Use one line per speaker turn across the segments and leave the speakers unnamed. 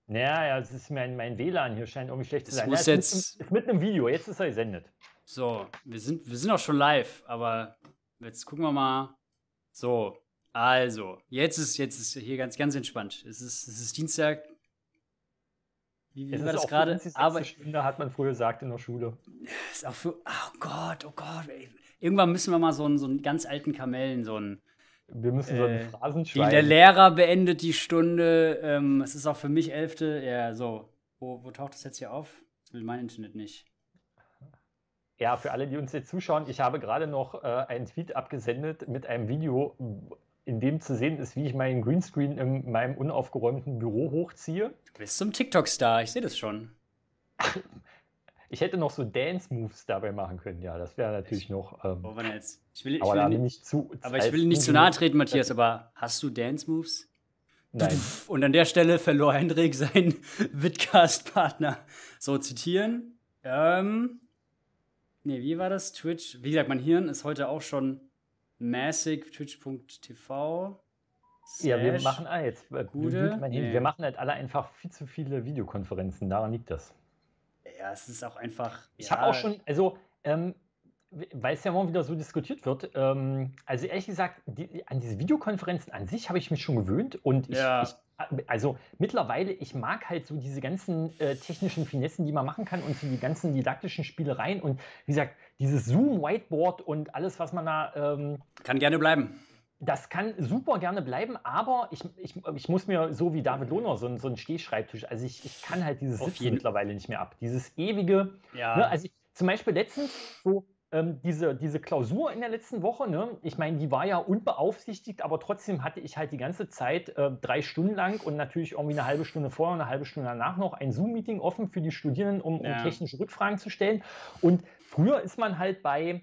Ja, ja, es ist mein WLAN hier scheint irgendwie schlecht zu
Es
sein. Ja,
muss
ist
jetzt.
mit 'nem Video, jetzt ist er gesendet.
So, wir sind auch schon live, aber jetzt gucken wir mal. So, also, jetzt ist hier ganz entspannt. Es ist Dienstag.
Es
Wie war
ist
das
auch für
gerade?
uns die
Aber
6. Stunde, hat man früher gesagt in der Schule.
ist auch für. Oh Gott, ey. Irgendwann müssen wir mal so einen ganz alten Kamellen, so einen.
Wir müssen so 'n
Äh, der
Phrasenschwein.
Lehrer beendet die Stunde. Es ist auch für mich 11. Ja, so. Wo taucht das jetzt hier auf? Das will mein Internet nicht.
Ja, für alle, die uns jetzt zuschauen, ich habe gerade noch, einen Tweet abgesendet mit einem Video, in dem zu sehen ist, wie ich meinen Greenscreen in meinem unaufgeräumten Büro hochziehe.
Du bist zum TikTok-Star, ich sehe das schon.
Ich hätte noch so Dance-Moves dabei machen können. Ja, das wäre natürlich noch,
Wo war denn jetzt? Ich will, ich
aber
will
da
nicht.
bin ich zu
Aber ich
als
will nicht zu nahe
ungenutzt.
treten, Matthias, aber hast du Dance-Moves?
Nein.
Und an der Stelle verlor Hendrik seinen Vidcast-Partner. So, zitieren. Nee, wie war das? Twitch. Wie gesagt, mein Hirn ist heute auch schon massig. Twitch.tv.
Ja, wir
Slash.
machen jetzt
Gude.
mein Handy.
Nee.
Wir machen halt alle einfach viel zu viele Videokonferenzen, daran liegt das.
Ja, es ist auch einfach.
Ich
Ja,
habe auch schon, also, weil es ja immer wieder so diskutiert wird, also ehrlich gesagt, an diese Videokonferenzen an sich habe ich mich schon gewöhnt und
ja.
also mittlerweile, ich mag halt so diese ganzen technischen Finessen, die man machen kann und so die ganzen didaktischen Spielereien und wie gesagt, dieses Zoom, Whiteboard und alles, was man da
Kann gerne bleiben.
das kann super gerne bleiben, aber ich muss mir so wie David Lohner so 'n Stehschreibtisch, also ich kann halt dieses
Auf
Sitzen
jeden.
mittlerweile nicht mehr ab. Dieses ewige, ne?
Ja.
Also, zum Beispiel letztens so, diese Klausur in der letzten Woche, ne? Ich meine, die war ja unbeaufsichtigt, aber trotzdem hatte ich halt die ganze Zeit, 3 Stunden lang und natürlich irgendwie eine halbe Stunde vorher und eine halbe Stunde danach noch ein Zoom-Meeting offen für die Studierenden, um
Ja.
technische Rückfragen zu stellen. Und früher ist man halt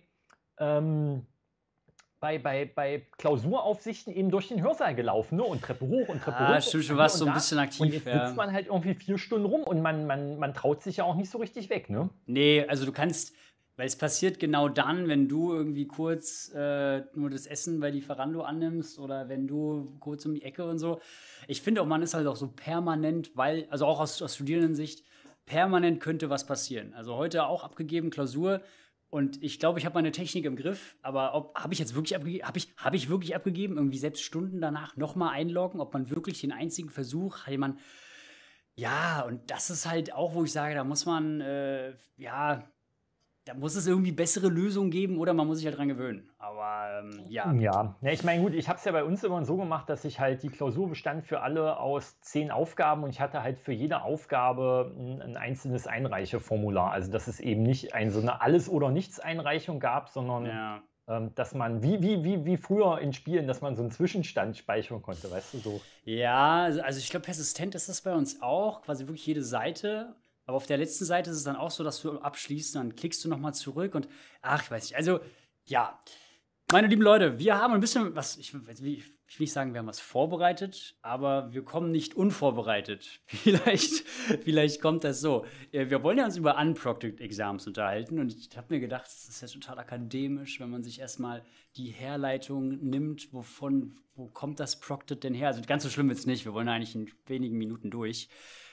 bei Klausuraufsichten eben durch den Hörsaal gelaufen, ne? Und Treppe hoch und Treppe
Ah,
runter
stimmt, du
und hier
warst
und
so ein
da.
bisschen
Und
aktiv,
jetzt
ja.
sitzt man halt irgendwie 4 Stunden rum und man traut sich ja auch nicht so richtig weg, ne?
Nee, also du kannst, weil es passiert genau dann, wenn du irgendwie kurz nur das Essen bei Lieferando annimmst oder wenn du kurz um die Ecke und so. Ich finde auch, man ist halt auch so permanent, weil, also auch aus Studierendensicht, permanent könnte was passieren. Also heute auch abgegeben, Klausur. Und ich glaube, ich habe meine Technik im Griff, aber habe ich jetzt wirklich abgegeben? Hab ich wirklich abgegeben? Irgendwie selbst Stunden danach nochmal einloggen, ob man wirklich den einzigen Versuch, hat jemand. Ja, und das ist halt auch, wo ich sage, da muss man, ja, da muss es irgendwie bessere Lösungen geben oder man muss sich halt dran gewöhnen. Aber ja.
Ja, ne, ich meine, gut, ich habe es ja bei uns immer so gemacht, dass ich halt die Klausur bestand für alle aus 10 Aufgaben und ich hatte halt für jede Aufgabe 'n einzelnes Einreicheformular. Also, dass es eben nicht so eine Alles-oder-nichts-Einreichung gab, sondern,
Ja.
dass man wie früher in Spielen, dass man so einen Zwischenstand speichern konnte, weißt du, so.
Ja, also ich glaube, persistent ist das bei uns auch, quasi wirklich jede Seite. Aber auf der letzten Seite ist es dann auch so, dass du abschließt, dann klickst du nochmal zurück und ach, ich weiß nicht. Also, ja. Meine lieben Leute, wir haben ein bisschen was, will nicht sagen, wir haben was vorbereitet, aber wir kommen nicht unvorbereitet. Vielleicht kommt das so. Wir wollen ja uns über Unproctored Exams unterhalten und ich habe mir gedacht, das ist ja total akademisch, wenn man sich erstmal die Herleitung nimmt, wo kommt das Proctored denn her? Also ganz so schlimm wird es nicht, wir wollen eigentlich in wenigen Minuten durch.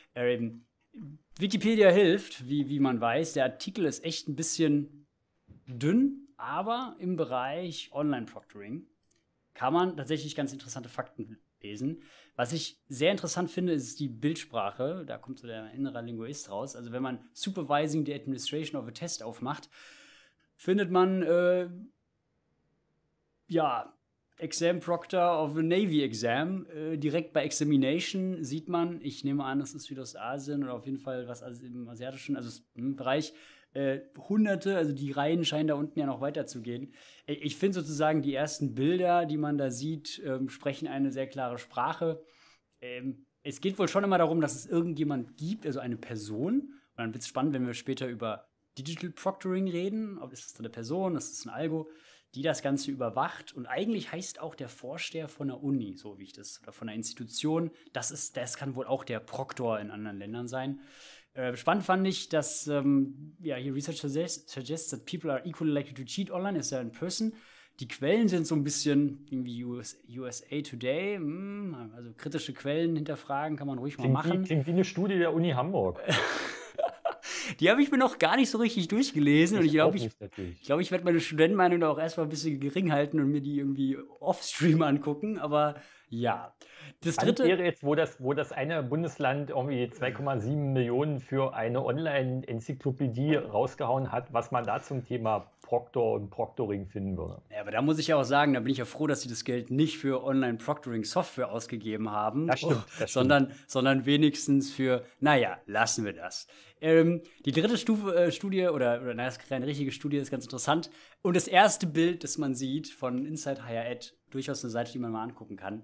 Wikipedia hilft, wie man weiß. Der Artikel ist echt ein bisschen dünn, aber im Bereich Online-Proctoring kann man tatsächlich ganz interessante Fakten lesen. Was ich sehr interessant finde, ist die Bildsprache. Da kommt so der innere Linguist raus. Also wenn man Supervising the Administration of a Test aufmacht, findet man ja, Exam Proctor of a Navy Exam. Direkt bei Examination sieht man, ich nehme an, das ist Südostasien oder auf jeden Fall was im asiatischen, also im Bereich, Hunderte, also die Reihen scheinen da unten ja noch weiterzugehen. Ich finde sozusagen, die ersten Bilder, die man da sieht, sprechen eine sehr klare Sprache. Es geht wohl schon immer darum, dass es irgendjemand gibt, also eine Person. Und dann wird es spannend, wenn wir später über Digital Proctoring reden. Ob ist das eine Person, ist das ein Algo, die das Ganze überwacht. Und eigentlich heißt auch der Vorsteher von der Uni, so wie ich das, oder von der Institution, das kann wohl auch der Proktor in anderen Ländern sein. Spannend fand ich, dass hier Research suggests that people are equally likely to cheat online as they are in person. Die Quellen sind so ein bisschen irgendwie USA Today, also kritische Quellen hinterfragen kann man ruhig mal machen.
Klingt wie eine Studie der Uni Hamburg.
Die habe ich mir noch gar nicht so richtig durchgelesen und ich glaube, ich werde meine Studentenmeinung da auch erstmal ein bisschen gering halten und mir die irgendwie offstream angucken, aber ja. Das dritte
wäre jetzt, wo das eine Bundesland irgendwie 2,7 Millionen für eine Online-Enzyklopädie rausgehauen hat, was man da zum Thema Proctor und Proctoring finden würde.
Ja, aber da muss ich ja auch sagen, da bin ich ja froh, dass sie das Geld nicht für Online-Proctoring-Software ausgegeben haben,
das stimmt.
sondern wenigstens für, naja, lassen wir das. Die dritte Studie, oder na, das ist keine richtige Studie, ist ganz interessant. Und das erste Bild, das man sieht von Inside Higher Ed, durchaus eine Seite, die man mal angucken kann.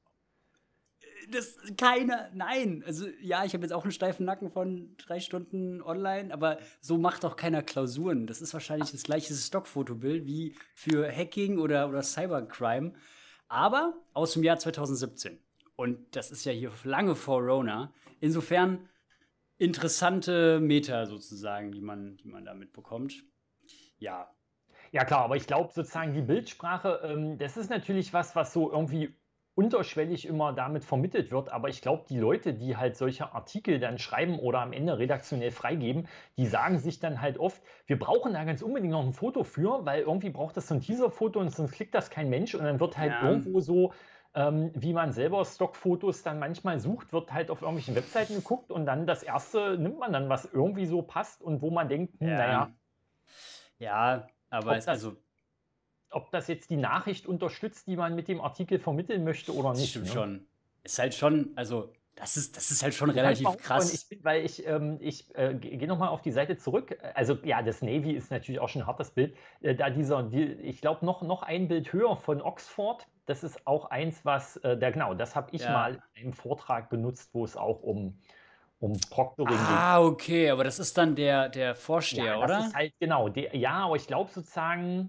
Nein. Also ja, ich habe jetzt auch einen steifen Nacken von 3 Stunden online, aber so macht doch keiner Klausuren. Das ist wahrscheinlich das gleiche Stockfotobild wie für Hacking oder Cybercrime, aber aus dem Jahr 2017. Und das ist ja hier lange vor Rona. Insofern interessante Meta sozusagen, die man damit bekommt. Ja.
Ja klar, aber ich glaube sozusagen die Bildsprache, das ist natürlich was so irgendwie unterschwellig immer damit vermittelt wird, aber ich glaube, die Leute, die halt solche Artikel dann schreiben oder am Ende redaktionell freigeben, die sagen sich dann halt oft, wir brauchen da ganz unbedingt noch ein Foto für, weil irgendwie braucht das so ein Teaser-Foto und sonst klickt das kein Mensch und dann wird halt irgendwo so, wie man selber Stockfotos dann manchmal sucht, wird halt auf irgendwelchen Webseiten geguckt und dann das erste nimmt man dann, was irgendwie so passt und wo man denkt, naja.
Ja, aber
ob das jetzt die Nachricht unterstützt, die man mit dem Artikel vermitteln möchte oder nicht.
Stimmt schon. Ist halt schon, also das ist halt schon relativ krass.
Ich gehe nochmal auf die Seite zurück. Also ja, das Navy ist natürlich auch schon ein hartes Bild. Ich glaube noch ein Bild höher von Oxford. Das ist auch eins, was, das habe ich mal in einem Vortrag benutzt, wo es auch um Proctoring geht.
Okay, aber das ist dann der Vorsteher, oder?
Das ist halt, genau, aber ich glaube sozusagen,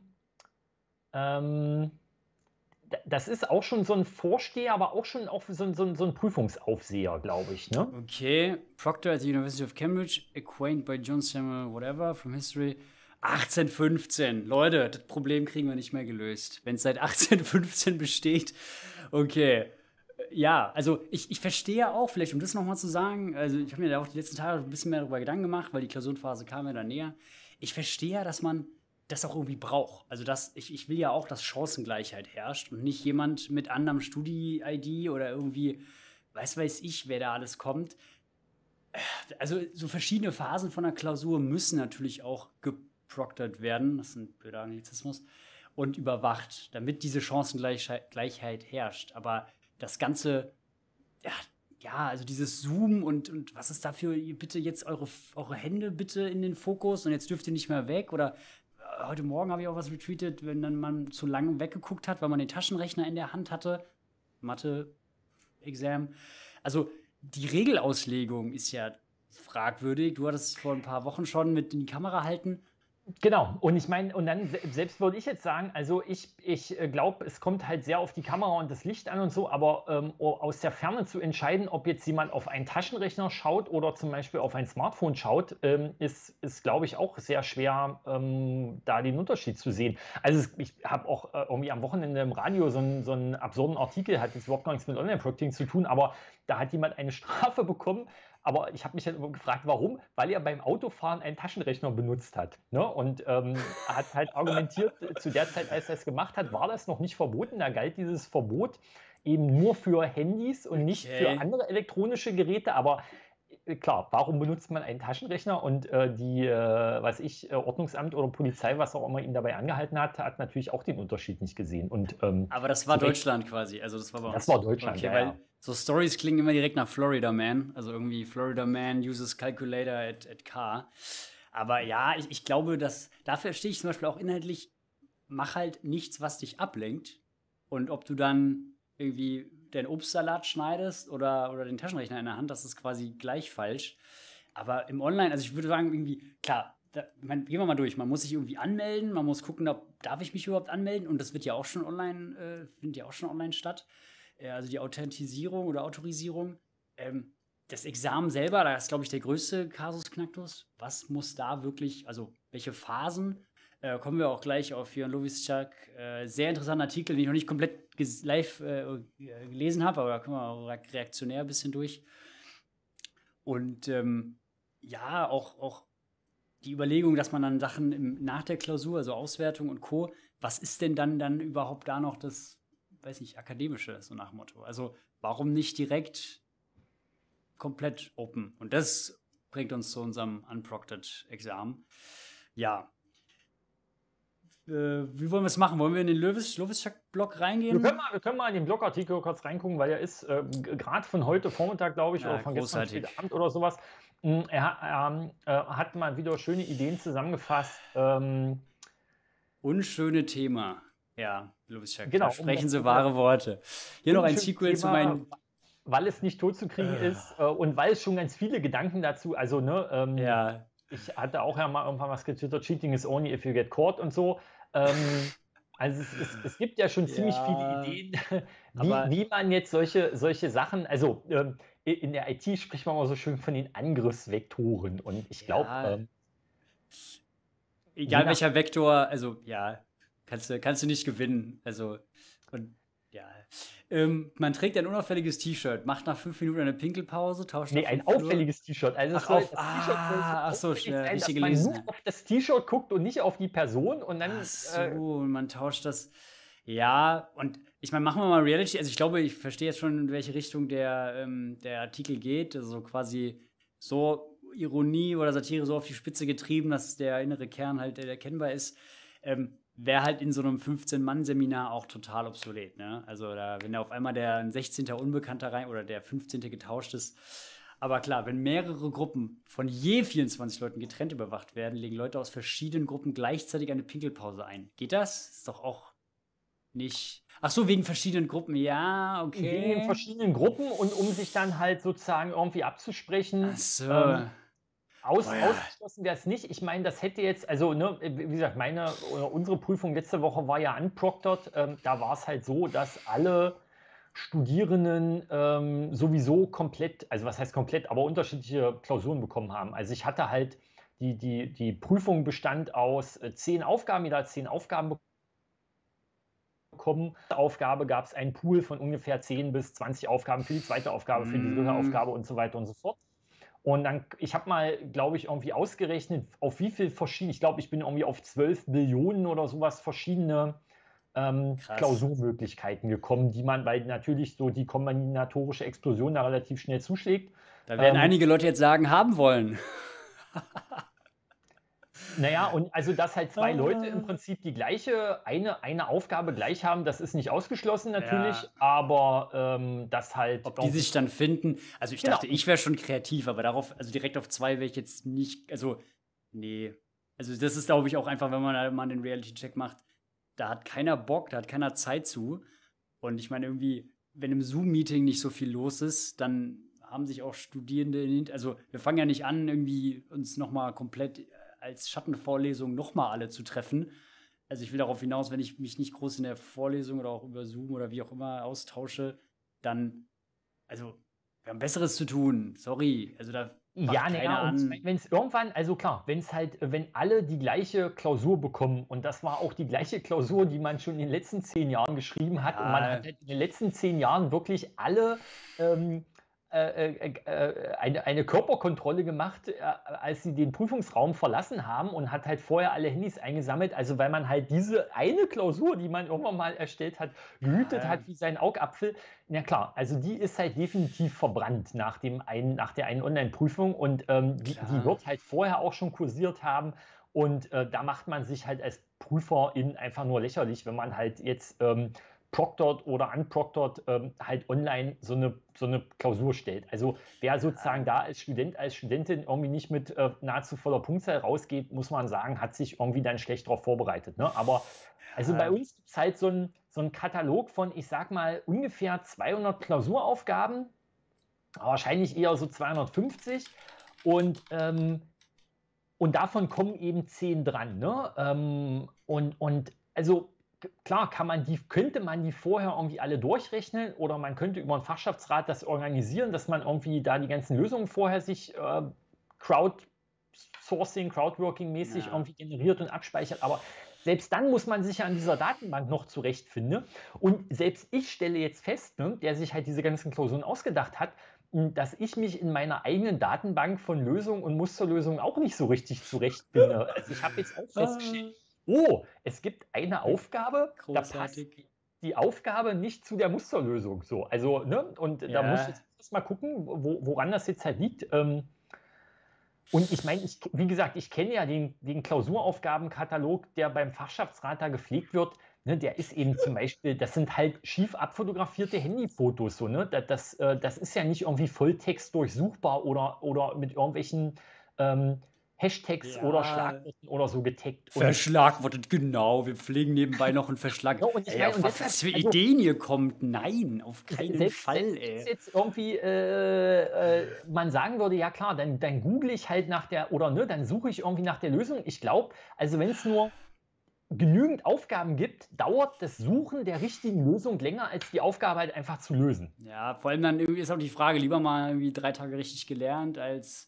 das ist auch schon so ein Vorsteher, aber auch schon so ein Prüfungsaufseher, glaube ich, ne?
Okay, Proctor at the University of Cambridge, acquainted by John Samuel, whatever, from history. 1815. Leute, das Problem kriegen wir nicht mehr gelöst. Wenn es seit 1815 besteht. Okay. Ja, also ich verstehe auch, vielleicht um das nochmal zu sagen, also ich habe mir da auch die letzten Tage ein bisschen mehr darüber Gedanken gemacht, weil die Klausurenphase kam ja dann näher. Ich verstehe ja, dass man das auch irgendwie braucht. Also ich will ja auch, dass Chancengleichheit herrscht und nicht jemand mit anderem Studi-ID oder irgendwie, weiß ich, wer da alles kommt. Also so verschiedene Phasen von einer Klausur müssen natürlich auch geproctort werden, das ist ein blöder Anglizismus, und überwacht, damit diese Chancengleichheit herrscht. Aber das Ganze, also dieses Zoom und was ist dafür, bitte jetzt eure Hände bitte in den Fokus und jetzt dürft ihr nicht mehr weg oder heute Morgen habe ich auch was retweetet, wenn dann man zu lange weggeguckt hat, weil man den Taschenrechner in der Hand hatte. Mathe-Exam. Also die Regelauslegung ist ja fragwürdig. Du hattest es vor ein paar Wochen schon mit in die Kamera halten.
Genau, und ich meine, und dann selbst würde ich jetzt sagen, also ich glaube, es kommt halt sehr auf die Kamera und das Licht an und so, aber aus der Ferne zu entscheiden, ob jetzt jemand auf einen Taschenrechner schaut oder zum Beispiel auf ein Smartphone schaut, ist glaube ich, auch sehr schwer, da den Unterschied zu sehen. Also ich habe auch irgendwie am Wochenende im Radio so einen absurden Artikel, hat jetzt überhaupt gar nichts mit Online-Proctoring zu tun, aber da hat jemand eine Strafe bekommen. Aber ich habe mich dann immer gefragt, warum? Weil er beim Autofahren einen Taschenrechner benutzt hat. Ne? Und hat halt argumentiert, zu der Zeit, als er es gemacht hat, war das noch nicht verboten. Da galt dieses Verbot eben nur für Handys und nicht für andere elektronische Geräte. Aber klar, warum benutzt man einen Taschenrechner? Und Ordnungsamt oder Polizei, was auch immer ihn dabei angehalten hat, hat natürlich auch den Unterschied nicht gesehen. Und,
aber das war Deutschland quasi. Also das war bei uns.
Das war Deutschland,
okay, weil so Stories klingen immer direkt nach Florida Man. Also irgendwie Florida Man uses calculator at car. Aber ja, ich glaube, dass dafür stehe ich zum Beispiel auch inhaltlich, mach halt nichts, was dich ablenkt. Und ob du dann irgendwie den Obstsalat schneidest oder den Taschenrechner in der Hand, das ist quasi gleich falsch. Aber im Online, also ich würde sagen, irgendwie, klar, gehen wir mal durch. Man muss sich irgendwie anmelden, man muss gucken, darf ich mich überhaupt anmelden? Und das wird ja auch schon online, findet ja auch schon online statt. Also die Authentisierung oder Autorisierung. Das Examen selber, da ist, glaube ich, der größte Kasus Knacktus. Was muss da wirklich, also welche Phasen kommen wir auch gleich auf Jörn Lowiszczak. Sehr interessanter Artikel, den ich noch nicht komplett live gelesen habe, aber da können wir auch reaktionär ein bisschen durch. Und ja, auch die Überlegung, dass man dann Sachen nach der Klausur, also Auswertung und Co., was ist denn dann überhaupt da noch das, weiß nicht, Akademische, so nach Motto? Also warum nicht direkt komplett open? Und das bringt uns zu unserem Unproctored Examen. Ja. Wie wollen wir es machen? Wollen wir in den Lowiszczak-Blog reingehen?
Wir können mal in den Blogartikel kurz reingucken, weil er ist gerade von heute Vormittag, glaube ich,
Ja,
oder von gestern spät Abend oder sowas. Er hat mal wieder schöne Ideen zusammengefasst.
Unschöne Thema. Ja, Lowiszczak,
Genau,
da sprechen Sie wahre Worte. Hier noch ein Sequel zu meinen...
Weil es nicht tot zu kriegen ist und weil es schon ganz viele Gedanken dazu, also ne,
Ja.
ich hatte auch ja mal irgendwann was getwittert, Cheating is only if you get caught und so. Also es gibt ja schon ziemlich viele Ideen, wie man jetzt solche Sachen, also in der IT spricht man mal so schön von den Angriffsvektoren und ich glaube...
egal welcher Vektor, also ja, kannst du nicht gewinnen. Also, und ja. Man trägt ein unauffälliges T-Shirt, macht nach 5 Minuten eine Pinkelpause, tauscht
ein auffälliges T-Shirt. Also das T-Shirt
richtig
dass man nur auf das T-Shirt guckt und nicht auf die Person und dann.
Und man tauscht das. Ja, und ich meine, machen wir mal Reality. Also ich glaube, ich verstehe jetzt schon, in welche Richtung der Artikel geht. Also quasi so Ironie oder Satire so auf die Spitze getrieben, dass der innere Kern halt erkennbar ist. Wäre halt in so einem 15-Mann-Seminar auch total obsolet. Ne? Also wenn da auf einmal ein 16. Unbekannter rein oder der 15. getauscht ist. Aber klar, wenn mehrere Gruppen von je 24 Leuten getrennt überwacht werden, legen Leute aus verschiedenen Gruppen gleichzeitig eine Pinkelpause ein. Geht das? Ist doch auch nicht... Ach so, wegen verschiedenen Gruppen. Ja, okay.
Wegen verschiedenen Gruppen und um sich dann halt sozusagen irgendwie abzusprechen.
Ach so.
Ausgeschlossen wäre es nicht. Ich meine, das hätte jetzt, also ne, wie gesagt, unsere Prüfung letzte Woche war ja unproctored. Da war es halt so, dass alle Studierenden sowieso komplett, also was heißt komplett, aber unterschiedliche Klausuren bekommen haben. Also ich hatte halt, die Prüfung bestand aus 10 Aufgaben, jeder hat 10 Aufgaben bekommen. Aufgabe gab es einen Pool von ungefähr 10 bis 20 Aufgaben für die zweite Aufgabe, für die dritte Aufgabe und so weiter und so fort. Und dann, ich habe mal, glaube ich, irgendwie ausgerechnet, auf wie viel verschiedene, ich glaube, ich bin irgendwie auf 12 Billionen oder sowas verschiedene Klausurmöglichkeiten gekommen, weil natürlich so die kombinatorische Explosion da relativ schnell zuschlägt.
Da werden einige Leute jetzt sagen, haben wollen.
Naja, und also, dass halt 2 Leute im Prinzip die gleiche, eine Aufgabe gleich haben, das ist nicht ausgeschlossen natürlich, aber das halt...
Ob die sich dann finden, also ich dachte, ich wäre schon kreativ, aber also direkt auf 2 wäre ich jetzt nicht, also nee. Also das ist, glaube ich, auch einfach, wenn man mal den Reality-Check macht, da hat keiner Bock, da hat keiner Zeit zu. Und ich meine irgendwie, wenn im Zoom-Meeting nicht so viel los ist, dann haben sich auch Studierende, also wir fangen ja nicht an, irgendwie uns nochmal komplett als Schattenvorlesung nochmal alle zu treffen. Also ich will darauf hinaus, wenn ich mich nicht groß in der Vorlesung oder auch über Zoom oder wie auch immer austausche, dann, also wir haben Besseres zu tun. Sorry, also da
ja, wenn es irgendwann, also klar, wenn alle die gleiche Klausur bekommen und das war auch die gleiche Klausur, die man schon in den letzten 10 Jahren geschrieben hat und man hat halt in den letzten 10 Jahren wirklich alle eine Körperkontrolle gemacht, als sie den Prüfungsraum verlassen haben und hat halt vorher alle Handys eingesammelt. Also weil man halt diese eine Klausur, die man irgendwann mal erstellt hat, gehütet hat wie sein Augapfel. Na klar, also die ist halt definitiv verbrannt nach der einen Online-Prüfung und die wird halt vorher auch schon kursiert haben. Und da macht man sich halt als Prüferin einfach nur lächerlich, wenn man halt jetzt proctored oder unproctored halt online so eine Klausur stellt. Also wer sozusagen da als Student, als Studentin irgendwie nicht mit nahezu voller Punktzahl rausgeht, muss man sagen, hat sich irgendwie dann schlecht darauf vorbereitet. Ne? Aber also bei uns gibt es halt so ein Katalog von, ich sag mal, ungefähr 200 Klausuraufgaben, wahrscheinlich eher so 250 und davon kommen eben 10 dran. Ne? Und also klar, könnte man die vorher irgendwie alle durchrechnen oder man könnte über einen Fachschaftsrat das organisieren, dass man irgendwie da die ganzen Lösungen vorher sich Crowdsourcing, Crowdworking-mäßig
Ja.
irgendwie generiert und abspeichert, aber selbst dann muss man sich ja an dieser Datenbank noch zurechtfinden. Und selbst ich stelle jetzt fest, ne, der sich halt diese ganzen Klausuren ausgedacht hat, dass ich mich in meiner eigenen Datenbank von Lösungen und Musterlösungen auch nicht so richtig zurechtfinde. Also ich habe jetzt auch festgestellt, oh, es gibt eine Aufgabe, da passt
Großartig.
die Aufgabe nicht zu der Musterlösung. So, also, ne, und da muss ich
Ja.
jetzt erst mal gucken, woran das jetzt halt liegt. Und ich meine, wie gesagt, ich kenne ja den Klausuraufgabenkatalog, der beim Fachschaftsrat da gepflegt wird. Ne, der ist eben zum Beispiel, das sind halt schief abfotografierte Handyfotos. So, ne? Das ist ja nicht irgendwie Volltext durchsuchbar oder mit irgendwelchen Hashtags oder
Ja,
Schlagworten oder so getaggt.
verschlagwortet, genau. Wir pflegen nebenbei noch einen Verschlag.
Ja, und ich
Ey,
meine,
auf
und
was
deshalb,
für
also
Ideen ihr kommt? Nein, auf keinen
selbst
Fall,
wenn
ey.
jetzt irgendwie man sagen würde, ja klar, dann google ich halt nach der, oder ne, dann suche ich irgendwie nach der Lösung. Ich glaube, also wenn es nur genügend Aufgaben gibt, dauert das Suchen der richtigen Lösung länger, als die Aufgabe halt einfach zu lösen.
Ja, vor allem dann irgendwie ist auch die Frage, lieber mal irgendwie 3 Tage richtig gelernt, als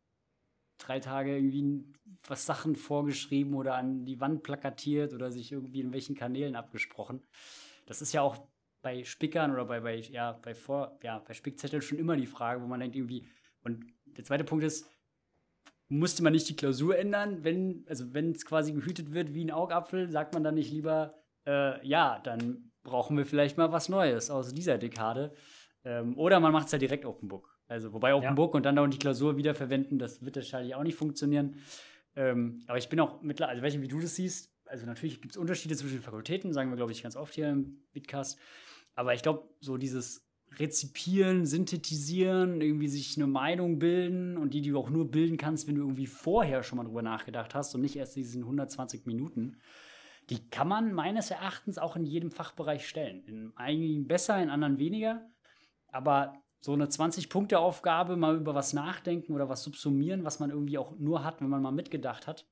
3 Tage irgendwie was Sachen vorgeschrieben oder an die Wand plakatiert oder sich irgendwie in welchen Kanälen abgesprochen. Das ist ja auch bei Spickern oder bei Spickzetteln schon immer die Frage, wo man denkt irgendwie, und der zweite Punkt ist, musste man nicht die Klausur ändern, wenn es quasi gehütet wird wie ein Augapfel, sagt man dann nicht lieber, ja, dann brauchen wir vielleicht mal was Neues aus dieser Dekade. Oder man macht es ja direkt Open Book. Also, wobei Open
Ja.
Book und dann auch die Klausur wiederverwenden, das wird wahrscheinlich auch nicht funktionieren. Aber ich bin auch mittlerweile, also ich weiß nicht, wie du das siehst. Also, natürlich gibt es Unterschiede zwischen den Fakultäten, sagen wir, glaube ich, ganz oft hier im Bitcast. Aber ich glaube, so dieses Rezipieren, Synthetisieren, irgendwie sich eine Meinung bilden und die du auch nur bilden kannst, wenn du irgendwie vorher schon mal drüber nachgedacht hast und nicht erst diesen 120 Minuten, die kann man meines Erachtens auch in jedem Fachbereich stellen. In einigen besser, in anderen weniger. Aber so eine 20-Punkte-Aufgabe, mal über was nachdenken oder was subsumieren, was man irgendwie auch nur hat, wenn man mal mitgedacht hat.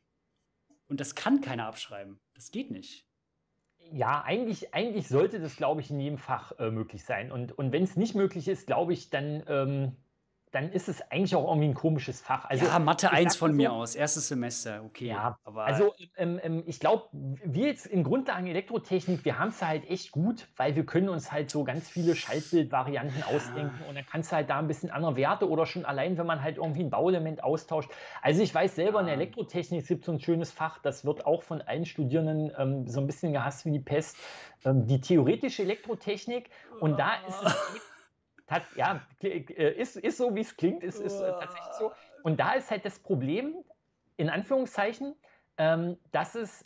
Und das kann keiner abschreiben. Das geht nicht.
Ja, eigentlich sollte das, glaube ich, in jedem Fach möglich sein. Und wenn es nicht möglich ist, glaube ich, dann ist es eigentlich auch irgendwie ein komisches Fach. Also,
ja, Mathe
ich
1
sag
von
mal
mir
so,
aus. Erstes Semester, okay.
ja,
Aber
also ich glaube, wir jetzt in Grundlagen Elektrotechnik, wir haben es halt echt gut, weil wir können uns halt so ganz viele Schaltbildvarianten ausdenken und dann kannst du halt da ein bisschen andere Werte oder schon allein, wenn man halt irgendwie ein Bauelement austauscht. Also ich weiß selber, in der Elektrotechnik, es gibt so ein schönes Fach, das wird auch von allen Studierenden so ein bisschen gehasst wie die Pest, die theoretische Elektrotechnik, und da ist es ja, ist so, wie es klingt, ist tatsächlich so. Und da ist halt das Problem, in Anführungszeichen, dass es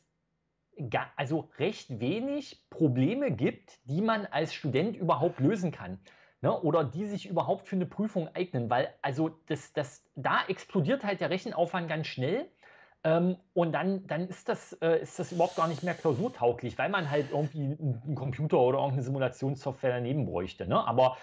also recht wenig Probleme gibt, die man als Student überhaupt lösen kann. Ne? Oder die sich überhaupt für eine Prüfung eignen, weil also da explodiert halt der Rechenaufwand ganz schnell. Und dann ist das überhaupt gar nicht mehr klausurtauglich, weil man halt irgendwie einen Computer oder irgendeine Simulationssoftware daneben bräuchte. Ne? Aber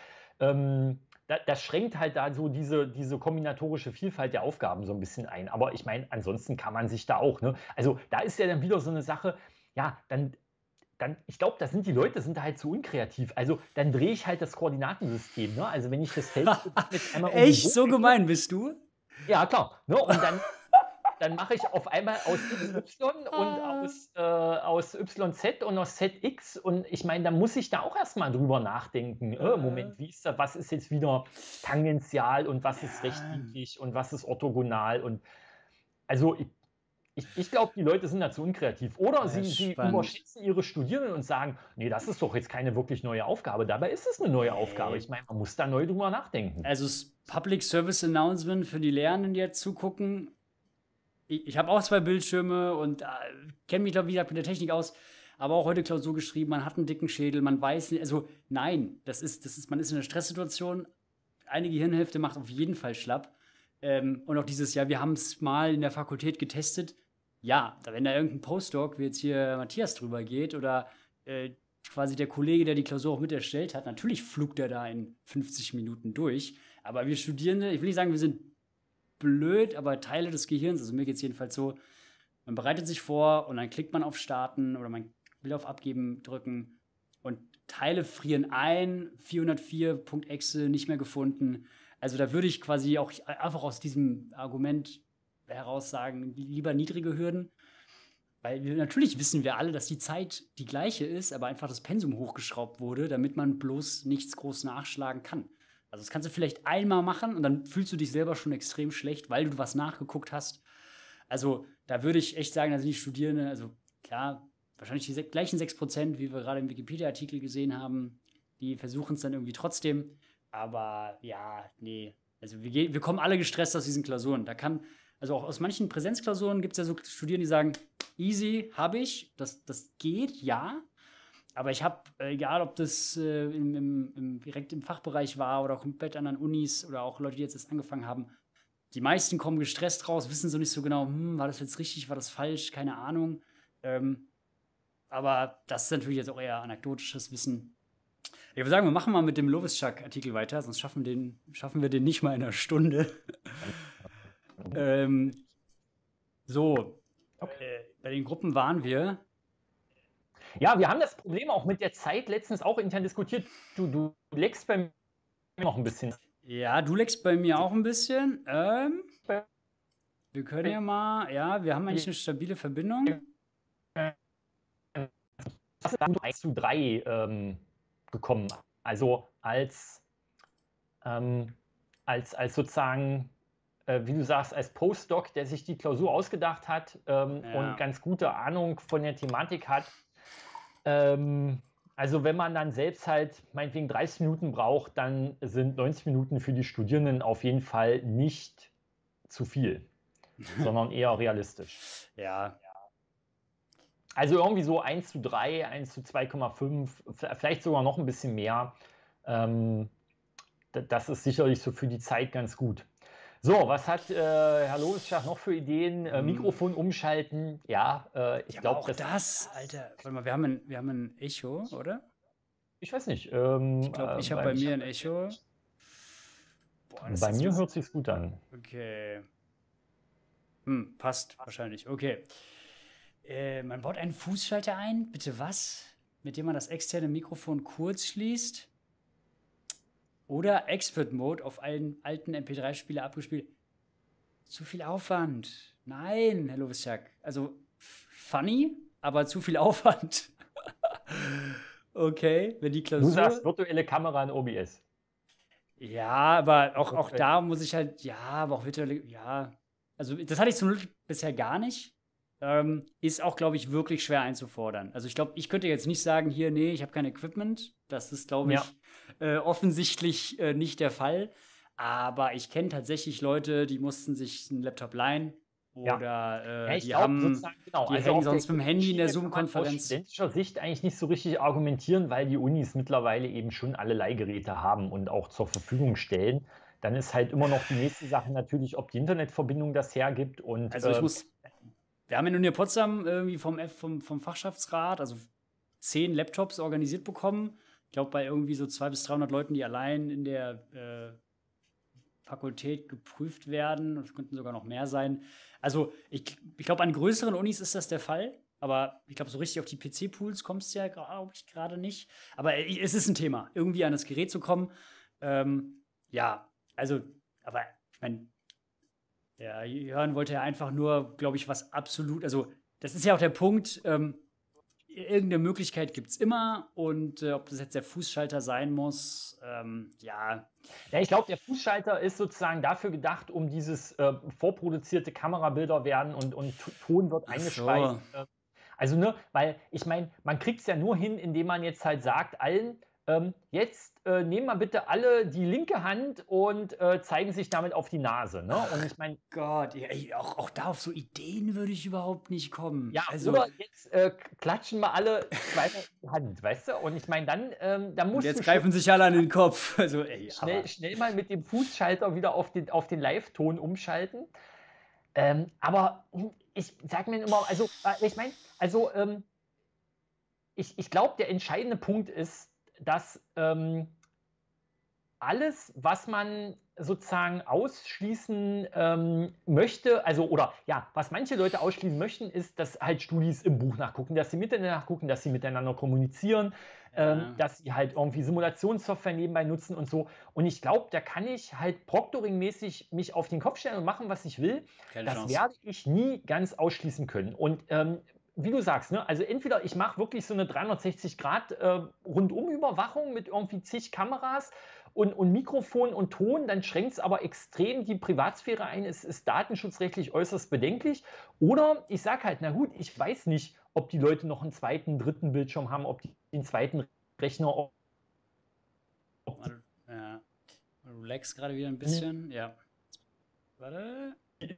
das schränkt halt da so diese kombinatorische Vielfalt der Aufgaben so ein bisschen ein. Aber ich meine, ansonsten kann man sich da auch, ne? Also da ist ja dann wieder so eine Sache, ja, ich glaube, die Leute sind da halt zu unkreativ. Also dann drehe ich halt das Koordinatensystem. Ne? Also wenn ich das Feld jetzt einmal um die
echt, so
Grundecke-
gemein bist du?
Ja, klar. Ne? Und dann mache ich auf einmal aus XY und aus YZ und aus ZX, und ich meine, da muss ich da auch erstmal drüber nachdenken. Moment, was ist jetzt wieder tangential und was ist rechtwinklig und was ist orthogonal, und also ich glaube, die Leute sind da zu unkreativ. Oder sie
Spannend.
überschätzen ihre Studierenden und sagen, nee, das ist doch jetzt keine wirklich neue Aufgabe. Dabei ist es eine neue Aufgabe. Ich meine, man muss da neu drüber nachdenken.
Also das Public Service Announcement für die Lehrenden, die jetzt zugucken. Ich habe auch 2 Bildschirme und kenne mich, glaube ich, mit der Technik aus. Aber auch heute Klausur geschrieben, man hat einen dicken Schädel, man weiß nicht, also nein, man ist in einer Stresssituation. Eine Gehirnhälfte macht auf jeden Fall schlapp. Und auch dieses Jahr, wir haben es mal in der Fakultät getestet. Ja, wenn da irgendein Postdoc, wie jetzt hier Matthias drüber geht, oder quasi der Kollege, der die Klausur auch mit erstellt hat, natürlich flugt er da in 50 Minuten durch. Aber wir Studierende, ich will nicht sagen, wir sind blöd, aber Teile des Gehirns, also mir geht es jedenfalls so, man bereitet sich vor und dann klickt man auf Starten oder man will auf Abgeben drücken und Teile frieren ein, 404.exe nicht mehr gefunden. Also da würde ich quasi auch einfach aus diesem Argument heraus sagen, lieber niedrige Hürden. Weil natürlich wissen wir alle, dass die Zeit die gleiche ist, aber einfach das Pensum hochgeschraubt wurde, damit man bloß nichts groß nachschlagen kann. Also das kannst du vielleicht einmal machen und dann fühlst du dich selber schon extrem schlecht, weil du was nachgeguckt hast. Also da würde ich echt sagen, da sind die Studierenden, also klar, wahrscheinlich die gleichen 6%, wie wir gerade im Wikipedia-Artikel gesehen haben, die versuchen es dann irgendwie trotzdem. Aber ja, nee, also wir kommen alle gestresst aus diesen Klausuren. Also auch aus manchen Präsenzklausuren gibt es ja so Studierende, die sagen, easy, habe ich, das geht, ja. Aber ich habe, egal ob das direkt im Fachbereich war oder komplett an Unis oder auch Leute, die jetzt erst angefangen haben, die meisten kommen gestresst raus, wissen so nicht so genau, war das jetzt richtig, war das falsch, keine Ahnung. Aber das ist natürlich jetzt auch eher anekdotisches Wissen. Ich würde sagen, wir machen mal mit dem Lovischak-Artikel weiter, sonst schaffen wir den nicht mal in einer Stunde. Bei den Gruppen waren wir.
Ja, wir haben das Problem auch mit der Zeit letztens auch intern diskutiert. Du leckst bei mir noch ein bisschen.
Ja, du leckst bei mir auch ein bisschen. Wir können ja mal, ja, wir haben eigentlich eine stabile Verbindung.
Das ist 1:3 gekommen. Also als sozusagen, wie du sagst, als Postdoc, der sich die Klausur ausgedacht hat und ganz gute Ahnung von der Thematik hat. Also wenn man dann selbst halt meinetwegen 30 Minuten braucht, dann sind 90 Minuten für die Studierenden auf jeden Fall nicht zu viel, sondern eher realistisch.
Ja.
Also irgendwie so 1:3, 1:2,5, vielleicht sogar noch ein bisschen mehr. Das ist sicherlich so für die Zeit ganz gut. So, was hat Herr Lovischak noch für Ideen? Mikrofon umschalten, ja, ich glaube,
Alter, warte mal, wir haben ein Echo, oder?
Ich weiß nicht.
Ich glaube, ich habe bei mir ein Echo.
Boah, bei mir hört sich's gut an.
Okay. Passt wahrscheinlich. Okay. Man baut einen Fußschalter ein. Bitte was? Mit dem man das externe Mikrofon kurz schließt. Oder Expert Mode auf einen alten MP3-Spieler abgespielt. Zu viel Aufwand. Nein, Herr Lovischak. Also funny, aber zu viel Aufwand. Okay, wenn die Klausur...
Du sagst virtuelle Kamera in OBS.
Ja, aber auch da muss ich halt... Ja, aber auch virtuelle... Ja, also das hatte ich zum Glück bisher gar nicht. Ist auch, glaube ich, wirklich schwer einzufordern. Also ich glaube, ich könnte jetzt nicht sagen, hier, nee, ich habe kein Equipment. Das ist, glaube ich, offensichtlich nicht der Fall. Aber ich kenne tatsächlich Leute, die mussten sich einen Laptop leihen. Oder die hängen sonst mit dem Handy in der Zoom-Konferenz.
Aus studentischer Sicht eigentlich nicht so richtig argumentieren, weil die Unis mittlerweile eben schon alle Leihgeräte haben und auch zur Verfügung stellen. Dann ist halt immer noch die nächste Sache natürlich, ob die Internetverbindung das hergibt. Und,
also wir haben in der Uni Potsdam irgendwie vom Fachschaftsrat, also 10 Laptops organisiert bekommen. Ich glaube, bei irgendwie so 200 bis 300 Leuten, die allein in der Fakultät geprüft werden. Es könnten sogar noch mehr sein. Also ich glaube, an größeren Unis ist das der Fall. Aber ich glaube, so richtig auf die PC-Pools kommst du ja, glaube ich, gerade nicht. Aber es ist ein Thema, irgendwie an das Gerät zu kommen. Ja, also, aber ich meine, ja, Jörn wollte ja einfach nur, glaube ich, was absolut, also das ist ja auch der Punkt, irgendeine Möglichkeit gibt es immer und ob das jetzt der Fußschalter sein muss, ja.
Ja, ich glaube, der Fußschalter ist sozusagen dafür gedacht, um dieses vorproduzierte Kamerabilder werden und Ton wird eingespeist. Also, ne, weil ich meine, man kriegt es ja nur hin, indem man jetzt halt sagt, allen, jetzt nehmen wir bitte alle die linke Hand und zeigen sich damit auf die Nase. Ne? Und ich meine,
Gott, auch da auf so Ideen würde ich überhaupt nicht kommen.
Ja, also, oder jetzt klatschen wir alle zweimal in die Hand, weißt du? Und ich meine, dann musst
und jetzt greifen sich alle an den Kopf. Also,
schnell mal mit dem Fußschalter wieder auf den Live-Ton umschalten. Aber ich sage mir immer, also ich meine, ich glaube, der entscheidende Punkt ist, dass alles, was man sozusagen ausschließen möchte, also oder ja, was manche Leute ausschließen möchten, ist, dass halt Studis im Buch nachgucken, dass sie miteinander nachgucken, dass sie miteinander kommunizieren,
Ja,
dass sie halt irgendwie Simulationssoftware nebenbei nutzen und so. Und ich glaube, da kann ich halt Proctoring-mäßig mich auf den Kopf stellen und machen, was ich will.
keine
Das
Chance.
werde ich nie ganz ausschließen können. Und wie du sagst, ne, also entweder ich mache wirklich so eine 360 Grad Rundumüberwachung mit irgendwie zig Kameras und Mikrofon und Ton, dann schränkt es aber extrem die Privatsphäre ein. Es ist datenschutzrechtlich äußerst bedenklich. Oder ich sage halt, na gut, ich weiß nicht, ob die Leute noch einen zweiten, dritten Bildschirm haben, ob die einen zweiten Rechner, ob
Ja. Du lagst gerade wieder ein bisschen. Ja. Warte.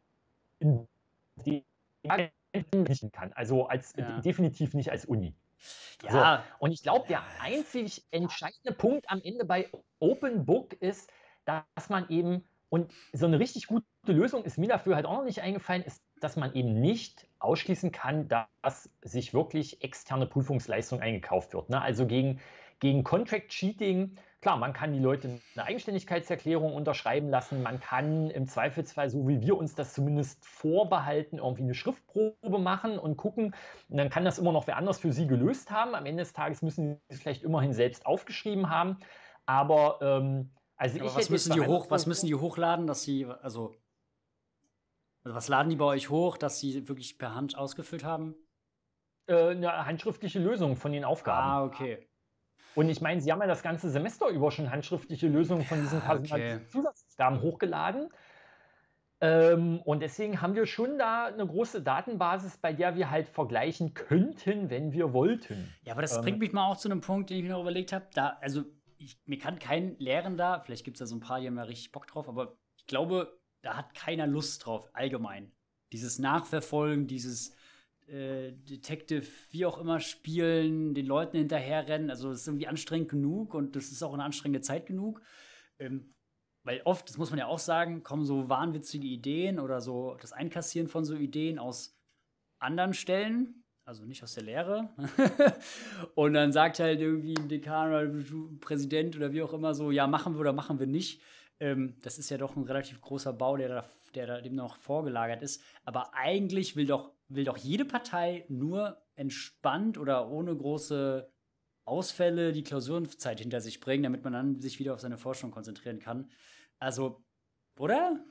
die nicht kann. Also definitiv nicht als Uni.
Ja.
So. Und ich glaube, der einzig entscheidende Punkt am Ende bei Open Book ist, dass man eben, und so eine richtig gute Lösung ist mir dafür halt auch noch nicht eingefallen, ist, dass man eben nicht ausschließen kann, dass sich wirklich externe Prüfungsleistung eingekauft wird. Ne? Also gegen Contract Cheating, klar, man kann die Leute eine Eigenständigkeitserklärung unterschreiben lassen, man kann im Zweifelsfall, so wie wir uns das zumindest vorbehalten, irgendwie eine Schriftprobe machen und gucken, und dann kann das immer noch wer anders für sie gelöst haben. Am Ende des Tages müssen sie es vielleicht immerhin selbst aufgeschrieben haben. Aber also
Aber
ich
was
hätte
müssen
jetzt
die
bei meiner
was müssen die hochladen, dass sie, also was laden die bei euch hoch, dass sie wirklich per Hand ausgefüllt haben?
eine handschriftliche Lösung von den Aufgaben.
Ah, okay.
Und ich meine, sie haben ja das ganze Semester über schon handschriftliche Lösungen von diesen
okay.
Zusatzaufgaben hochgeladen. Und deswegen haben wir schon da eine große Datenbasis, bei der wir halt vergleichen könnten, wenn wir wollten.
Ja, aber das bringt mich mal auch zu einem Punkt, den ich mir noch überlegt habe. Also, mir kann kein Lehrender, vielleicht gibt es da so ein paar, die haben da richtig Bock drauf, aber ich glaube, da hat keiner Lust drauf, allgemein. Dieses Nachverfolgen, dieses Detective, wie auch immer, spielen, den Leuten hinterherrennen. Also, das ist irgendwie anstrengend genug und das ist auch eine anstrengende Zeit genug. Weil oft, das muss man ja auch sagen, kommen so wahnwitzige Ideen oder so das Einkassieren von so Ideen aus anderen Stellen, also nicht aus der Lehre. Und dann sagt halt irgendwie ein Dekan oder Präsident oder wie auch immer so, ja, machen wir oder machen wir nicht. Das ist ja doch ein relativ großer Bau, der da dem noch vorgelagert ist. Aber eigentlich will doch jede Partei nur entspannt oder ohne große Ausfälle die Klausurenzeit hinter sich bringen, damit man dann sich wieder auf seine Forschung konzentrieren kann. Also, oder?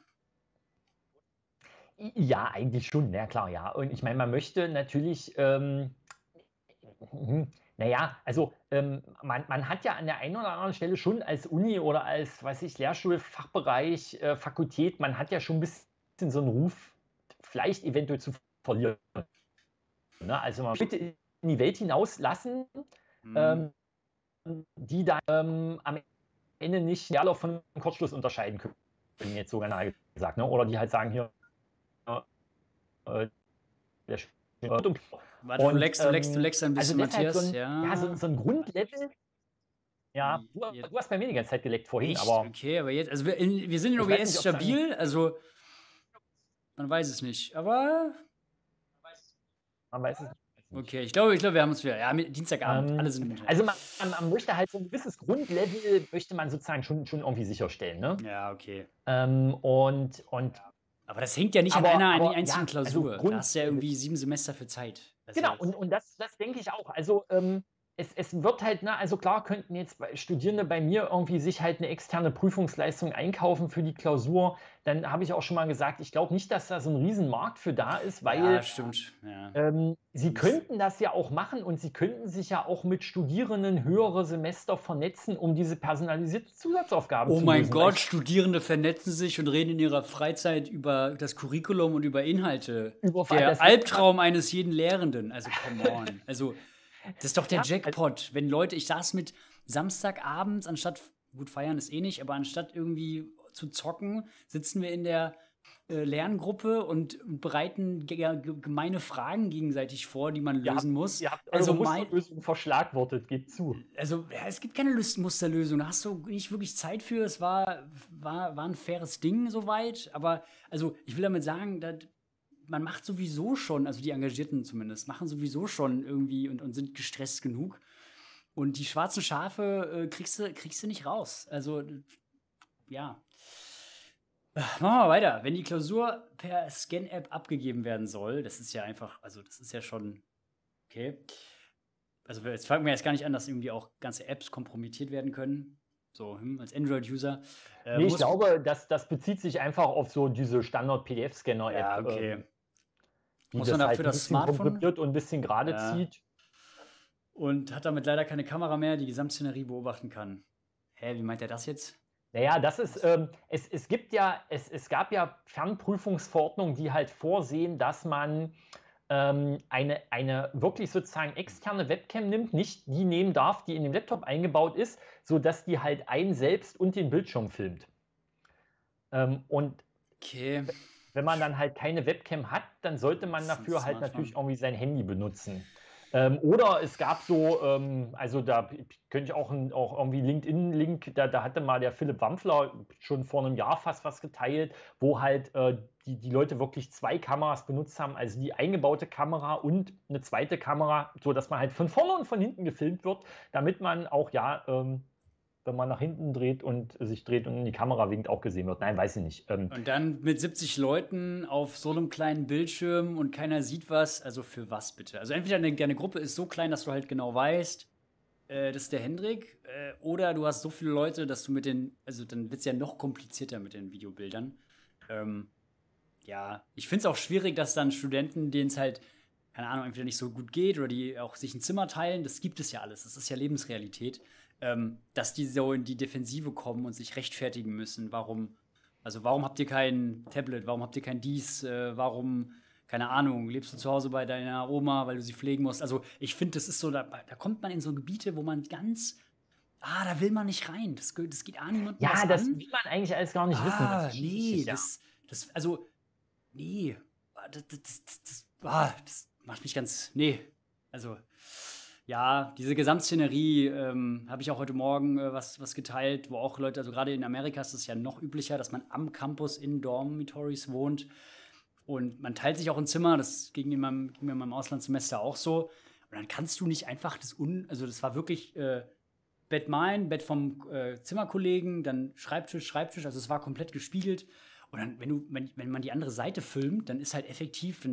Ja, eigentlich schon, ja klar, ja. Und ich meine, man möchte natürlich, naja, also man hat ja an der einen oder anderen Stelle schon als Uni oder als, weiß ich, Lehrstuhl, Fachbereich, Fakultät, man hat ja schon ein bisschen so einen Ruf, vielleicht eventuell zu verlieren. Ne? Also man möchte in die Welt hinauslassen, die dann am Ende nicht Leerlauf von Kurzschluss unterscheiden können, jetzt so ganz gesagt. Ne? Oder die halt sagen hier, der
Warte, du leckst ein bisschen,
also
Matthias.
So ein Grundlevel. Ja, du hast bei mir die ganze Zeit geleckt vorhin,
Echt?
aber.
Okay, aber jetzt, also wir sind in OBS stabil, also man weiß es nicht, aber.
Man weiß es nicht.
Okay, ich glaube, wir haben uns wieder. Ja, Dienstagabend, alle sind mit.
Also man möchte halt so ein gewisses Grundlevel, möchte man sozusagen schon irgendwie sicherstellen, ne?
Ja, okay.
Und
aber das hängt ja nicht an einer einzigen Klausur.
Also
da hast du ja irgendwie 7 Semester für Zeit.
Genau, und das denke ich auch. Also es wird halt, also klar könnten jetzt Studierende bei mir irgendwie sich halt eine externe Prüfungsleistung einkaufen für die Klausur. Dann habe ich auch schon mal gesagt, ich glaube nicht, dass da so ein Riesenmarkt für da ist, weil
ja, stimmt. Ja.
Sie könnten das ja auch machen und sie könnten sich ja auch mit Studierenden höhere Semester vernetzen, um diese personalisierten Zusatzaufgaben zu lösen.
Oh mein Gott, Studierende vernetzen sich und reden in ihrer Freizeit über das Curriculum und über Inhalte. Der Albtraum eines jeden Lehrenden. Also, come on. Also, das ist doch der Jackpot. Wenn Leute, ich saß mit Samstagabends, anstatt, gut, feiern ist eh nicht, aber anstatt irgendwie zu zocken, sitzen wir in der Lerngruppe und bereiten gemeine Fragen gegenseitig vor, die man lösen muss.
Ihr habt also Musterlösung verschlagwortet, gebt zu.
Also, ja, es gibt keine Musterlösung. Da hast du nicht wirklich Zeit für. Es war ein faires Ding soweit. Aber, also, ich will damit sagen, man macht sowieso schon, also die Engagierten zumindest, machen sowieso schon irgendwie und sind gestresst genug. Und die schwarzen Schafe kriegst du nicht raus. Also, ja. Machen wir mal weiter. Wenn die Klausur per Scan-App abgegeben werden soll, das ist ja einfach, also das ist ja schon okay. Also jetzt fangen wir jetzt gar nicht an, dass irgendwie auch ganze Apps kompromittiert werden können. So, als Android-User.
Nee, ich glaube, das bezieht sich einfach auf so diese Standard-PDF-Scanner-App.
Ja, okay.
Die
Muss
das
man
halt
dafür
ein
das
bisschen
Smartphone?
komprimiert und ein bisschen gerade zieht.
Und hat damit leider keine Kamera mehr, die Gesamtszenerie beobachten kann. Hä, wie meint er das jetzt?
Naja, das ist, es gab ja Fernprüfungsverordnungen, die halt vorsehen, dass man eine wirklich sozusagen externe Webcam nimmt, nicht die nehmen darf, die in dem Laptop eingebaut ist, sodass die halt einen selbst und den Bildschirm filmt. Und
okay.
Wenn man dann halt keine Webcam hat, dann sollte man dafür halt natürlich irgendwie sein Handy benutzen. Oder es gab so, also da könnte ich auch irgendwie LinkedIn-Link, da hatte mal der Philipp Wampfler schon vor einem Jahr fast was geteilt, wo halt die Leute wirklich 2 Kameras benutzt haben, also die eingebaute Kamera und eine zweite Kamera, sodass man halt von vorne und von hinten gefilmt wird, damit man auch, wenn man nach hinten dreht und sich dreht und in die Kamera winkt, auch gesehen wird. Nein, weiß ich nicht.
Und dann mit 70 Leuten auf so einem kleinen Bildschirm und keiner sieht was. Also für was bitte? Also entweder deine Gruppe ist so klein, dass du halt genau weißt, das ist der Hendrik, oder du hast so viele Leute, dass du also dann wird es ja noch komplizierter mit den Videobildern. Ja, ich finde es auch schwierig, dass dann Studenten, denen es halt, keine Ahnung, entweder nicht so gut geht oder die auch sich ein Zimmer teilen, das gibt es ja alles. Das ist ja Lebensrealität. Dass die so in die Defensive kommen und sich rechtfertigen müssen. Warum habt ihr kein Tablet? Warum habt ihr kein dies? Warum, keine Ahnung, lebst du zu Hause bei deiner Oma, weil du sie pflegen musst? Also ich finde, das ist so, da kommt man in so Gebiete, wo man da will man nicht rein. Das geht niemandem was
das
an.
will man eigentlich alles gar nicht wissen.
Nee, das macht mich ganz, also ja, diese Gesamtszenerie habe ich auch heute Morgen was geteilt, wo auch Leute, also gerade in Amerika ist es ja noch üblicher, dass man am Campus in Dormitories wohnt und man teilt sich auch ein Zimmer, das ging mir in meinem Auslandssemester auch so und dann kannst du nicht einfach also das war wirklich Bett Bett vom Zimmerkollegen, dann Schreibtisch, also es war komplett gespiegelt und dann, wenn man die andere Seite filmt, dann ist halt effektiv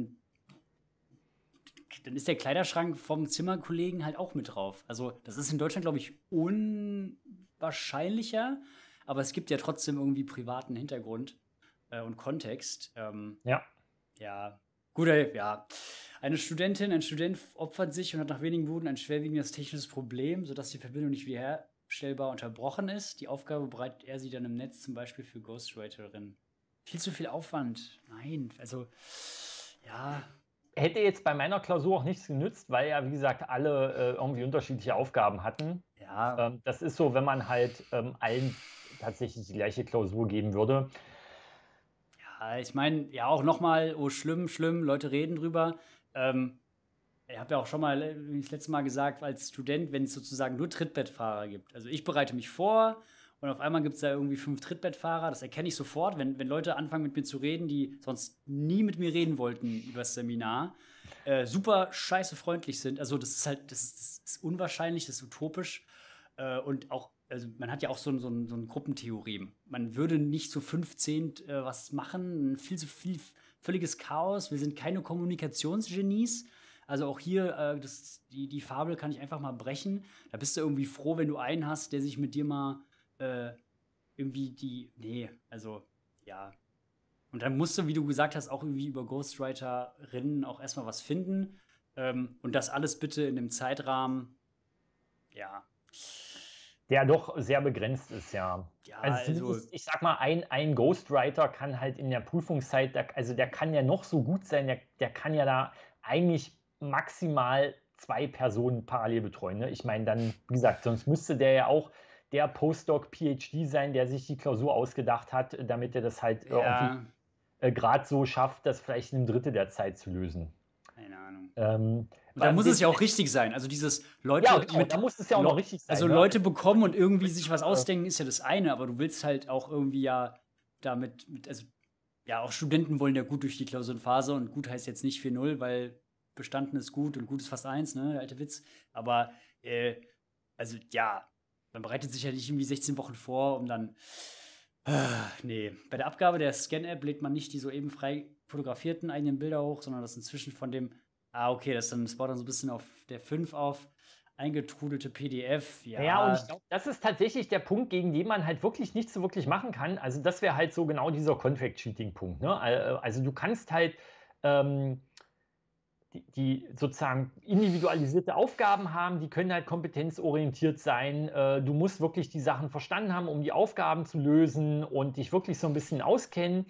dann ist der Kleiderschrank vom Zimmerkollegen halt auch mit drauf. Also das ist in Deutschland, glaube ich, unwahrscheinlicher, aber es gibt ja trotzdem irgendwie privaten Hintergrund und Kontext.
Ja.
Ja, gut, ja. Ein Student opfert sich und hat nach wenigen Minuten ein schwerwiegendes technisches Problem, sodass die Verbindung nicht wiederherstellbar unterbrochen ist. Die Aufgabe bereitet er sie dann im Netz zum Beispiel für Ghostwriterinnen. Viel zu viel Aufwand. Nein, also ja.
Hätte jetzt bei meiner Klausur auch nichts genützt, weil ja, wie gesagt, alle irgendwie unterschiedliche Aufgaben hatten.
Ja.
Das ist so, wenn man halt allen tatsächlich die gleiche Klausur geben würde.
Ja, ich meine, ja auch nochmal, oh schlimm, Leute reden drüber. Ich habe ja auch schon mal das letzte Mal gesagt, als Student, wenn es sozusagen nur Trittbettfahrer gibt. Also ich bereite mich vor und auf einmal gibt es da irgendwie 5 Trittbettfahrer. Das erkenne ich sofort, wenn Leute anfangen mit mir zu reden, die sonst nie mit mir reden wollten über das Seminar, super scheiße freundlich sind. Also das ist unwahrscheinlich, das ist utopisch. Und auch, also man hat ja auch so eine Gruppentheorie. Man würde nicht zu 15 was machen, viel zu viel, völliges Chaos. Wir sind keine Kommunikationsgenies. Also auch hier, die Fabel kann ich einfach mal brechen. Da bist du irgendwie froh, wenn du einen hast, der sich mit dir mal irgendwie ja. Und dann musst du, wie du gesagt hast, auch irgendwie über Ghostwriterinnen auch erstmal was finden. Und das alles bitte in dem Zeitrahmen, ja.
Der doch sehr begrenzt ist, ja.
Also
ich sag mal, ein Ghostwriter kann halt in der Prüfungszeit, der kann ja noch so gut sein, der kann ja da eigentlich maximal 2 Personen parallel betreuen. Ne? Ich meine, dann, wie gesagt, sonst müsste der ja auch der Postdoc-PhD sein, der sich die Klausur ausgedacht hat, damit er das halt irgendwie gerade so schafft, das vielleicht in 1/3 der Zeit zu lösen.
Keine Ahnung. Da muss es ja auch richtig sein. Also dieses Leute
da muss es ja auch noch richtig sein.
Also Leute bekommen und irgendwie sich was ausdenken, ist ja das eine, aber du willst halt auch irgendwie ja damit, also ja, auch Studenten wollen ja gut durch die Klausurenphase und gut heißt jetzt nicht 4,0, weil bestanden ist gut und gut ist fast 1, ne, der alte Witz. Aber also ja, man bereitet sich ja nicht irgendwie 16 Wochen vor, um dann. Nee, bei der Abgabe der Scan-App lädt man nicht die soeben frei fotografierten eigenen Bilder hoch, sondern das inzwischen von dem, okay, das baut dann so ein bisschen auf der 5 auf, eingetrudelte PDF,
Ja, und
ja.
ich glaube, das ist tatsächlich der Punkt, gegen den man halt wirklich nichts so wirklich machen kann. Also das wäre halt so genau dieser Contract-Cheating-Punkt. Ne? Also du kannst halt ähm, die sozusagen individualisierte Aufgaben haben, die können halt kompetenzorientiert sein. Du musst wirklich die Sachen verstanden haben, um die Aufgaben zu lösen und dich wirklich so ein bisschen auskennen.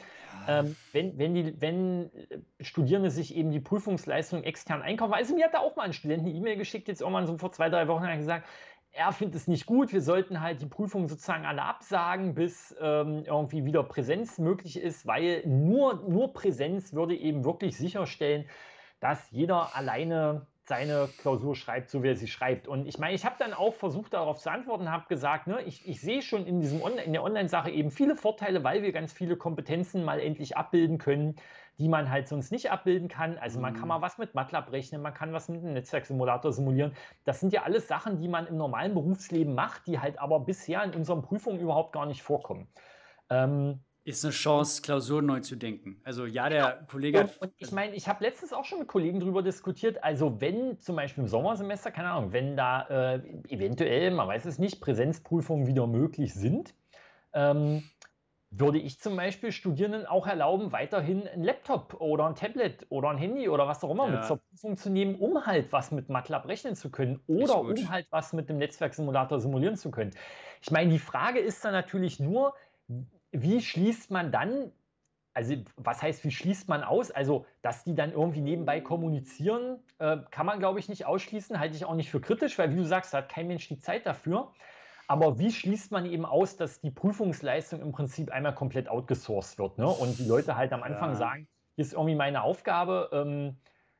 Wenn Studierende sich eben die Prüfungsleistung extern einkaufen, also mir hat da auch mal ein Student eine E-Mail geschickt, jetzt irgendwann so vor 2, 3 Wochen, hat gesagt, er findet es nicht gut, wir sollten halt die Prüfungen sozusagen alle absagen, bis irgendwie wieder Präsenz möglich ist, weil nur Präsenz würde eben wirklich sicherstellen, dass jeder alleine seine Klausur schreibt, so wie er sie schreibt. Und ich meine, ich habe dann auch versucht, darauf zu antworten, habe gesagt, ne, ich sehe schon in der Online-Sache eben viele Vorteile, weil wir ganz viele Kompetenzen mal endlich abbilden können, die man halt sonst nicht abbilden kann. Also man kann mal was mit MATLAB rechnen, man kann was mit einem Netzwerksimulator simulieren. Das sind ja alles Sachen, die man im normalen Berufsleben macht, die halt aber bisher in unseren Prüfungen überhaupt gar nicht vorkommen.
Ist eine Chance, Klausuren neu zu denken. Also ja, der Kollege hat.
Und ich meine, ich habe letztens auch schon mit Kollegen darüber diskutiert, also wenn zum Beispiel im Sommersemester, keine Ahnung, wenn da eventuell, man weiß es nicht, Präsenzprüfungen wieder möglich sind, würde ich zum Beispiel Studierenden auch erlauben, weiterhin einen Laptop oder ein Tablet oder ein Handy oder was auch immer mit zur Prüfung zu nehmen, um halt was mit MATLAB rechnen zu können oder um halt was mit dem Netzwerksimulator simulieren zu können. Ich meine, die Frage ist dann natürlich nur, wie schließt man dann, also was heißt, wie schließt man aus? Also, dass die dann irgendwie nebenbei kommunizieren, kann man, glaube ich, nicht ausschließen, halte ich auch nicht für kritisch, weil wie du sagst, da hat kein Mensch die Zeit dafür. Aber wie schließt man eben aus, dass die Prüfungsleistung im Prinzip einmal komplett outgesourced wird, ne? Und die Leute halt am Anfang sagen, hier ist irgendwie meine Aufgabe,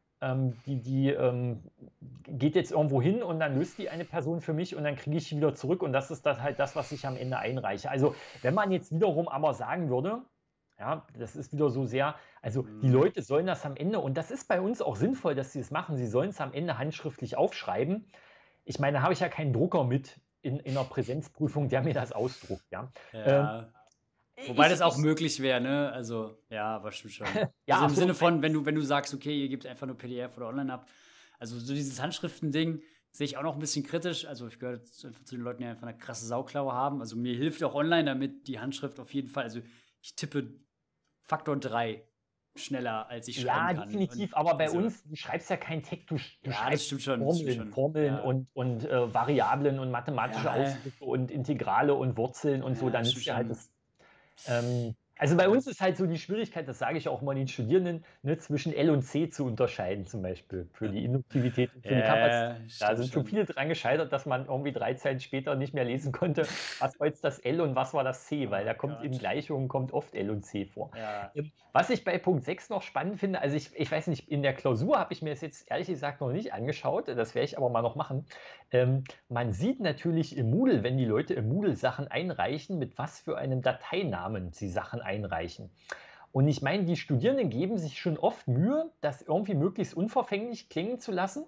die geht jetzt irgendwo hin und dann löst die eine Person für mich und dann kriege ich die wieder zurück und das ist das halt das, was ich am Ende einreiche. Also wenn man jetzt wiederum aber sagen würde, ja, das ist wieder so sehr, also die Leute sollen das am Ende, und das ist bei uns auch sinnvoll, dass sie es machen, sie sollen es am Ende handschriftlich aufschreiben. Ich meine, da habe ich ja keinen Drucker mit in einer Präsenzprüfung, der mir das ausdruckt. Ja.
Wobei das auch möglich wäre, ne? Also, ja, aber stimmt schon.
Ja,
also im Sinne von, wenn du sagst, okay, ihr gebt einfach nur PDF oder online ab. Also so dieses Handschriften-Ding sehe ich auch noch ein bisschen kritisch. Also ich gehöre zu den Leuten, die einfach eine krasse Sauklaue haben. Also mir hilft auch online damit die Handschrift auf jeden Fall. Also ich tippe Faktor 3 schneller, als ich schreiben kann.
Ja, definitiv, aber bei uns, du schreibst ja keinen Text, du schreibst Formeln und Variablen und mathematische Ausdrücke und Integrale und Wurzeln und so, dann ist ja halt das. Also bei uns ist halt so die Schwierigkeit, das sage ich auch mal den Studierenden, ne, zwischen L und C zu unterscheiden, zum Beispiel für die Induktivität und für die Kapazität. Da sind schon viele dran gescheitert, dass man irgendwie 3 Zeilen später nicht mehr lesen konnte, was war jetzt das L und was war das C, weil da kommt in Gleichungen kommt oft L und C vor. Was ich bei Punkt 6 noch spannend finde, also ich weiß nicht, in der Klausur habe ich mir das jetzt ehrlich gesagt noch nicht angeschaut, das werde ich aber mal noch machen. Man sieht natürlich im Moodle, wenn die Leute im Moodle Sachen einreichen, mit was für einem Dateinamen sie Sachen einreichen. Und ich meine, die Studierenden geben sich schon oft Mühe, das irgendwie möglichst unverfänglich klingen zu lassen.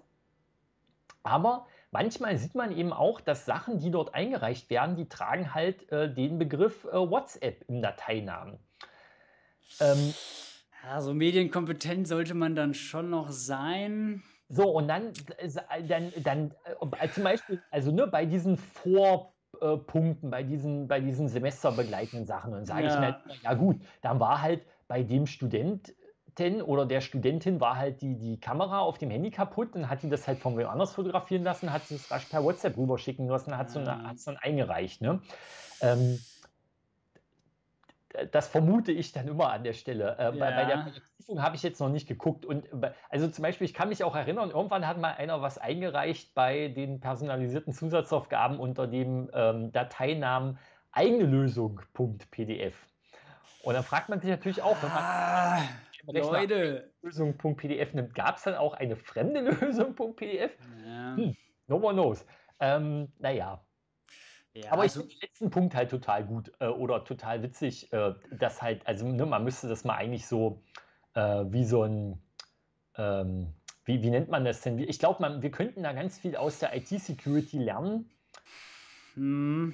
Aber manchmal sieht man eben auch, dass Sachen, die dort eingereicht werden, die tragen halt den Begriff WhatsApp im Dateinamen.
So medienkompetent sollte man dann schon noch sein.
So, und dann zum Beispiel, also ne, bei diesen Vorpunkten, bei diesen semesterbegleitenden Sachen, dann sage ich mir halt, ja gut, dann war halt bei dem Studenten oder der Studentin war halt die Kamera auf dem Handy kaputt, dann hat die das halt von wem anders fotografieren lassen, hat es rasch per WhatsApp rüberschicken lassen, hat es dann eingereicht, ne? Das vermute ich dann immer an der Stelle. Bei der Prüfung habe ich jetzt noch nicht geguckt. Und also zum Beispiel, ich kann mich auch erinnern, irgendwann hat mal einer was eingereicht bei den personalisierten Zusatzaufgaben unter dem Dateinamen eigene Lösung.pdf. Und dann fragt man sich natürlich auch, wenn man
Leute,
Lösung.pdf nimmt, gab es dann auch eine fremde Lösung.pdf? No one knows. Naja. Ja, aber ich finde den letzten Punkt halt total gut oder total witzig, dass halt, also ne, man müsste das mal eigentlich so wie so ein, wie nennt man das denn? Ich glaube, wir könnten da ganz viel aus der IT-Security lernen,
Hm.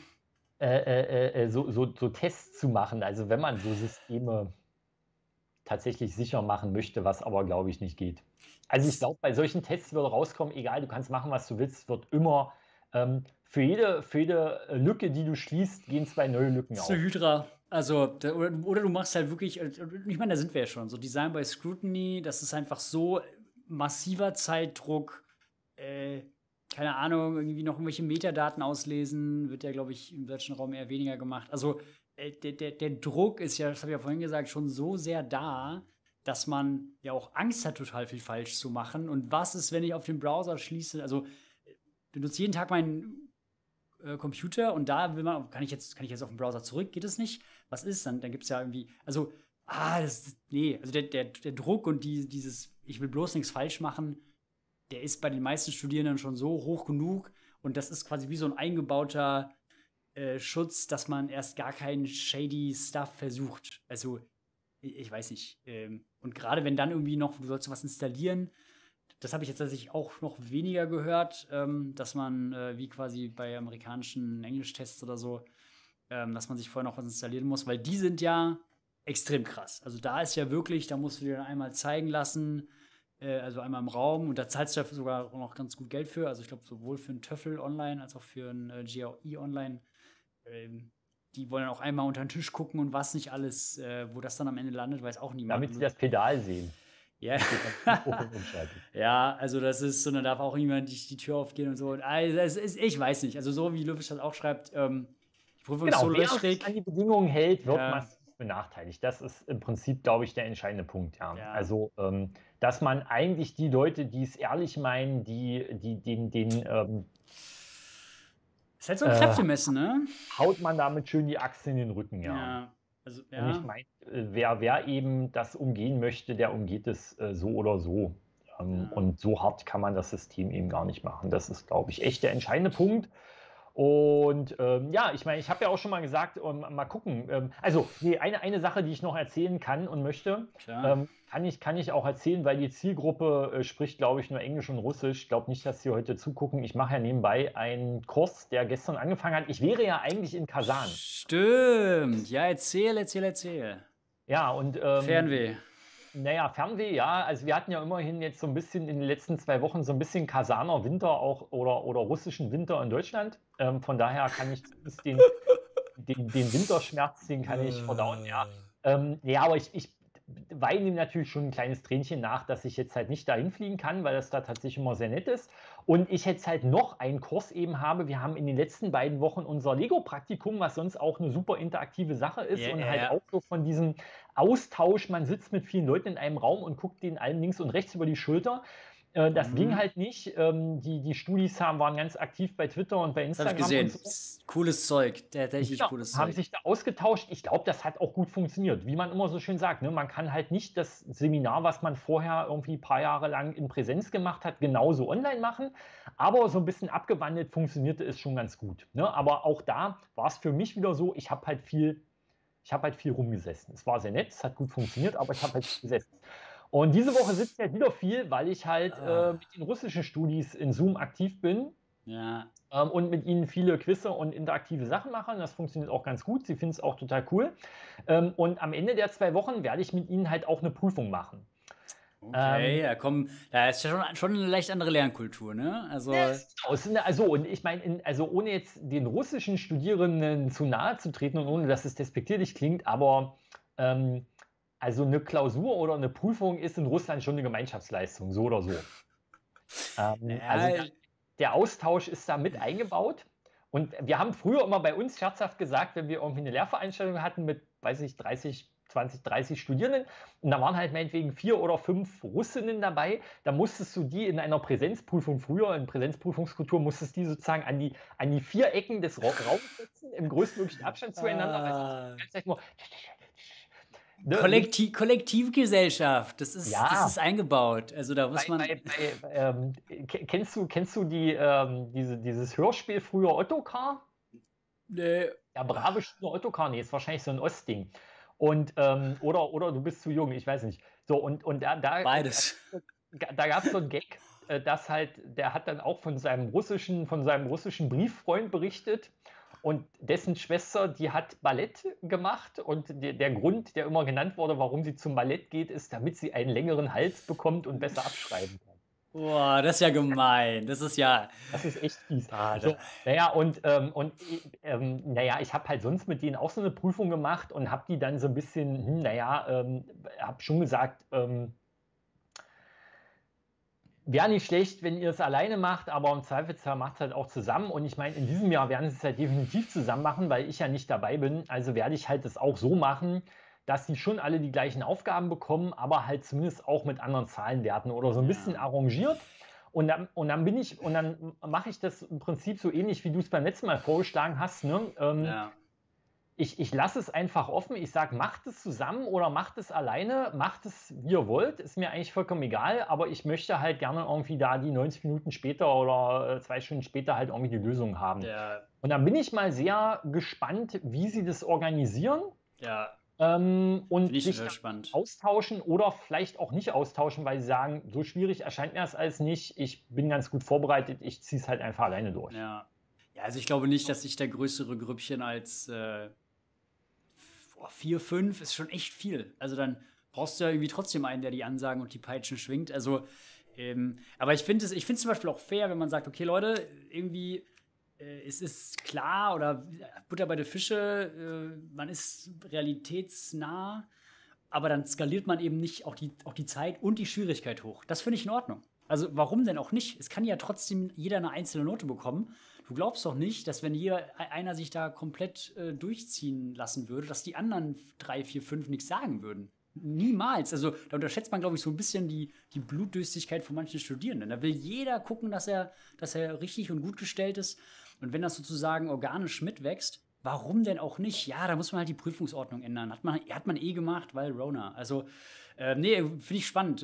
so Tests zu machen. Also wenn man so Systeme tatsächlich sicher machen möchte, was aber, glaube ich, nicht geht. Also ich glaube, bei solchen Tests würde rauskommen, egal, du kannst machen, was du willst, es wird immer für jede Lücke, die du schließt, gehen 2 neue Lücken
Das ist
auf.
eine Hydra. Also, oder du machst halt wirklich, ich meine, da sind wir ja schon. So Design by Scrutiny, das ist einfach so massiver Zeitdruck. Keine Ahnung, irgendwie noch irgendwelche Metadaten auslesen, wird ja, glaube ich, im deutschen Raum eher weniger gemacht. Also, der Druck ist ja, das habe ich ja vorhin gesagt, schon so sehr da, dass man ja auch Angst hat, total viel falsch zu machen. Und was ist, wenn ich auf den Browser schließe? Also, benutze jeden Tag meinen Computer und da will man, kann ich jetzt auf den Browser zurück? Geht es nicht? Was ist dann? Dann gibt es ja irgendwie, also, nee, also der Druck und dieses, ich will bloß nichts falsch machen, der ist bei den meisten Studierenden schon so hoch genug und das ist quasi wie so ein eingebauter Schutz, dass man erst gar keinen shady Stuff versucht. Also, ich weiß nicht. Und gerade wenn dann irgendwie noch, du sollst was installieren, das habe ich jetzt tatsächlich auch noch weniger gehört, dass man wie quasi bei amerikanischen Englischtests oder so, dass man sich vorher noch was installieren muss, weil die sind ja extrem krass. Also da ist ja wirklich, da musst du dir dann einmal zeigen lassen, also einmal im Raum und da zahlst du dafür sogar auch noch ganz gut Geld für. Also ich glaube, sowohl für einen TOEFL online als auch für einen GRE online. Die wollen auch einmal unter den Tisch gucken und was nicht alles, wo das dann am Ende landet, weiß auch niemand.
Damit sie das Pedal sehen.
Ja. Ja, also das ist so, dann darf auch niemand die Tür aufgehen und so. Und, also ich weiß nicht. Also so wie Löwisch das auch schreibt, die Prüfung ist so
Wer sich
löchrig.
an die Bedingungen hält, wird
Ja.
massiv benachteiligt. Das ist im Prinzip, glaube ich, der entscheidende Punkt. Ja.
Ja.
Also, dass man eigentlich die Leute, die es ehrlich meinen,
ist halt so ein Kräftemessen, ne?
haut man damit schön die Axt in den Rücken, ja.
Ja. Also, ja.
Und ich meine, wer eben das umgehen möchte, der umgeht es so oder so.
Ja.
Und so hart kann man das System eben gar nicht machen. Das ist, glaube ich, echt der entscheidende Punkt. Und ja, ich meine, ich habe ja auch schon mal gesagt, mal gucken. Also, nee, eine Sache, die ich noch erzählen kann und möchte,
Klar.
kann ich auch erzählen, weil die Zielgruppe spricht, glaube ich, nur Englisch und Russisch. Ich glaube nicht, dass sie heute zugucken. Ich mache ja nebenbei einen Kurs, der gestern angefangen hat. Ich wäre ja eigentlich in Kasan.
Stimmt. Ja, erzähl.
Ja, und
Fernweh.
naja, Fernweh, ja. Also wir hatten ja immerhin jetzt so ein bisschen in den letzten 2 Wochen so ein bisschen Kasaner Winter auch oder russischen Winter in Deutschland. Von daher kann ich zumindest den Winterschmerz, den kann ich verdauen, ja. Ja, aber ich weine ihm natürlich schon ein kleines Tränchen nach, dass ich jetzt halt nicht dahin fliegen kann, weil das da tatsächlich immer sehr nett ist. Und ich jetzt halt noch einen Kurs eben habe. Wir haben in den letzten beiden Wochen unser Lego-Praktikum, was sonst auch eine super interaktive Sache ist
Ja,
und
ja,
halt
ja.
auch so von diesem Austausch, man sitzt mit vielen Leuten in einem Raum und guckt denen allen links und rechts über die Schulter. Das ging halt nicht. Die Studis waren ganz aktiv bei Twitter und bei
Das habe ich
Instagram und
gesehen.
so.
Cooles Zeug. Tatsächlich
Genau,
cooles
haben
Zeug.
sich da ausgetauscht. Ich glaube, das hat auch gut funktioniert. Wie man immer so schön sagt, ne? Man kann halt nicht das Seminar, was man vorher irgendwie ein paar Jahre lang in Präsenz gemacht hat, genauso online machen. Aber so ein bisschen abgewandelt funktionierte es schon ganz gut. Ne? Aber auch da war es für mich wieder so, ich habe halt viel rumgesessen. Es war sehr nett, es hat gut funktioniert, aber ich habe halt viel gesessen. Und diese Woche sitze ich halt wieder viel, weil ich halt mit den russischen Studis in Zoom aktiv bin.
Ja.
Und mit ihnen viele Quizze und interaktive Sachen machen. Das funktioniert auch ganz gut. Sie finden es auch total cool. Und am Ende der 2 Wochen werde ich mit ihnen halt auch eine Prüfung machen.
Okay, ja, komm, da ist ja schon eine leicht andere Lernkultur, ne? Also,
Und ich meine, also ohne jetzt den russischen Studierenden zu nahe zu treten und ohne dass es despektierlich klingt, aber also eine Klausur oder eine Prüfung ist in Russland schon eine Gemeinschaftsleistung, so oder so. Also der Austausch ist da mit eingebaut. Und wir haben früher immer bei uns scherzhaft gesagt, wenn wir irgendwie eine Lehrveranstaltung hatten mit, weiß ich, 30 Studierenden und da waren halt meinetwegen 4 oder 5 Russinnen dabei, da musstest du die in einer Präsenzprüfung früher, in Präsenzprüfungskultur, musstest die sozusagen an die 4 Ecken des Raums setzen, im größtmöglichen Abstand zueinander. Also die ganze Zeit nur
Kollektivgesellschaft, das ist eingebaut. Also da muss man.
Kennst du dieses Hörspiel früher Ottokar?
Nee.
Der brave Schüler Ottokar, nee, ist wahrscheinlich so ein Ostding. Und, oder du bist zu jung, ich weiß nicht. So, und
Beides.
Da gab es so einen Gag. dass halt, der hat dann auch von seinem russischen Brieffreund berichtet. Und dessen Schwester, die hat Ballett gemacht. Und der Grund, der immer genannt wurde, warum sie zum Ballett geht, ist, damit sie einen längeren Hals bekommt und besser abschreiben kann.
Boah, das ist ja gemein. Das ist ja.
Das ist echt fies.
Ah,
So, naja, naja, ich habe halt sonst mit denen auch so eine Prüfung gemacht und habe die dann so ein bisschen, habe schon gesagt, wäre nicht schlecht, wenn ihr es alleine macht, aber im Zweifelsfall macht es halt auch zusammen. Und ich meine, in diesem Jahr werden sie es halt definitiv zusammen machen, weil ich ja nicht dabei bin. Also werde ich halt das auch so machen, dass die schon alle die gleichen Aufgaben bekommen, aber halt zumindest auch mit anderen Zahlenwerten oder so ein bisschen
ja.
arrangiert. Und dann mache ich das im Prinzip so ähnlich, wie du es beim letzten Mal vorgeschlagen hast. Ne?
Ja.
Ich lasse es einfach offen. Ich sage, macht es zusammen oder macht es alleine, macht es, wie ihr wollt. Ist mir eigentlich vollkommen egal, aber ich möchte halt gerne irgendwie da die 90 Minuten später oder 2 Stunden später halt irgendwie die Lösung haben.
Ja.
Und dann bin ich mal sehr gespannt, wie sie das organisieren.
Ja.
Und
Finde ich
sich
total
dann
spannend.
austauschen oder vielleicht auch nicht austauschen, weil sie sagen, so schwierig erscheint mir das alles nicht. Ich bin ganz gut vorbereitet, ich ziehe es halt einfach alleine durch.
Ja. Ja, also ich glaube nicht, dass sich da größere Grüppchen als 4, 5 ist schon echt viel. Also dann brauchst du ja irgendwie trotzdem einen, der die Ansagen und die Peitschen schwingt. Also, aber ich finde es zum Beispiel auch fair, wenn man sagt, okay, Leute, irgendwie es ist klar oder Butter bei der Fische, man ist realitätsnah, aber dann skaliert man eben nicht auch die Zeit und die Schwierigkeit hoch. Das finde ich in Ordnung. Also warum denn auch nicht? Es kann ja trotzdem jeder eine einzelne Note bekommen. Du glaubst doch nicht, dass wenn hier einer sich da komplett durchziehen lassen würde, dass die anderen 3, 4, 5 nichts sagen würden. Niemals. Also da unterschätzt man, glaube ich, so ein bisschen die Blutdürstigkeit von manchen Studierenden. Da will jeder gucken, dass er richtig und gut gestellt ist. Und wenn das sozusagen organisch mitwächst, warum denn auch nicht? Ja, da muss man halt die Prüfungsordnung ändern. Hat man eh gemacht, weil Rona. Also, nee, finde ich spannend.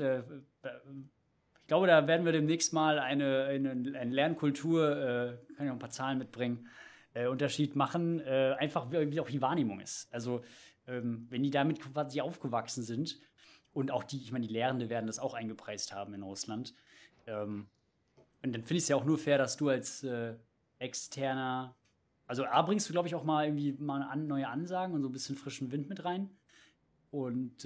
Ich glaube, da werden wir demnächst mal eine Lernkultur, kann ich auch ein paar Zahlen mitbringen, Unterschied machen, einfach wie auch die Wahrnehmung ist. Also, wenn die damit quasi aufgewachsen sind und auch ich meine, die Lehrenden werden das auch eingepreist haben in Russland. Und dann finde ich es ja auch nur fair, dass du als externer, also bringst du, glaube ich, auch mal irgendwie mal neue Ansagen und so ein bisschen frischen Wind mit rein. Und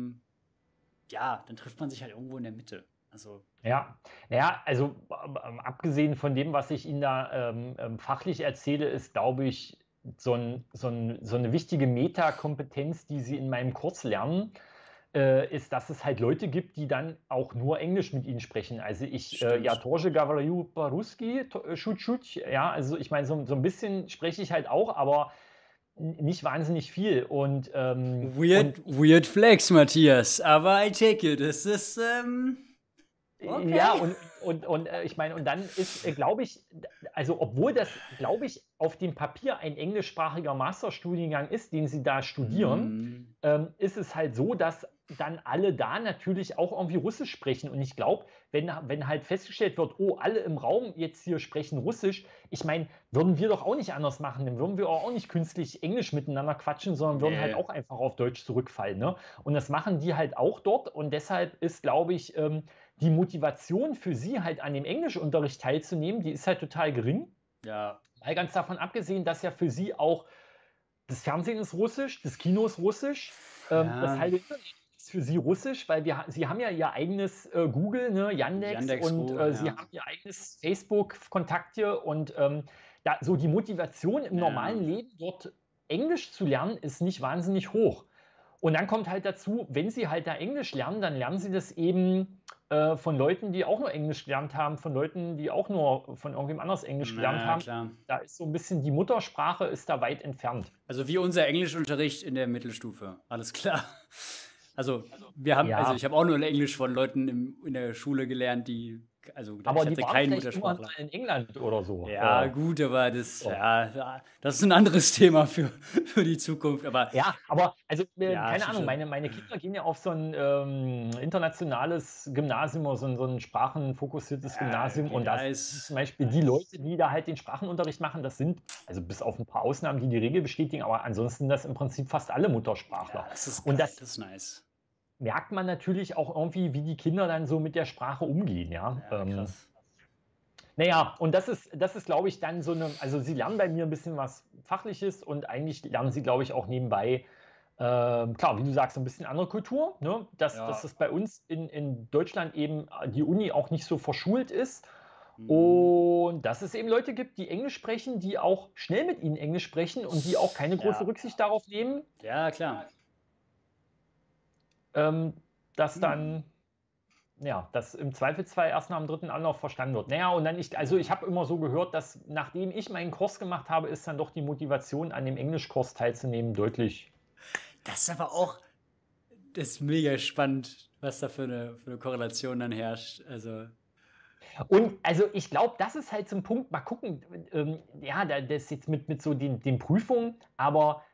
ja, dann trifft man sich halt irgendwo in der Mitte. Also.
Ja, naja, also abgesehen von dem, was ich Ihnen da fachlich erzähle, ist, glaube ich, so eine wichtige Metakompetenz, die Sie in meinem Kurs lernen, ist, dass es halt Leute gibt, die dann auch nur Englisch mit Ihnen sprechen. Also ja, тоже говорю по-русски, чуть-чуть, ja, also ich meine, so ein bisschen spreche ich halt auch, aber nicht wahnsinnig viel. Und
weird flex, Matthias, aber I take it. Das ist
okay. Ja, und ich meine, und dann ist, glaube ich, also obwohl das, glaube ich, auf dem Papier ein englischsprachiger Masterstudiengang ist, den Sie da studieren, ist es halt so, dass dann alle da natürlich auch irgendwie Russisch sprechen. Und ich glaube, wenn halt festgestellt wird, oh, alle im Raum jetzt hier sprechen Russisch, ich meine, würden wir doch auch nicht anders machen, dann würden wir auch nicht künstlich Englisch miteinander quatschen, sondern würden halt auch einfach auf Deutsch zurückfallen. Ne? Und das machen die halt auch dort. Und deshalb ist, glaube ich, die Motivation für sie halt an dem Englischunterricht teilzunehmen, die ist halt total gering.
Ja.
Weil ganz davon abgesehen, dass ja für sie auch das Fernsehen ist Russisch, das Kino ist Russisch, das halbe Internet ist für sie Russisch, weil sie haben ja ihr eigenes Google, ne, Yandex und sie haben ihr eigenes Facebook, Kontakte und so die Motivation im normalen Leben dort Englisch zu lernen, ist nicht wahnsinnig hoch. Und dann kommt halt dazu, wenn sie halt da Englisch lernen, dann lernen sie das eben von Leuten, die auch nur Englisch gelernt haben, von Leuten, die auch nur von irgendwem anders Englisch gelernt haben.
Klar.
Da ist so ein bisschen die Muttersprache ist da weit entfernt.
Also wie unser Englischunterricht in der Mittelstufe. Alles klar. Also wir haben, also ich habe auch nur Englisch von Leuten in der Schule gelernt, die, also
aber die waren vielleicht immer in England oder so.
Ja, gut, aber das ist ein anderes Thema für die Zukunft. Aber
ja, aber also keine Ahnung, meine Kinder gehen ja auf so ein internationales Gymnasium, so ein sprachenfokussiertes Gymnasium und das ist zum Beispiel die Leute, die da halt den Sprachenunterricht machen, das sind, also bis auf ein paar Ausnahmen, die Regel bestätigen, aber ansonsten das im Prinzip fast alle Muttersprachler.
Ja, das ist nice.
merkt man natürlich auch irgendwie, wie die Kinder dann so mit der Sprache umgehen, ja.
Ja, krass.
Naja, und das ist, glaube ich, dann so eine, also sie lernen bei mir ein bisschen was Fachliches und eigentlich lernen sie, glaube ich, auch nebenbei, klar, wie du sagst, so ein bisschen andere Kultur, ne? Dass
Ja.
es bei uns in Deutschland eben die Uni auch nicht so verschult ist.
Mhm.
Und dass es eben Leute gibt, die Englisch sprechen, die auch schnell mit ihnen Englisch sprechen und die auch keine große
Ja.
Rücksicht darauf nehmen,
Ja, klar.
ähm, dass
Hm.
dann, ja, das im Zweifelsfall erst nach dem dritten Anlauf verstanden wird. Naja, und dann also ich
Ja.
habe immer so gehört, dass nachdem ich meinen Kurs gemacht habe, ist dann doch die Motivation an dem Englischkurs teilzunehmen deutlich.
Das ist aber auch, das ist mega spannend, was da für eine Korrelation dann herrscht. Also,
Und also ich glaube, das ist halt so ein Punkt, mal gucken, ja, das jetzt mit so den Prüfungen, aber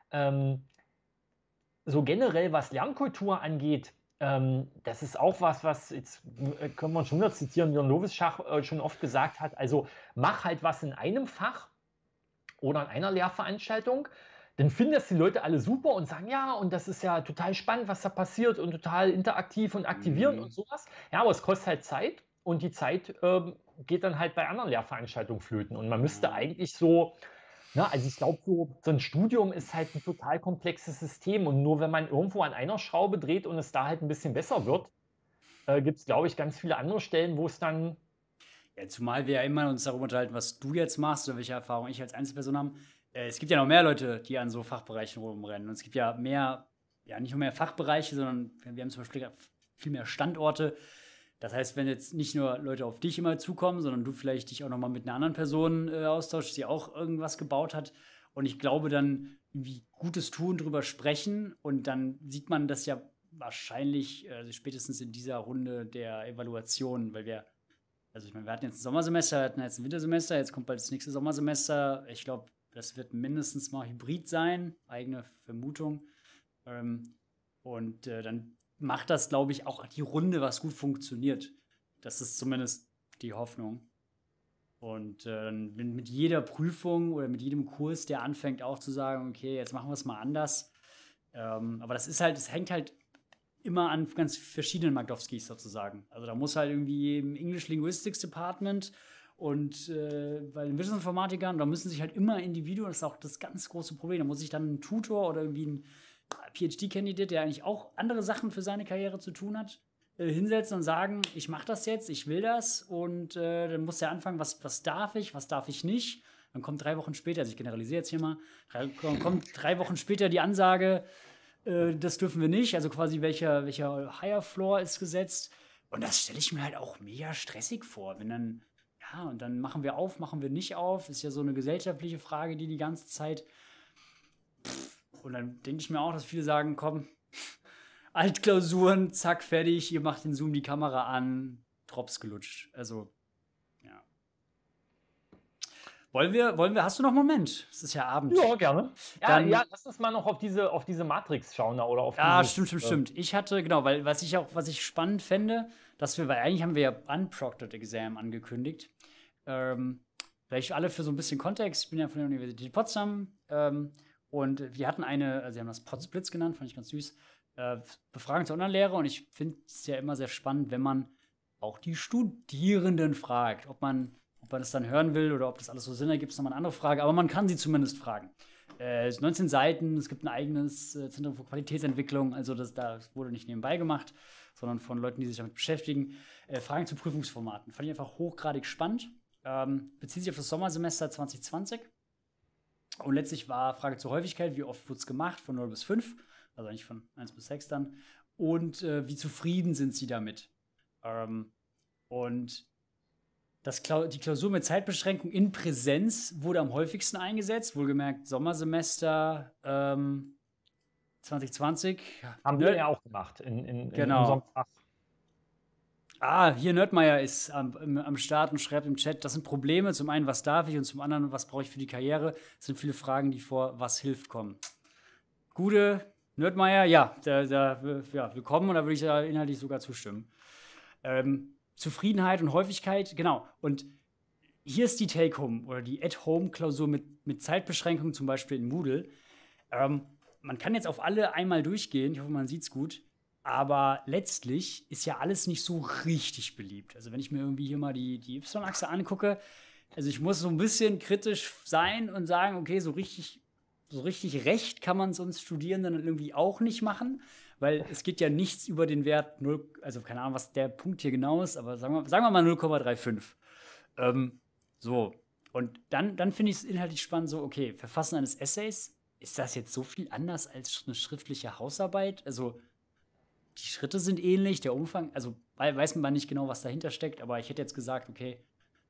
so generell, was Lernkultur angeht, das ist auch was jetzt können wir schon wieder zitieren, Jörn Lovischach schon oft gesagt hat, also mach halt was in einem Fach oder in einer Lehrveranstaltung, dann finden das die Leute alle super und sagen, ja, und das ist ja total spannend, was da passiert und total interaktiv und aktivierend und
mhm.
sowas. Ja, aber es kostet halt Zeit und die Zeit geht dann halt bei anderen Lehrveranstaltungen flöten. Und man müsste
Ja.
eigentlich so, ne, also ich glaube, so ein Studium ist halt ein total komplexes System und nur wenn man irgendwo an einer Schraube dreht und es da halt ein bisschen besser wird, gibt es, glaube ich, ganz viele andere Stellen, wo es dann,
Ja, zumal wir ja immer uns darüber unterhalten, was du jetzt machst oder welche Erfahrungen ich als Einzelperson habe. Es gibt ja noch mehr Leute, die an so Fachbereichen rumrennen. Und es gibt ja mehr, ja, nicht nur mehr Fachbereiche, sondern wir haben zum Beispiel viel mehr Standorte. Das heißt, wenn jetzt nicht nur Leute auf dich immer zukommen, sondern du vielleicht dich auch noch mal mit einer anderen Person austauschst, die auch irgendwas gebaut hat. Und ich glaube, dann irgendwie Gutes tun, drüber sprechen. Und dann sieht man das ja wahrscheinlich spätestens in dieser Runde der Evaluation, weil wir, also ich meine, wir hatten jetzt ein Sommersemester, wir hatten jetzt ein Wintersemester, jetzt kommt bald das nächste Sommersemester. Ich glaube, das wird mindestens mal Hybrid sein, eigene Vermutung. Ähm, und dann macht das, glaube ich, auch die Runde, was gut funktioniert. Das ist zumindest die Hoffnung. Und mit jeder Prüfung oder mit jedem Kurs, der anfängt, auch zu sagen, okay, jetzt machen wir es mal anders. Aber das ist halt, es hängt halt immer an ganz verschiedenen Magdowskis sozusagen. Also da muss halt irgendwie im English Linguistics Department und bei den Wissensinformatikern, da müssen sich halt immer Individuen, das ist auch das ganz große Problem, da muss sich dann ein Tutor oder irgendwie ein PhD-Kandidat, der eigentlich auch andere Sachen für seine Karriere zu tun hat, hinsetzen und sagen, ich mache das jetzt, ich will das und dann muss er anfangen, was darf ich, was darf ich nicht. Dann kommt 3 Wochen später, also ich generalisiere jetzt hier mal, kommt 3 Wochen später die Ansage, das dürfen wir nicht, also quasi welcher Higher Floor ist gesetzt. Und das stelle ich mir halt auch mega stressig vor, wenn dann, ja, und dann machen wir auf, machen wir nicht auf, ist ja so eine gesellschaftliche Frage, die ganze Zeit. Und dann denke ich mir auch, dass viele sagen, komm, Altklausuren, zack, fertig, ihr macht den Zoom die Kamera an, Drops gelutscht. Also, ja. Hast du noch einen Moment? Es ist ja Abend.
ja, gerne. Ja,
Dann,
ja, lass uns mal noch auf diese Matrix schauen da, oder auf
ja,
dieses.
stimmt. Ich hatte, genau, weil was ich spannend fände, dass wir, weil eigentlich haben wir ja Unproctored Exam angekündigt. Vielleicht alle für so ein bisschen Kontext. Ich bin ja von der Universität Potsdam und wir hatten also sie haben das Potsblitz genannt, fand ich ganz süß. Befragung zur Online-Lehre und ich finde es ja immer sehr spannend, wenn man auch die Studierenden fragt, ob man es dann hören will oder ob das alles so Sinn ergibt, ist nochmal eine andere Frage, aber man kann sie zumindest fragen. Es ist 19 Seiten, es gibt ein eigenes Zentrum für Qualitätsentwicklung, also das wurde nicht nebenbei gemacht, sondern von Leuten, die sich damit beschäftigen. Fragen zu Prüfungsformaten. Fand ich einfach hochgradig spannend. Bezieht sich auf das Sommersemester 2020. Und letztlich war Frage zur Häufigkeit, wie oft wurde es gemacht, von 0 bis 5, also eigentlich von 1 bis 6 dann. Und wie zufrieden sind sie damit? Und die Klausur mit Zeitbeschränkung in Präsenz wurde am häufigsten eingesetzt. Wohlgemerkt Sommersemester 2020.
Haben wir ja auch gemacht in
Genau.
unserem Fach.
Hier Nerdmeier ist am Start und schreibt im Chat, das sind Probleme. Zum einen, was darf ich und zum anderen, was brauche ich für die Karriere? Das sind viele Fragen, die vor was hilft kommen. Gute Nerdmeier, ja, willkommen und da würde ich da inhaltlich sogar zustimmen. Zufriedenheit und Häufigkeit, genau. Und hier ist die Take-Home oder die At-Home-Klausur mit Zeitbeschränkung, zum Beispiel in Moodle. Man kann jetzt auf alle einmal durchgehen, ich hoffe, man sieht es gut. Aber letztlich ist ja alles nicht so richtig beliebt. Also wenn ich mir irgendwie hier mal die Y-Achse angucke, also ich muss so ein bisschen kritisch sein und sagen, okay, so richtig recht kann man es uns Studierenden dann irgendwie auch nicht machen, weil es geht ja nichts über den Wert 0, also keine Ahnung, was der Punkt hier genau ist, aber sagen wir mal 0,35. So, und dann finde ich es inhaltlich spannend, so, okay, Verfassen eines Essays, ist das jetzt so viel anders als eine schriftliche Hausarbeit? Also die Schritte sind ähnlich, der Umfang, also weiß man nicht genau, was dahinter steckt, aber ich hätte jetzt gesagt, okay,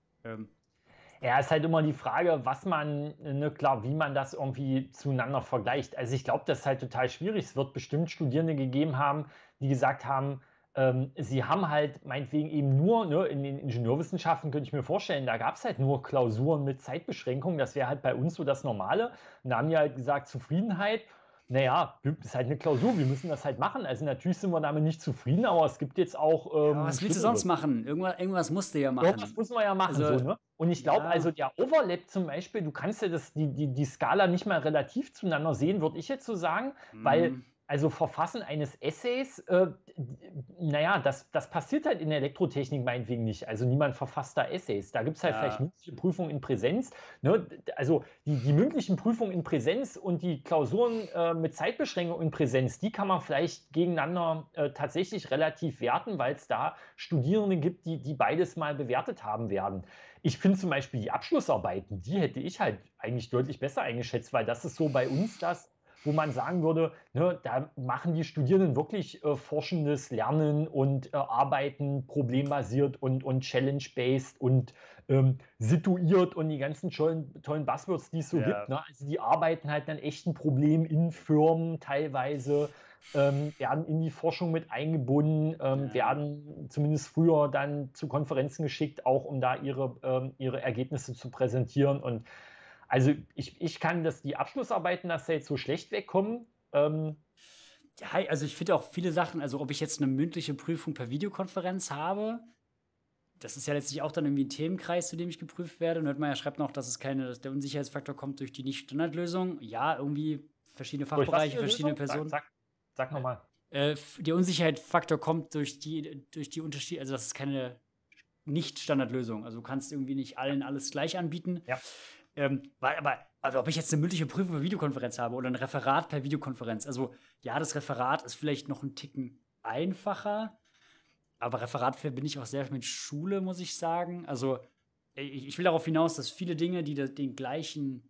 Ja, ist halt immer die Frage, was man, ne, klar, wie man das irgendwie zueinander vergleicht. Also ich glaube, das ist halt total schwierig. Es wird bestimmt Studierende gegeben haben, die gesagt haben, sie haben halt meinetwegen eben nur, ne, in den Ingenieurwissenschaften könnte ich mir vorstellen, da gab es halt nur Klausuren mit Zeitbeschränkungen. Das wäre halt bei uns so das Normale. Und da haben die halt gesagt, Zufriedenheit. Naja, das ist halt eine Klausur, wir müssen das halt machen. Also natürlich sind wir damit nicht zufrieden, aber es gibt jetzt auch
aber was willst du sonst machen? Irgendwas musst du ja machen.
irgendwas muss man ja machen,
Also,
so, ne? Und ich glaube,
ja.
also der Overlap zum Beispiel, du kannst ja die Skala nicht mal relativ zueinander sehen, würde ich jetzt so sagen, weil also Verfassen eines Essays, naja, das passiert halt in der Elektrotechnik meinetwegen nicht. Also niemand verfasst da Essays. Da gibt es halt
Ja.
vielleicht mündliche Prüfungen in Präsenz. Ne? Also die mündlichen Prüfungen in Präsenz und die Klausuren mit Zeitbeschränkung in Präsenz, die kann man vielleicht gegeneinander tatsächlich relativ werten, weil es da Studierende gibt, die beides mal bewertet haben werden. Ich finde zum Beispiel die Abschlussarbeiten, die hätte ich halt eigentlich deutlich besser eingeschätzt, weil das ist so bei uns das, wo man sagen würde, ne, da machen die Studierenden wirklich forschendes Lernen und arbeiten problembasiert und challenge-based und situiert und die ganzen tollen Buzzwords, die es so
Ja.
gibt. Ne? Also die arbeiten halt an echten Problemen in Firmen teilweise, werden in die Forschung mit eingebunden, werden zumindest früher dann zu Konferenzen geschickt, auch um da ihre Ergebnisse zu präsentieren. Und also ich kann die Abschlussarbeiten, dass da jetzt so schlecht wegkommen.
Ja, also ich finde auch viele Sachen, also ob ich jetzt eine mündliche Prüfung per Videokonferenz habe, das ist ja letztlich auch dann irgendwie ein Themenkreis, zu dem ich geprüft werde. Und hört man ja, schreibt noch, dass der Unsicherheitsfaktor kommt durch die Nicht-Standardlösung. Ja, irgendwie verschiedene Fachbereiche, verschiedene Personen.
Sag nochmal.
Der Unsicherheitsfaktor kommt durch die Unterschiede, also das ist keine Nicht-Standardlösung. Also du kannst irgendwie nicht allen alles gleich anbieten.
Ja.
Aber ob ich jetzt eine mündliche Prüfung per Videokonferenz habe oder ein Referat per Videokonferenz, also ja, das Referat ist vielleicht noch einen Ticken einfacher, aber Referat verbinde ich auch sehr mit Schule, muss ich sagen. Also ich will darauf hinaus, dass viele Dinge, die das gleiche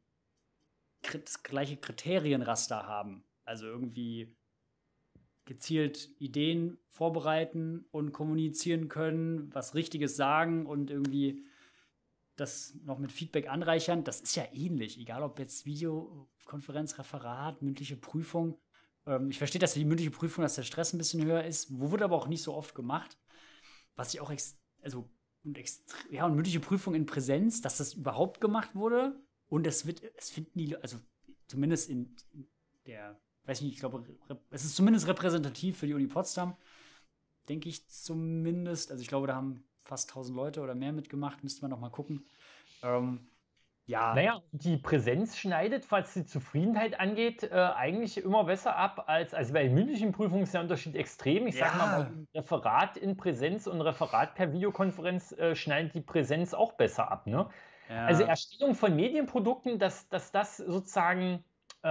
Kriterienraster haben, also irgendwie gezielt Ideen vorbereiten und kommunizieren können, was Richtiges sagen und irgendwie das noch mit Feedback anreichern, das ist ja ähnlich. Egal ob jetzt Videokonferenz, Referat, mündliche Prüfung. Ich verstehe, dass die mündliche Prüfung, dass der Stress ein bisschen höher ist, wurde aber auch nicht so oft gemacht. Was ich auch und mündliche Prüfung in Präsenz, dass das überhaupt gemacht wurde. Und es finden die, also zumindest in der, weiß nicht, ich glaube, es ist zumindest repräsentativ für die Uni Potsdam, denke ich zumindest. Also ich glaube, da haben fast 1000 Leute oder mehr mitgemacht, müsste man noch mal gucken. Ja.
Naja, die Präsenz schneidet, was die Zufriedenheit angeht, eigentlich immer besser ab also bei den mündlichen Prüfungen ist der Unterschied extrem. Ich sag mal, bei Referat in Präsenz und Referat per Videokonferenz schneidet die Präsenz auch besser ab. Ne?
Ja.
Also Erstellung von Medienprodukten, dass das sozusagen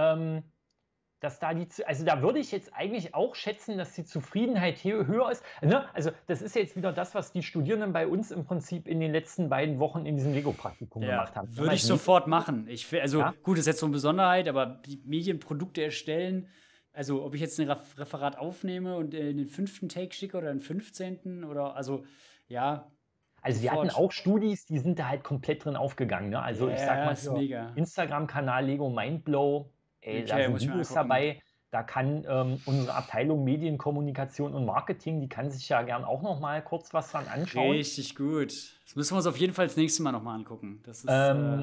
also da würde ich jetzt eigentlich auch schätzen, dass die Zufriedenheit höher ist. Ne? Also das ist jetzt wieder das, was die Studierenden bei uns im Prinzip in den letzten beiden Wochen in diesem Lego-Praktikum gemacht haben.
Würde ich sofort machen.
Ja?
Gut, das ist jetzt so eine Besonderheit, aber die Medienprodukte erstellen, also ob ich jetzt ein Referat aufnehme und in den 5. Take schicke oder den 15. oder, also, ja.
Also wir hatten auch Studis, die sind da halt komplett drin aufgegangen. Ne? Also ich sag mal, Instagram-Kanal Lego Mindblow, da sind Videos dabei, da kann unsere Abteilung Medienkommunikation und Marketing, die kann sich ja gern auch noch mal kurz was dran anschauen.
Richtig gut. Das müssen wir uns auf jeden Fall das nächste Mal noch mal angucken. Das ist,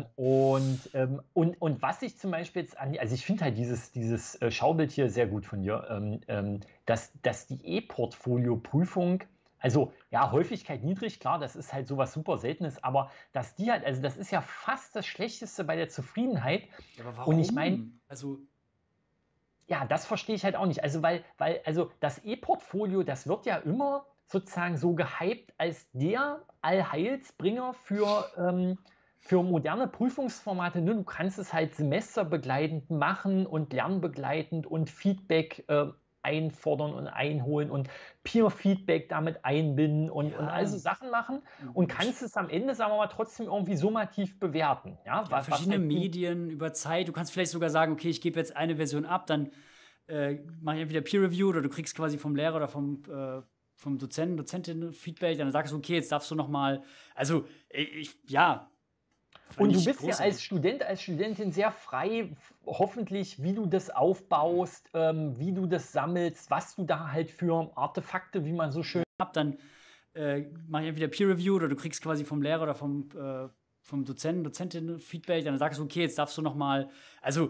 und was ich zum Beispiel jetzt also ich finde halt dieses Schaubild hier sehr gut von dir, dass die E-Portfolio-Prüfung, also ja, Häufigkeit niedrig, klar, das ist halt sowas super Seltenes, aber dass die halt, also das ist ja fast das Schlechteste bei der Zufriedenheit.
Ja, aber warum?
Und ich meine,
also
Ja, das verstehe ich halt auch nicht. Also, also das E-Portfolio, das wird ja immer sozusagen so gehypt als der Allheilsbringer für moderne Prüfungsformate. Ne? Du kannst es halt semesterbegleitend machen und lernbegleitend und Feedback einfordern und einholen und Peer-Feedback damit einbinden und all so
Ja,
Sachen machen und kannst es am Ende, sagen wir mal, trotzdem irgendwie summativ bewerten. Ja,
ja,
was
verschiedene
halt
Medien über Zeit. Du kannst vielleicht sogar sagen, okay, ich gebe jetzt eine Version ab, dann mache ich entweder Peer-Review oder du kriegst quasi vom Lehrer oder vom Dozenten, Dozentin Feedback, dann sagst du, okay, jetzt darfst du noch mal, also ja, fand
Und du
ich
bist ja als
großartig.
Student, als Studentin sehr frei, hoffentlich, wie du das aufbaust, wie du das sammelst, was du da halt für Artefakte, wie man so schön.
Ab, dann mache ich entweder Peer-Review oder du kriegst quasi vom Lehrer oder vom Dozenten, Dozentin Feedback, dann sagst du, okay, jetzt darfst du noch mal, also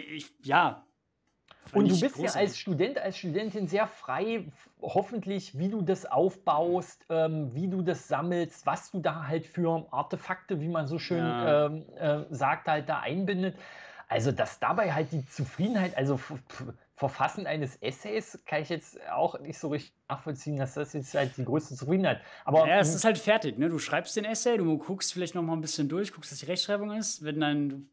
ja, fand
Und du
ich
bist ja als
großartig.
Student, als Studentin sehr frei, hoffentlich, wie du das aufbaust, wie du das sammelst, was du da halt für Artefakte, wie man so schön
Ja.
sagt, halt da einbindet. Also, dass dabei halt die Zufriedenheit, also Verfassen eines Essays, kann ich jetzt auch nicht so richtig nachvollziehen, dass das jetzt halt die größte Zufriedenheit. Aber
Ja, es ist halt fertig, ne? Du schreibst den Essay, du guckst vielleicht noch mal ein bisschen durch, guckst, dass die Rechtschreibung ist. Wenn dein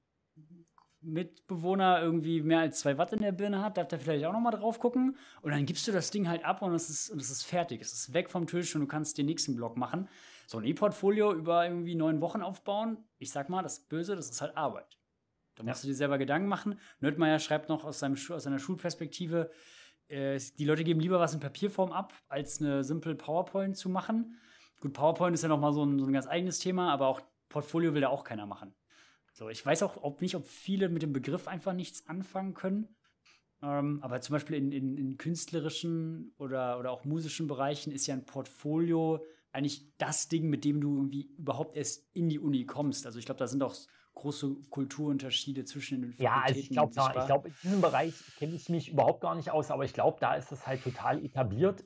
Mitbewohner irgendwie mehr als 2 Watt in der Birne hat, darf der vielleicht auch noch mal drauf gucken. Und dann gibst du das Ding halt ab und es ist fertig. Es ist weg vom Tisch und du kannst den nächsten Block machen. So ein E-Portfolio über irgendwie 9 Wochen aufbauen, ich sag mal, das Böse, das ist halt Arbeit. Da musst du dir selber Gedanken machen. Nördmeier schreibt noch aus seiner Schulperspektive, die Leute geben lieber was in Papierform ab, als eine simple PowerPoint zu machen. Gut, PowerPoint ist ja noch mal so ein ganz eigenes Thema, aber auch Portfolio will da auch keiner machen. So, ich weiß auch nicht, ob viele mit dem Begriff einfach nichts anfangen können. Aber zum Beispiel in künstlerischen oder auch musischen Bereichen ist ja ein Portfolio eigentlich das Ding, mit dem du irgendwie überhaupt erst in die Uni kommst. Also ich glaube, da sind auch große Kulturunterschiede zwischen den
ja, also
Fakultäten
ich
sichtbar.
glaube, in diesem Bereich kenne ich mich überhaupt gar nicht aus, aber ich glaube, da ist es halt total etabliert.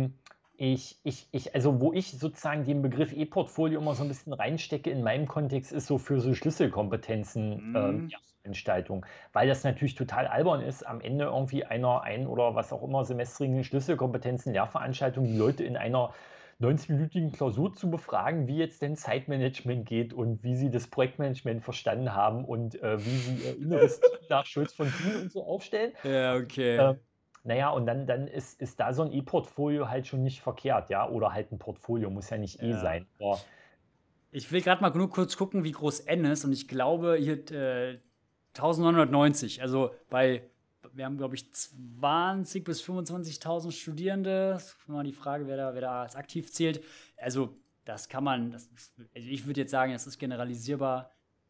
Also wo ich sozusagen den Begriff E-Portfolio immer so ein bisschen reinstecke in meinem Kontext, ist so für so Schlüsselkompetenzen
Mhm.
ja, Veranstaltung, weil das natürlich total albern ist, am Ende irgendwie einer ein oder was auch immer semestrigen Schlüsselkompetenzen Lehrveranstaltung die Leute in einer 90-minütigen Klausur zu befragen, wie jetzt denn Zeitmanagement geht und wie sie das Projektmanagement verstanden haben und wie sie ihr inneres Team nach Schulz von Thun und so aufstellen.
Ja, okay.
Äh, naja, und dann ist da so ein E-Portfolio halt schon nicht verkehrt, ja, oder halt ein Portfolio, muss ja nicht E
Ja.
sein. Aber
Ich will gerade mal nur kurz gucken, wie groß N ist. Und ich glaube, hier 1990. Also wir haben, glaube ich, 20.000 bis 25.000 Studierende. Das ist mal die Frage, wer da als aktiv zählt. Also, das kann man, also ich würde jetzt sagen, das ist generalisierbar.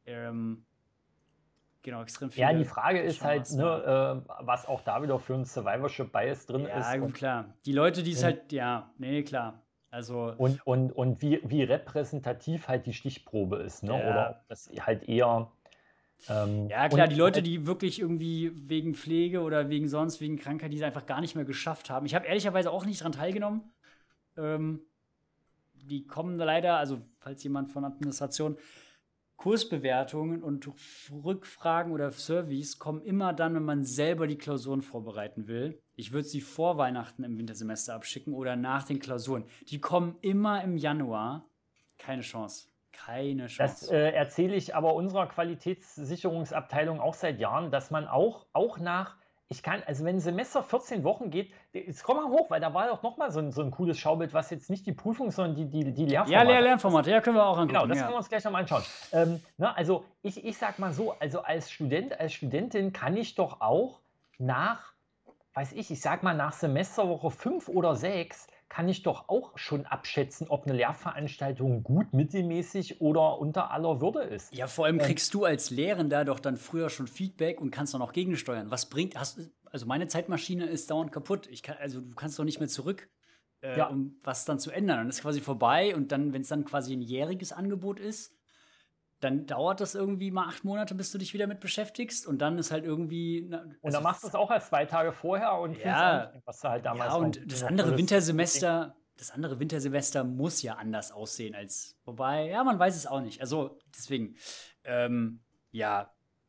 Genau, extrem
ja, die
viele
Frage ist halt,
Durchschaumaß, ja.
ne, was auch da wieder für ein Survivorship Bias drin
Ja,
ist
gut, klar. Die Leute, die es
und,
halt, ja, nee, klar. Also,
und wie repräsentativ halt die Stichprobe ist, ne? Oder
ja.
ob das halt eher
Ja, klar,
und
die Leute,
halt,
die wirklich irgendwie wegen Pflege oder wegen Krankheit, die es einfach gar nicht mehr geschafft haben. Ich habe ehrlicherweise auch nicht dran teilgenommen. Ähm, Die kommen da leider, also falls jemand von Administration, Kursbewertungen und Rückfragen oder Surveys kommen immer dann, wenn man selber die Klausuren vorbereiten will. Ich würde sie vor Weihnachten im Wintersemester abschicken oder nach den Klausuren. Die kommen immer im Januar. Keine Chance. Keine
das
Chance.
erzähle ich aber unserer Qualitätssicherungsabteilung auch seit Jahren, dass man auch nach, also wenn ein Semester 14 Wochen geht, jetzt komm mal hoch, weil da war doch nochmal so ein cooles Schaubild, was jetzt nicht die Prüfung, sondern die
Ja,
Lehrformate.
Lernformate, ja, können wir auch
Genau,
angucken,
das können
ja.
wir uns gleich nochmal anschauen. Ne, also ich sag mal so, also als Student, als Studentin kann ich doch auch nach, weiß ich sag mal nach Semesterwoche 5 oder 6 kann ich doch auch schon abschätzen, ob eine Lehrveranstaltung gut, mittelmäßig oder unter aller Würde ist.
Ja, vor allem
Ähm,
kriegst du als Lehrender doch dann früher schon Feedback und kannst dann auch gegensteuern. Also meine Zeitmaschine ist dauernd kaputt. Also du kannst doch nicht mehr zurück,
ja,
um was dann zu ändern. Dann ist quasi vorbei und dann, wenn es dann quasi ein jähriges Angebot ist, dann dauert das irgendwie mal 8 Monate, bis du dich wieder mit beschäftigst und dann ist halt irgendwie,
und dann machst du es auch erst 2 Tage vorher und findest auch nicht
ja,
mehr, was du halt
ja,
damals
und
irgendwie noch tolles Meeting.
Das andere Wintersemester muss ja anders aussehen als, wobei, ja, man weiß es auch nicht. Also deswegen, ja,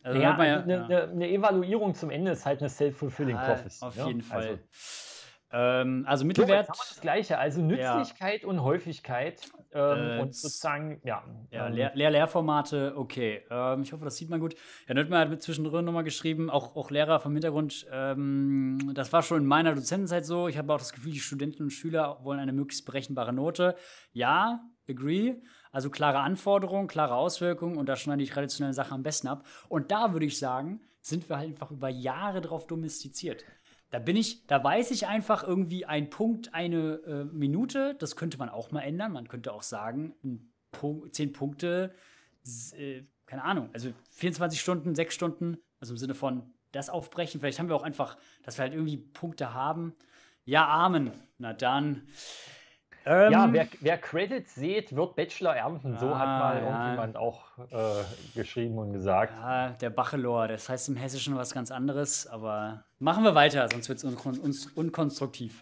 Also
Naja,
hört man
also
ja,
eine Evaluierung zum Ende ist halt eine self-fulfilling prophecy.
auf
Ne?
jeden
Also,
Fall. Also
so, jetzt haben wir das
Mittelwert,
Gleiche. Also
ja,
Nützlichkeit und Häufigkeit und
z-
sozusagen, ja,
ja, Lehrformate, okay. Ich hoffe, das sieht man gut. Ja, Nöttmer hat mit zwischendrin nochmal geschrieben, auch Lehrer vom Hintergrund. Das war schon in meiner Dozentenzeit so. Ich habe auch das Gefühl, die Studenten und Schüler wollen eine möglichst berechenbare Note. Ja, agree. Also klare Anforderungen, klare Auswirkungen und da schneiden die traditionellen Sachen am besten ab. Und da würde ich sagen, sind wir halt einfach über Jahre drauf domestiziert. Da weiß ich einfach irgendwie ein Punkt, eine Minute, das könnte man auch mal ändern. Man könnte auch sagen, 10 Punkte, keine Ahnung, also 24 Stunden, 6 Stunden, also im Sinne von das aufbrechen. Vielleicht haben wir auch einfach, dass wir halt irgendwie Punkte haben. Ja, Amen. Na dann.
ja, wer Credits sät, wird Bachelor ernten. So hat mal
Ja,
irgendjemand auch geschrieben und gesagt.
ja, der Bachelor, das heißt im Hessischen was ganz anderes, aber machen wir weiter, sonst wird es uns unkonstruktiv.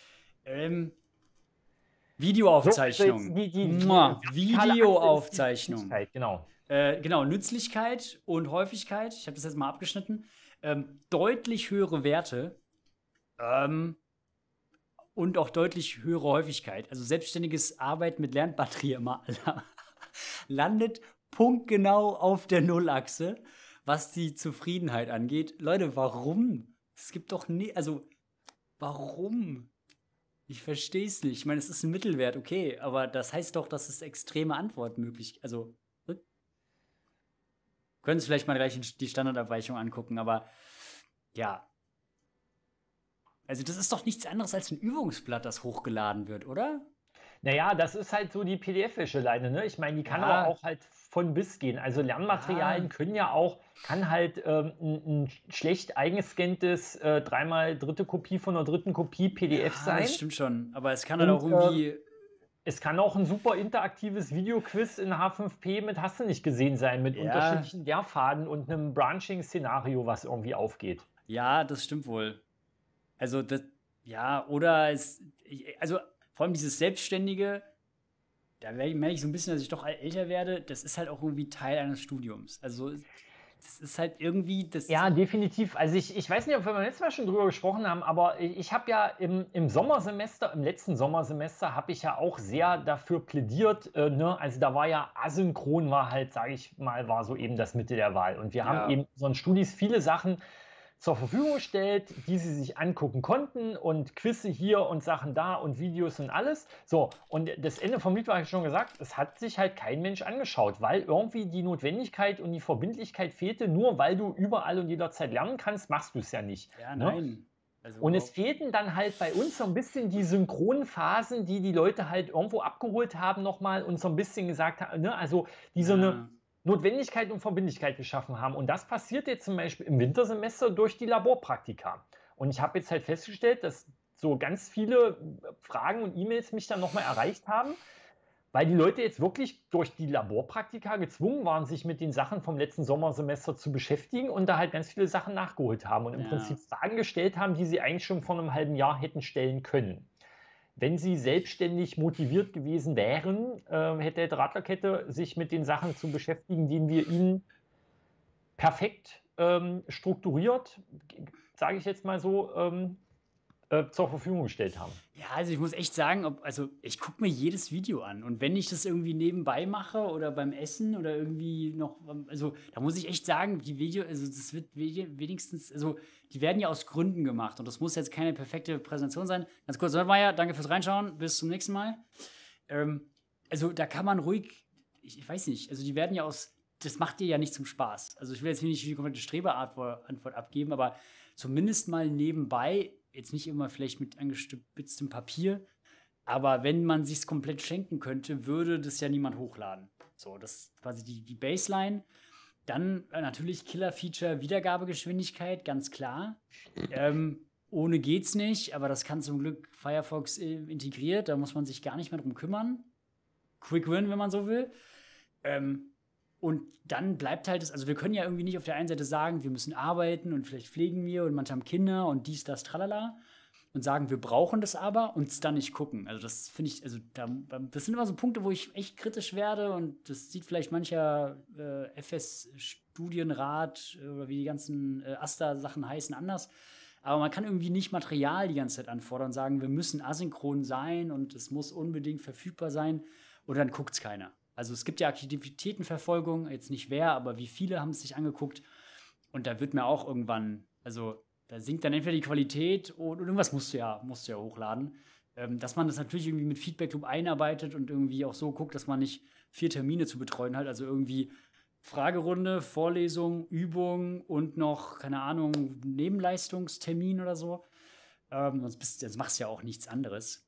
Videoaufzeichnung.
So, also jetzt die vertikale Achse ist die
Videoaufzeichnung.
Nützlichkeit, genau.
Genau, Nützlichkeit und Häufigkeit, ich habe das jetzt mal abgeschnitten, deutlich höhere Werte und auch deutlich höhere Häufigkeit. Also selbstständiges Arbeiten mit Lernmaterial landet punktgenau auf der Nullachse, was die Zufriedenheit angeht. Leute, warum? Es gibt doch nie, also warum? Ich verstehe es nicht. Ich meine, es ist ein Mittelwert, okay, aber das heißt doch, dass es extreme Antworten möglich, also können Sie vielleicht mal gleich die Standardabweichung angucken, aber ja. Also, das ist doch nichts anderes als ein Übungsblatt, das hochgeladen wird, oder?
Naja, das ist halt so die PDF-Wäscheleine, ne? Ich meine, die kann aber
Ja,
auch halt von bis gehen. Also Lernmaterialien
ja,
können ja auch, kann halt ein schlecht eingescanntes 3x dritte Kopie von der dritten Kopie PDF
ja,
sein.
das stimmt schon. Aber es kann halt auch
Und
irgendwie.
es kann auch ein super interaktives Videoquiz in H5P mit Hast du nicht gesehen sein, mit
Ja,
unterschiedlichen Lehrfaden und einem Branching-Szenario, was irgendwie aufgeht.
ja, das stimmt wohl. Also, das. Ja, oder es. Also, vor allem dieses Selbstständige, da merke ich so ein bisschen, dass ich doch älter werde. Das ist halt auch irgendwie Teil eines Studiums. Also, das ist halt irgendwie.
Ja, definitiv. Also ich weiß nicht, ob wir beim letzten Mal schon drüber gesprochen haben, aber ich habe ja im Sommersemester, im letzten Sommersemester, habe ich ja auch sehr dafür plädiert, ne? Also da war ja asynchron, war halt, sage ich mal, war so eben das Mittel der Wahl. Und wir haben
Ja,
eben so in Studis viele Sachen zur Verfügung gestellt, die sie sich angucken konnten und Quizze hier und Sachen da und Videos und alles. So, und das Ende vom Lied war ja schon gesagt, es hat sich halt kein Mensch angeschaut, weil irgendwie die Notwendigkeit und die Verbindlichkeit fehlte. Nur weil du überall und jederzeit lernen kannst, machst du es ja nicht.
ja,
Ne?
nein. Also,
Und es fehlten dann halt bei uns so ein bisschen die synchronen Phasen, die die Leute halt irgendwo abgeholt haben nochmal und so ein bisschen gesagt haben, ne? Also die so eine
ja,
Notwendigkeit und Verbindlichkeit geschaffen haben. Und das passiert jetzt zum Beispiel im Wintersemester durch die Laborpraktika. Und ich habe jetzt halt festgestellt, dass so ganz viele Fragen und E-Mails mich dann nochmal erreicht haben, weil die Leute jetzt wirklich durch die Laborpraktika gezwungen waren, sich mit den Sachen vom letzten Sommersemester zu beschäftigen und da halt ganz viele Sachen nachgeholt haben und im
ja.
Prinzip Fragen gestellt haben, die sie eigentlich schon vor einem halben Jahr hätten stellen können. Wenn sie selbstständig motiviert gewesen wären, hätte der Radlerkette sich mit den Sachen zu beschäftigen, die wir ihnen perfekt strukturiert, sage ich jetzt mal so, zur Verfügung gestellt haben.
Ja, also ich muss echt sagen, also ich gucke mir jedes Video an und wenn ich das irgendwie nebenbei mache oder beim Essen oder irgendwie noch, also da muss ich echt sagen, die Video, also das wird wenigstens, also die werden ja aus Gründen gemacht und das muss jetzt keine perfekte Präsentation sein. Ganz kurz, Meier, danke fürs Reinschauen, bis zum nächsten Mal. Also da kann man ruhig, ich weiß nicht, also die werden ja das macht dir ja nicht zum Spaß. Also ich will jetzt hier nicht die komplette Streberantwort abgeben, aber zumindest mal nebenbei, jetzt nicht immer vielleicht mit angespitztem Papier, aber wenn man sich es komplett schenken könnte, würde das ja niemand hochladen. So, das ist quasi die Baseline. Dann natürlich Killer-Feature Wiedergabegeschwindigkeit, ganz klar. Ohne geht's nicht, aber das kann zum Glück Firefox integriert, da muss man sich gar nicht mehr drum kümmern. Quick Win, wenn man so will. Und dann bleibt halt also wir können ja irgendwie nicht auf der einen Seite sagen, wir müssen arbeiten und vielleicht pflegen wir und manche haben Kinder und dies, das, tralala. und sagen, wir brauchen das aber und es dann nicht gucken. Also das finde ich, also das sind immer so Punkte, wo ich echt kritisch werde und das sieht vielleicht mancher FS-Studienrat oder wie die ganzen AStA-Sachen heißen anders. Aber man kann irgendwie nicht Material die ganze Zeit anfordern und sagen, wir müssen asynchron sein und es muss unbedingt verfügbar sein und dann guckt es keiner. Also es gibt ja Aktivitätenverfolgung, jetzt nicht wer, aber wie viele haben es sich angeguckt und da wird mir auch irgendwann, also da sinkt dann entweder die Qualität oder irgendwas musst du ja hochladen. Dass man das natürlich irgendwie mit Feedback Loop einarbeitet und irgendwie auch so guckt, dass man nicht 4 Termine zu betreuen hat, also irgendwie Fragerunde, Vorlesung, Übung und noch, keine Ahnung, Nebenleistungstermin oder so. Sonst machst du ja auch nichts anderes.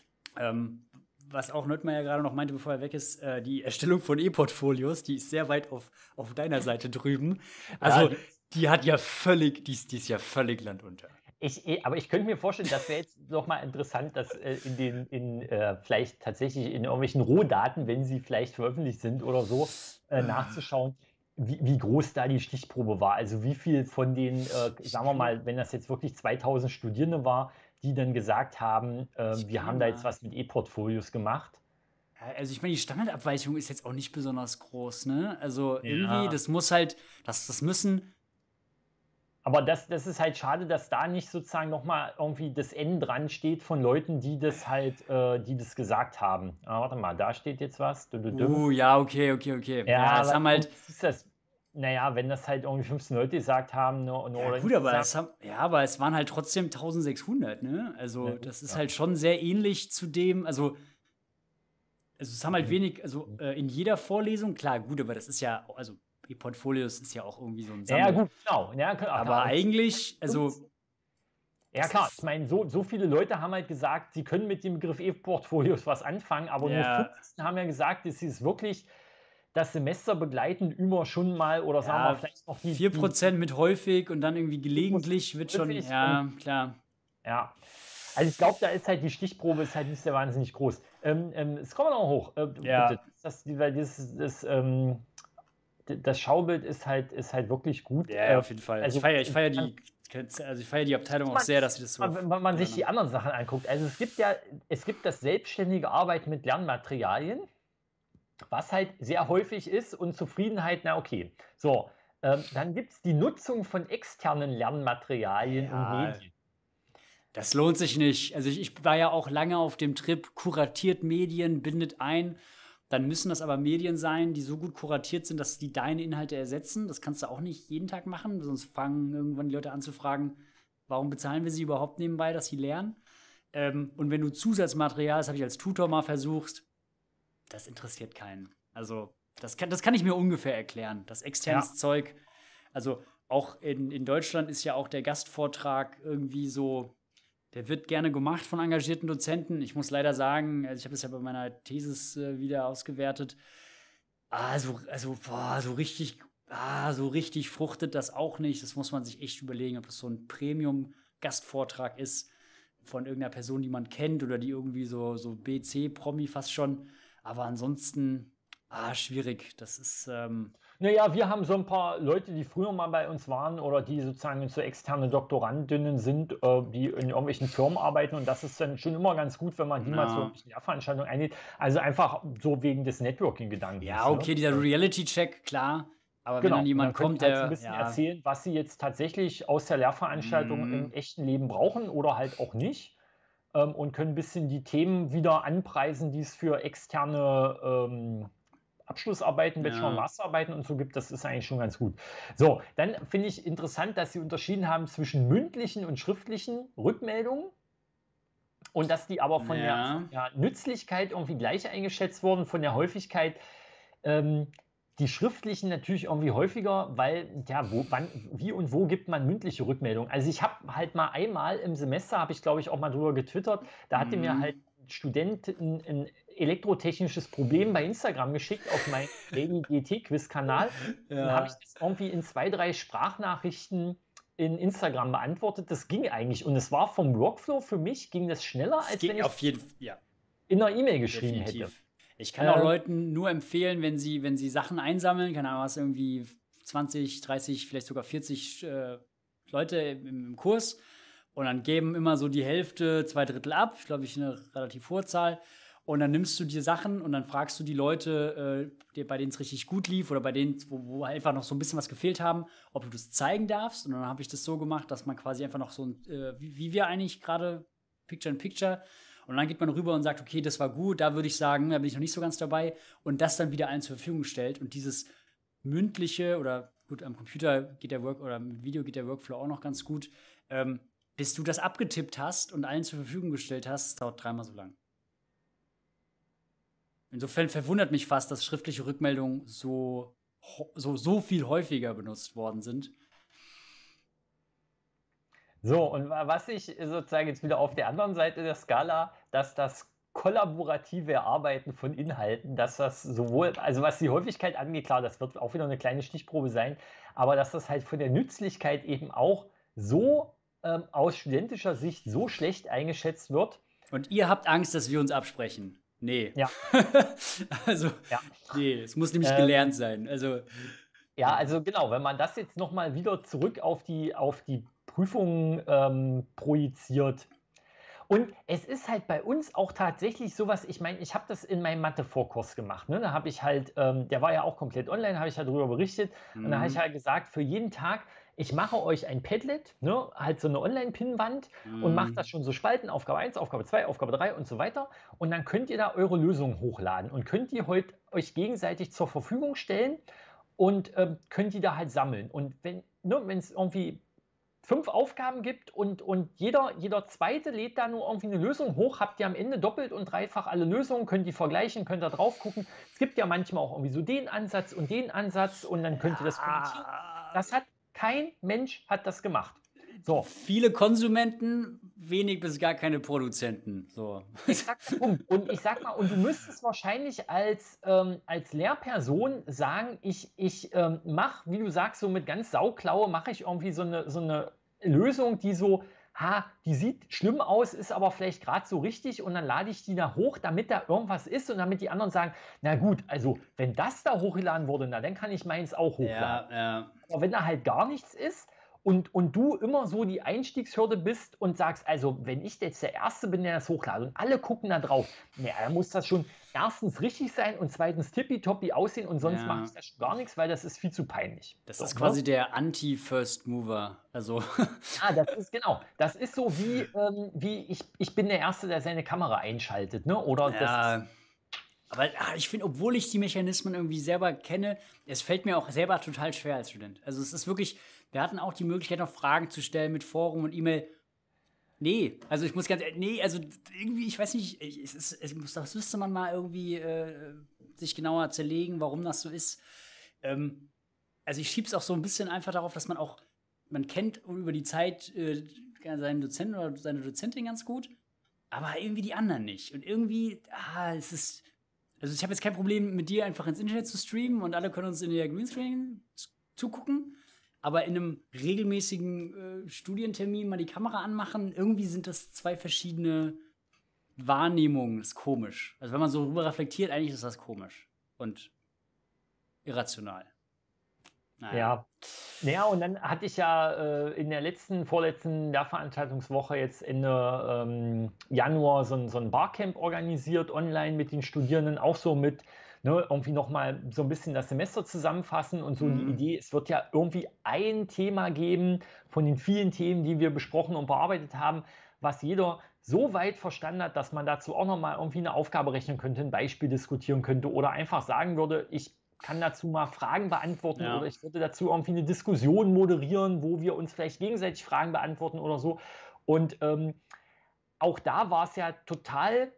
Was auch Nöttmeier gerade noch meinte, bevor er weg ist, die Erstellung von E-Portfolios, die ist sehr weit auf deiner Seite drüben. Also, die ist ja völlig landunter.
Aber ich könnte mir vorstellen, das wäre jetzt noch mal interessant, dass vielleicht tatsächlich in irgendwelchen Rohdaten, wenn sie vielleicht veröffentlicht sind oder so, nachzuschauen, wie groß da die Stichprobe war. Also wie viel von den, sagen wir mal, wenn das jetzt wirklich 2000 Studierende war, die dann gesagt haben, wir haben da jetzt was mit E-Portfolios gemacht.
Also ich meine, die Standardabweichung ist jetzt auch nicht besonders groß, ne? Also irgendwie, das muss halt, das müssen.
Aber das ist halt schade, dass da nicht sozusagen nochmal irgendwie das N dran steht von Leuten, die das gesagt haben. Warte mal, da steht jetzt was.
Ja, okay.
Ja, das haben halt. Naja, wenn das halt irgendwie 15 Leute gesagt haben.
Ja, gut, aber es waren halt trotzdem 1600, ne? Also, das ist halt schon sehr ähnlich zu dem, also es haben halt wenig, also in jeder Vorlesung, klar, gut, aber das ist ja, also E-Portfolios ist ja auch irgendwie so ein Sammel.
Ja, gut, genau. Ja, klar,
aber eigentlich, also.
Ja, klar, ich meine, so viele Leute haben halt gesagt, sie können mit dem Begriff E-Portfolios was anfangen, aber nur 15 haben ja gesagt, dass sie es wirklich das Semester begleiten über schon mal oder sagen wir vielleicht noch die
4% mit häufig und dann irgendwie gelegentlich wird schon, ja, klar.
Ja, also ich glaube, da ist halt die Stichprobe ist halt nicht sehr wahnsinnig groß. Es kommen wir noch hoch. Das Schaubild ist halt wirklich gut.
Ja, auf jeden Fall. Also ich feiere die Abteilung auch sehr, dass sie das so.
Wenn man sich die anderen Sachen anguckt. Also es gibt das selbstständige Arbeiten mit Lernmaterialien, was halt sehr häufig ist und Zufriedenheit, na okay. So, dann gibt es die Nutzung von externen Lernmaterialien und Medien.
Das lohnt sich nicht. Also ich war ja auch lange auf dem Trip, kuratiert Medien, bindet ein. Dann müssen das aber Medien sein, die so gut kuratiert sind, dass die deine Inhalte ersetzen. Das kannst du auch nicht jeden Tag machen, sonst fangen irgendwann die Leute an zu fragen, warum bezahlen wir sie überhaupt nebenbei, dass sie lernen? Und wenn du Zusatzmaterial, das habe ich als Tutor mal versucht, das interessiert keinen. Also das kann ich mir ungefähr erklären. Das externes Zeug, also auch in Deutschland ist ja auch der Gastvortrag irgendwie so, der wird gerne gemacht von engagierten Dozenten. Ich muss leider sagen, also ich habe das ja bei meiner Thesis wieder ausgewertet. So richtig fruchtet das auch nicht. Das muss man sich echt überlegen, ob das so ein Premium-Gastvortrag ist von irgendeiner Person, die man kennt oder die irgendwie so BC-Promi fast schon. Aber ansonsten, schwierig. Das ist.
Naja, wir haben so ein paar Leute, die früher mal bei uns waren oder die sozusagen so externe Doktorandinnen sind, die in irgendwelchen Firmen arbeiten. Und das ist dann schon immer ganz gut, wenn man die mal zu irgendwelchen Lehrveranstaltungen einlädt. Also einfach so wegen des Networking-Gedankens.
Ja, okay, dieser Reality-Check, klar. Aber wenn dann jemand kommt,
der ein bisschen erzählen, was sie jetzt tatsächlich aus der Lehrveranstaltung im echten Leben brauchen oder halt auch nicht. Und können ein bisschen die Themen wieder anpreisen, die es für externe Abschlussarbeiten, Bachelor- und Masterarbeiten und so gibt. Das ist eigentlich schon ganz gut. So, dann finde ich interessant, dass sie unterschieden haben zwischen mündlichen und schriftlichen Rückmeldungen und dass die aber von der Nützlichkeit irgendwie gleich eingeschätzt wurden, von der Häufigkeit. Die schriftlichen natürlich irgendwie häufiger, weil, wie und wo gibt man mündliche Rückmeldungen? Also ich habe halt mal einmal im Semester, habe ich glaube ich auch mal drüber getwittert, da hatte mir halt ein Student ein elektrotechnisches Problem bei Instagram geschickt auf meinen Daily GT-Quiz-Kanal. Dann habe ich das irgendwie in 2, 3 Sprachnachrichten in Instagram beantwortet. Das ging eigentlich und es war vom Workflow für mich, ging das schneller, als wenn ich in einer E-Mail geschrieben hätte.
Ich kann auch Leuten nur empfehlen, wenn sie Sachen einsammeln, keine Ahnung, hast irgendwie 20, 30, vielleicht sogar 40 Leute im Kurs Und dann geben immer so die Hälfte, 2/3 ab, ich glaube, eine relativ hohe Zahl. Und dann nimmst du dir Sachen und dann fragst du die Leute, bei denen es richtig gut lief oder bei denen, wo einfach noch so ein bisschen was gefehlt haben, ob du das zeigen darfst. Und dann habe ich das so gemacht, dass man quasi einfach noch so ein, wie wir eigentlich gerade Picture-in-Picture. Und dann geht man rüber und sagt, okay, das war gut, da würde ich sagen, da bin ich noch nicht so ganz dabei. Und das dann wieder allen zur Verfügung stellt. Und dieses mündliche oder gut, am Computer geht der oder im Video geht der Workflow auch noch ganz gut. Bis du das abgetippt hast und allen zur Verfügung gestellt hast, dauert 3-mal so lang. Insofern verwundert mich fast, dass schriftliche Rückmeldungen so viel häufiger benutzt worden sind.
So, und was ich sozusagen jetzt wieder auf der anderen Seite der Skala, dass das kollaborative Arbeiten von Inhalten, dass das sowohl, also was die Häufigkeit angeht, klar, das wird auch wieder eine kleine Stichprobe sein, aber dass das halt von der Nützlichkeit eben auch so aus studentischer Sicht so schlecht eingeschätzt wird.
Und ihr habt Angst, dass wir uns absprechen? Nee.
Ja.
Also, ja. Nee, es muss nämlich gelernt sein. Also,
ja, also genau, wenn man das jetzt nochmal wieder zurück auf die Prüfungen projiziert. Und es ist halt bei uns auch tatsächlich sowas, ich meine, ich habe das in meinem Mathe-Vorkurs gemacht. Ne? Da habe ich halt, der war ja auch komplett online, habe ich halt darüber berichtet. Und da habe ich halt gesagt, für jeden Tag, ich mache euch ein Padlet, ne? Halt so eine Online-Pinnwand und mache das schon so Spalten, Aufgabe 1, Aufgabe 2, Aufgabe 3 und so weiter. Und dann könnt ihr da eure Lösungen hochladen und könnt die heute euch gegenseitig zur Verfügung stellen und könnt die da halt sammeln. Und wenn es irgendwie 5 Aufgaben gibt und jeder Zweite lädt da nur irgendwie eine Lösung hoch, habt ihr am Ende doppelt und dreifach alle Lösungen, könnt die vergleichen, könnt da drauf gucken. Es gibt ja manchmal auch irgendwie so den Ansatz und dann könnt ihr das kommentieren. Das hat kein Mensch hat das gemacht. So.
Viele Konsumenten, wenig bis gar keine Produzenten. So.
Exakt der Punkt. Und ich sag mal, und du müsstest wahrscheinlich als Lehrperson sagen, ich mache, wie du sagst, so mit ganz Sauklaue, mache ich irgendwie so eine Lösung, die so, die sieht schlimm aus, ist aber vielleicht gerade so richtig und dann lade ich die da hoch, damit da irgendwas ist und damit die anderen sagen, na gut, also wenn das da hochgeladen wurde, na dann kann ich meins auch hochladen.
Ja.
Aber wenn da halt gar nichts ist und du immer so die Einstiegshürde bist und sagst, also wenn ich jetzt der Erste bin, der das hochlade und alle gucken da drauf, dann muss das schon erstens richtig sein und zweitens tippitoppi aussehen und sonst mache ich das schon gar nichts, weil das ist viel zu peinlich.
Das ist quasi der Anti-First Mover. Also.
Ja, das ist so wie ich bin der Erste, der seine Kamera einschaltet, ne? Oder
ja. Aber ich finde, obwohl ich die Mechanismen irgendwie selber kenne, es fällt mir auch selber total schwer als Student. Also es ist wirklich, wir hatten auch die Möglichkeit, noch Fragen zu stellen mit Forum und E-Mail. Nee, also ich muss ganz ehrlich, nee, also irgendwie, ich weiß nicht, das müsste man mal irgendwie sich genauer zerlegen, warum das so ist. Also ich schieb's auch so ein bisschen einfach darauf, dass man kennt über die Zeit seinen Dozenten oder seine Dozentin ganz gut, aber irgendwie die anderen nicht. Und irgendwie, es ist. Also ich habe jetzt kein Problem, mit dir einfach ins Internet zu streamen und alle können uns in der Greenscreen zugucken. Aber in einem regelmäßigen Studientermin mal die Kamera anmachen, irgendwie sind das 2 verschiedene Wahrnehmungen. Das ist komisch. Also wenn man so rüber reflektiert, eigentlich ist das komisch und irrational.
Naja. Ja, und dann hatte ich ja in der vorletzten Lehrveranstaltungswoche jetzt Ende Januar so ein Barcamp organisiert, online mit den Studierenden, auch so mit irgendwie nochmal so ein bisschen das Semester zusammenfassen und so die Idee, es wird ja irgendwie ein Thema geben von den vielen Themen, die wir besprochen und bearbeitet haben, was jeder so weit verstanden hat, dass man dazu auch nochmal irgendwie eine Aufgabe rechnen könnte, ein Beispiel diskutieren könnte oder einfach sagen würde, ich kann dazu mal Fragen beantworten oder ich würde dazu irgendwie eine Diskussion moderieren, wo wir uns vielleicht gegenseitig Fragen beantworten oder so. Und auch da war es ja total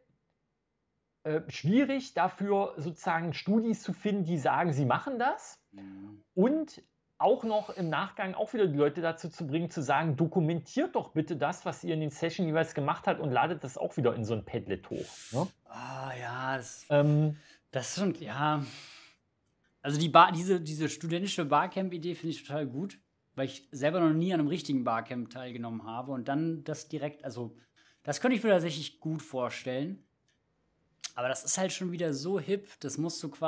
schwierig, dafür sozusagen Studis zu finden, die sagen, sie machen das. Und auch noch im Nachgang auch wieder die Leute dazu zu bringen, zu sagen, dokumentiert doch bitte das, was ihr in den Session jeweils gemacht habt und ladet das auch wieder in so ein Padlet hoch. Ne?
Das ist schon, ja. Also diese studentische Barcamp-Idee finde ich total gut, weil ich selber noch nie an einem richtigen Barcamp teilgenommen habe und dann das direkt, also das könnte ich mir tatsächlich gut vorstellen. Aber das ist halt schon wieder so hip, das musst du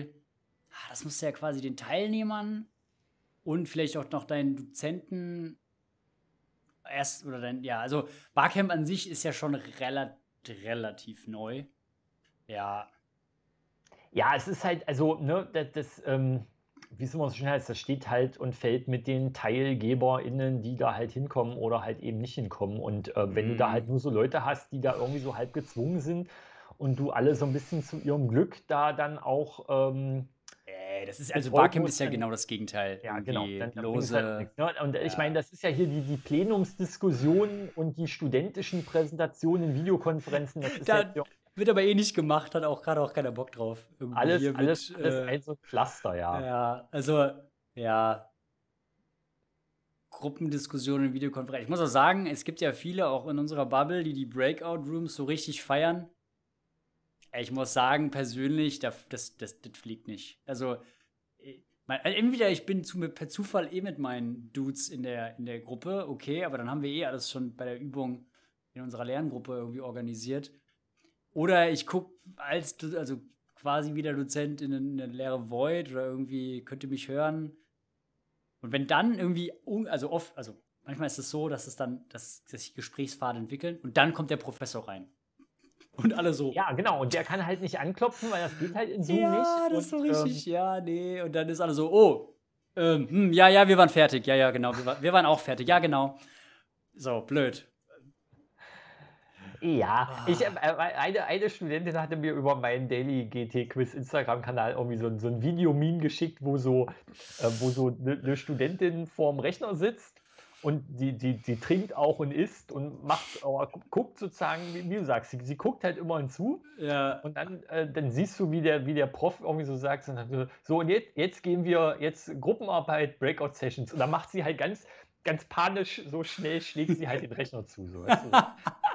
ja quasi den Teilnehmern und vielleicht auch noch deinen Dozenten erst oder dann, ja, also Barcamp an sich ist ja schon relativ neu. Ja.
Ja, es ist halt, also, ne, wie es immer so schön heißt, das steht halt und fällt mit den TeilgeberInnen, die da halt hinkommen oder halt eben nicht hinkommen. Und wenn du da halt nur so Leute hast, die da irgendwie so halb gezwungen sind und du alle so ein bisschen zu ihrem Glück da dann auch
Das ist, also
betreuen
Barcamp
musst,
ist ja
dann,
genau das Gegenteil.
ja, genau,
Irgendwie
dann bringt es halt auch
lose.
nichts. Ne? Und ich meine,
Ja.
das ist ja hier die Plenumsdiskussionen und die studentischen Präsentationen, Videokonferenzen, das ist jetzt
Da
ja
wird aber eh nicht gemacht, hat auch gerade auch keiner Bock drauf. Irgendwie
alles,
hier
alles,
mit,
alles ein so ein Pflaster, ja.
ja, also, ja, Gruppendiskussionen, Videokonferenzen. Ich muss auch sagen, es gibt ja viele auch in unserer Bubble, die die Breakout-Rooms so richtig feiern. Ich muss sagen, persönlich, das fliegt nicht. Also, entweder ich bin per Zufall mit meinen Dudes in der Gruppe, okay, aber dann haben wir alles schon bei der Übung in unserer Lerngruppe irgendwie organisiert. Oder ich gucke also quasi wie der Dozent in eine leere Void oder irgendwie könnte mich hören. Und wenn dann irgendwie, also manchmal ist es so, dass sich Gesprächsfaden entwickeln und dann kommt der Professor rein. Und alle so.
Ja, genau. Und der kann halt nicht anklopfen, weil das geht halt in Zoom nicht.
Ja, das ist so
Und
richtig. Ja, nee. Und dann ist alle so, oh, ja, wir waren fertig. Ja, genau. Wir waren auch fertig. Ja, genau. So, blöd.
ja, eine Studentin hatte mir über meinen Daily GT Quiz Instagram-Kanal irgendwie so ein Video-Meme geschickt, wo so eine Studentin vorm Rechner sitzt und die trinkt auch und isst und macht, aber guckt sozusagen, wie du sagst, sie guckt halt immer hinzu.
Ja.
Und dann siehst du, wie der Prof irgendwie so sagt, so und jetzt gehen wir, jetzt Gruppenarbeit, Breakout-Sessions. Und dann macht sie halt ganz, ganz panisch, so schnell schlägt sie halt den Rechner zu. So, weißt du, so.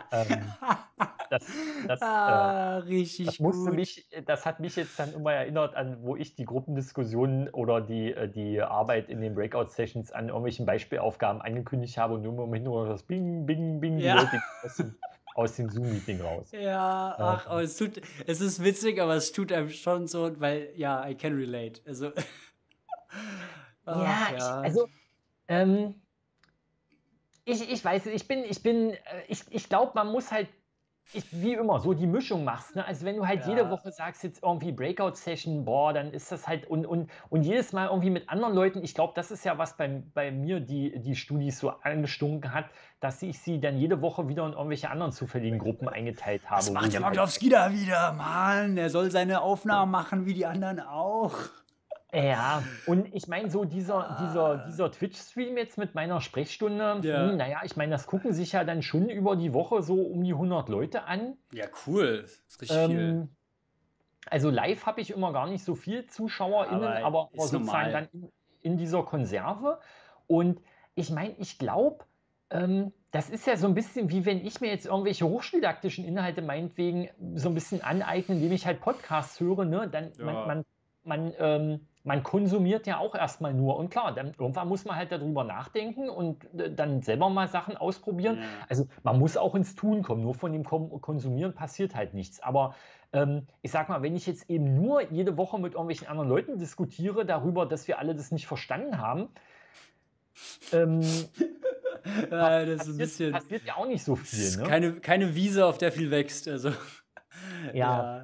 Richtig gut.
Das hat mich jetzt dann immer erinnert an, wo ich die Gruppendiskussionen oder die Arbeit in den Breakout-Sessions an irgendwelchen Beispielaufgaben angekündigt habe und nur im Hintergrund das Bing, Bing, Bing,
Ja.
die Leute aus dem Zoom-Meeting raus.
Ja, aber es ist witzig, aber es tut einem schon so, weil, ja, I can relate. Also,
Ich weiß, ich glaube, man muss halt, wie immer, so die Mischung machst. Ne? Also wenn du halt jede Woche sagst, jetzt irgendwie Breakout-Session, boah, dann ist das halt, und jedes Mal irgendwie mit anderen Leuten, ich glaube, das ist ja, was bei mir die Studis so angestunken hat, dass ich sie dann jede Woche wieder in irgendwelche anderen zufälligen Gruppen eingeteilt habe.
Das macht der Maglowski da wieder, Mann. Er soll seine Aufnahmen machen wie die anderen auch.
Ja, und ich meine, so dieser Twitch-Stream jetzt mit meiner Sprechstunde,
Ja.
naja, ich meine, das gucken sich ja dann schon über die Woche so um die 100 Leute an.
Ja, cool. Das ist richtig viel.
Also live habe ich immer gar nicht so viel ZuschauerInnen, aber
ist
sozusagen
normal.
dann in dieser Konserve. Und ich meine, ich glaube, das ist ja so ein bisschen wie wenn ich mir jetzt irgendwelche hochschuldidaktischen Inhalte meinetwegen so ein bisschen aneigne, indem ich halt Podcasts höre, ne? Dann man konsumiert ja auch erstmal nur. Und klar, dann irgendwann muss man halt darüber nachdenken und dann selber mal Sachen ausprobieren.
Ja.
Also man muss auch ins Tun kommen. Nur von dem Konsumieren passiert halt nichts. Aber ich sag mal, wenn ich jetzt eben nur jede Woche mit irgendwelchen anderen Leuten diskutiere darüber, dass wir alle das nicht verstanden haben,
das ist ein bisschen,
passiert ja auch nicht so viel.
ist
Ne?
keine Wiese, auf der viel wächst. Also,
Ja.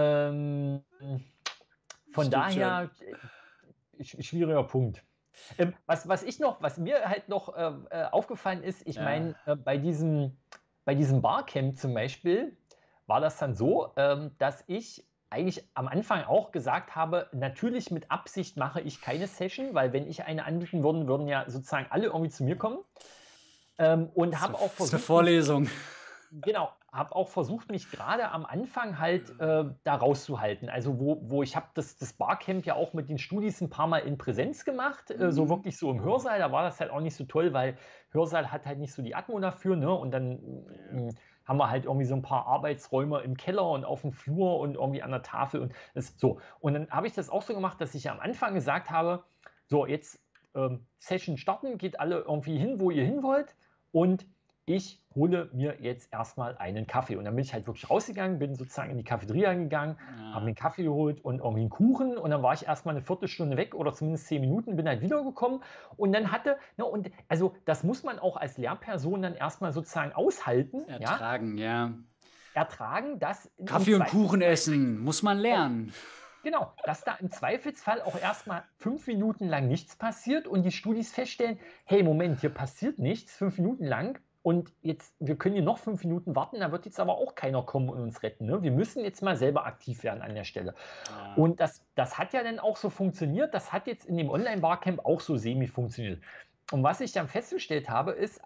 Von daher, schwieriger Punkt. Was mir halt noch aufgefallen ist, ich meine, bei diesem Barcamp zum Beispiel war das dann so, dass ich eigentlich am Anfang auch gesagt habe, natürlich mit Absicht mache ich keine Session, weil wenn ich eine anbieten würde, würden ja sozusagen alle irgendwie zu mir kommen. Und habe auch versucht,
zur Vorlesung.
Genau, habe auch versucht, mich gerade am Anfang halt da rauszuhalten. Also wo ich habe das Barcamp ja auch mit den Studis ein paar Mal in Präsenz gemacht, so wirklich so im Hörsaal. Da war das halt auch nicht so toll, weil Hörsaal hat halt nicht so die Atmo dafür. Ne? Und dann haben wir halt irgendwie so ein paar Arbeitsräume im Keller und auf dem Flur und irgendwie an der Tafel und das so. Und dann habe ich das auch so gemacht, dass ich am Anfang gesagt habe, so jetzt Session starten, geht alle irgendwie hin, wo ihr hin wollt. Und ich hole mir jetzt erstmal einen Kaffee. Und dann bin ich halt wirklich rausgegangen, bin sozusagen in die Cafeteria gegangen, habe mir einen Kaffee geholt und irgendwie einen Kuchen. Und dann war ich erstmal eine Viertelstunde weg oder zumindest 10 Minuten, bin halt wiedergekommen. Und dann und also das muss man auch als Lehrperson dann erstmal sozusagen aushalten,
Ertragen, ja.
Ertragen, dass
Kaffee und Kuchen essen, muss man lernen.
Genau, dass da im Zweifelsfall auch erstmal 5 Minuten lang nichts passiert und die Studis feststellen, hey, Moment, hier passiert nichts, 5 Minuten lang und jetzt, wir können hier noch 5 Minuten warten, da wird jetzt aber auch keiner kommen und uns retten. Ne? Wir müssen jetzt mal selber aktiv werden an der Stelle.
Ja.
Und das hat ja dann auch so funktioniert, das hat jetzt in dem Online-Barcamp auch so semi funktioniert. Und was ich dann festgestellt habe, ist,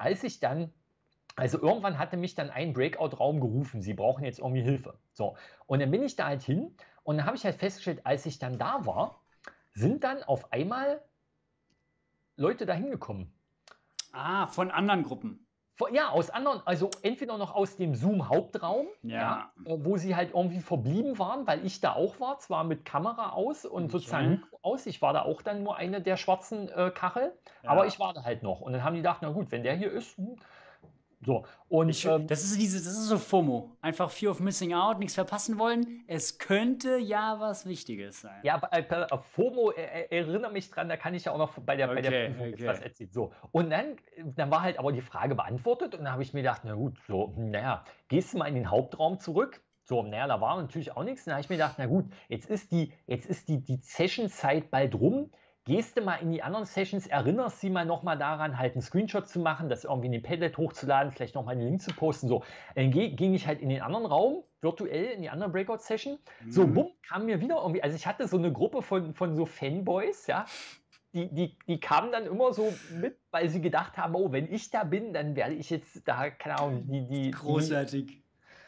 also irgendwann hatte mich dann ein Breakout-Raum gerufen, sie brauchen jetzt irgendwie Hilfe. So, und dann bin ich da halt hin und dann habe ich halt festgestellt, als ich dann da war, sind dann auf einmal Leute da hingekommen.
Ah, von anderen Gruppen.
Ja, aus anderen, also entweder noch aus dem Zoom-Hauptraum, wo sie halt irgendwie verblieben waren, weil ich da auch war, zwar mit Kamera aus und sozusagen Mikro aus. Ich war da auch dann nur eine der schwarzen Kachel, aber ich war da halt noch. Und dann haben die gedacht, na gut, wenn der hier ist, so. Und
das ist so FOMO. Einfach Fear of Missing Out, nichts verpassen wollen. Es könnte ja was Wichtiges sein.
Ja, FOMO, erinnere mich dran, da kann ich ja auch noch bei der Prüfung jetzt was erzählen. So. Und dann war halt aber die Frage beantwortet und dann habe ich mir gedacht, na gut, so, naja, gehst du mal in den Hauptraum zurück? So, naja, da war natürlich auch nichts. Dann habe ich mir gedacht, na gut, jetzt ist die Session-Zeit bald rum. Gehst du mal in die anderen Sessions, erinnerst sie mal nochmal daran, halt einen Screenshot zu machen, das irgendwie in den Padlet hochzuladen, vielleicht nochmal einen Link zu posten. So, dann ging ich halt in den anderen Raum, virtuell in die andere Breakout-Session. So, bumm, kam mir wieder irgendwie, also ich hatte so eine Gruppe von so Fanboys, ja, die kamen dann immer so mit, weil sie gedacht haben, oh, wenn ich da bin, dann werde ich jetzt da, keine Ahnung,
Großartig.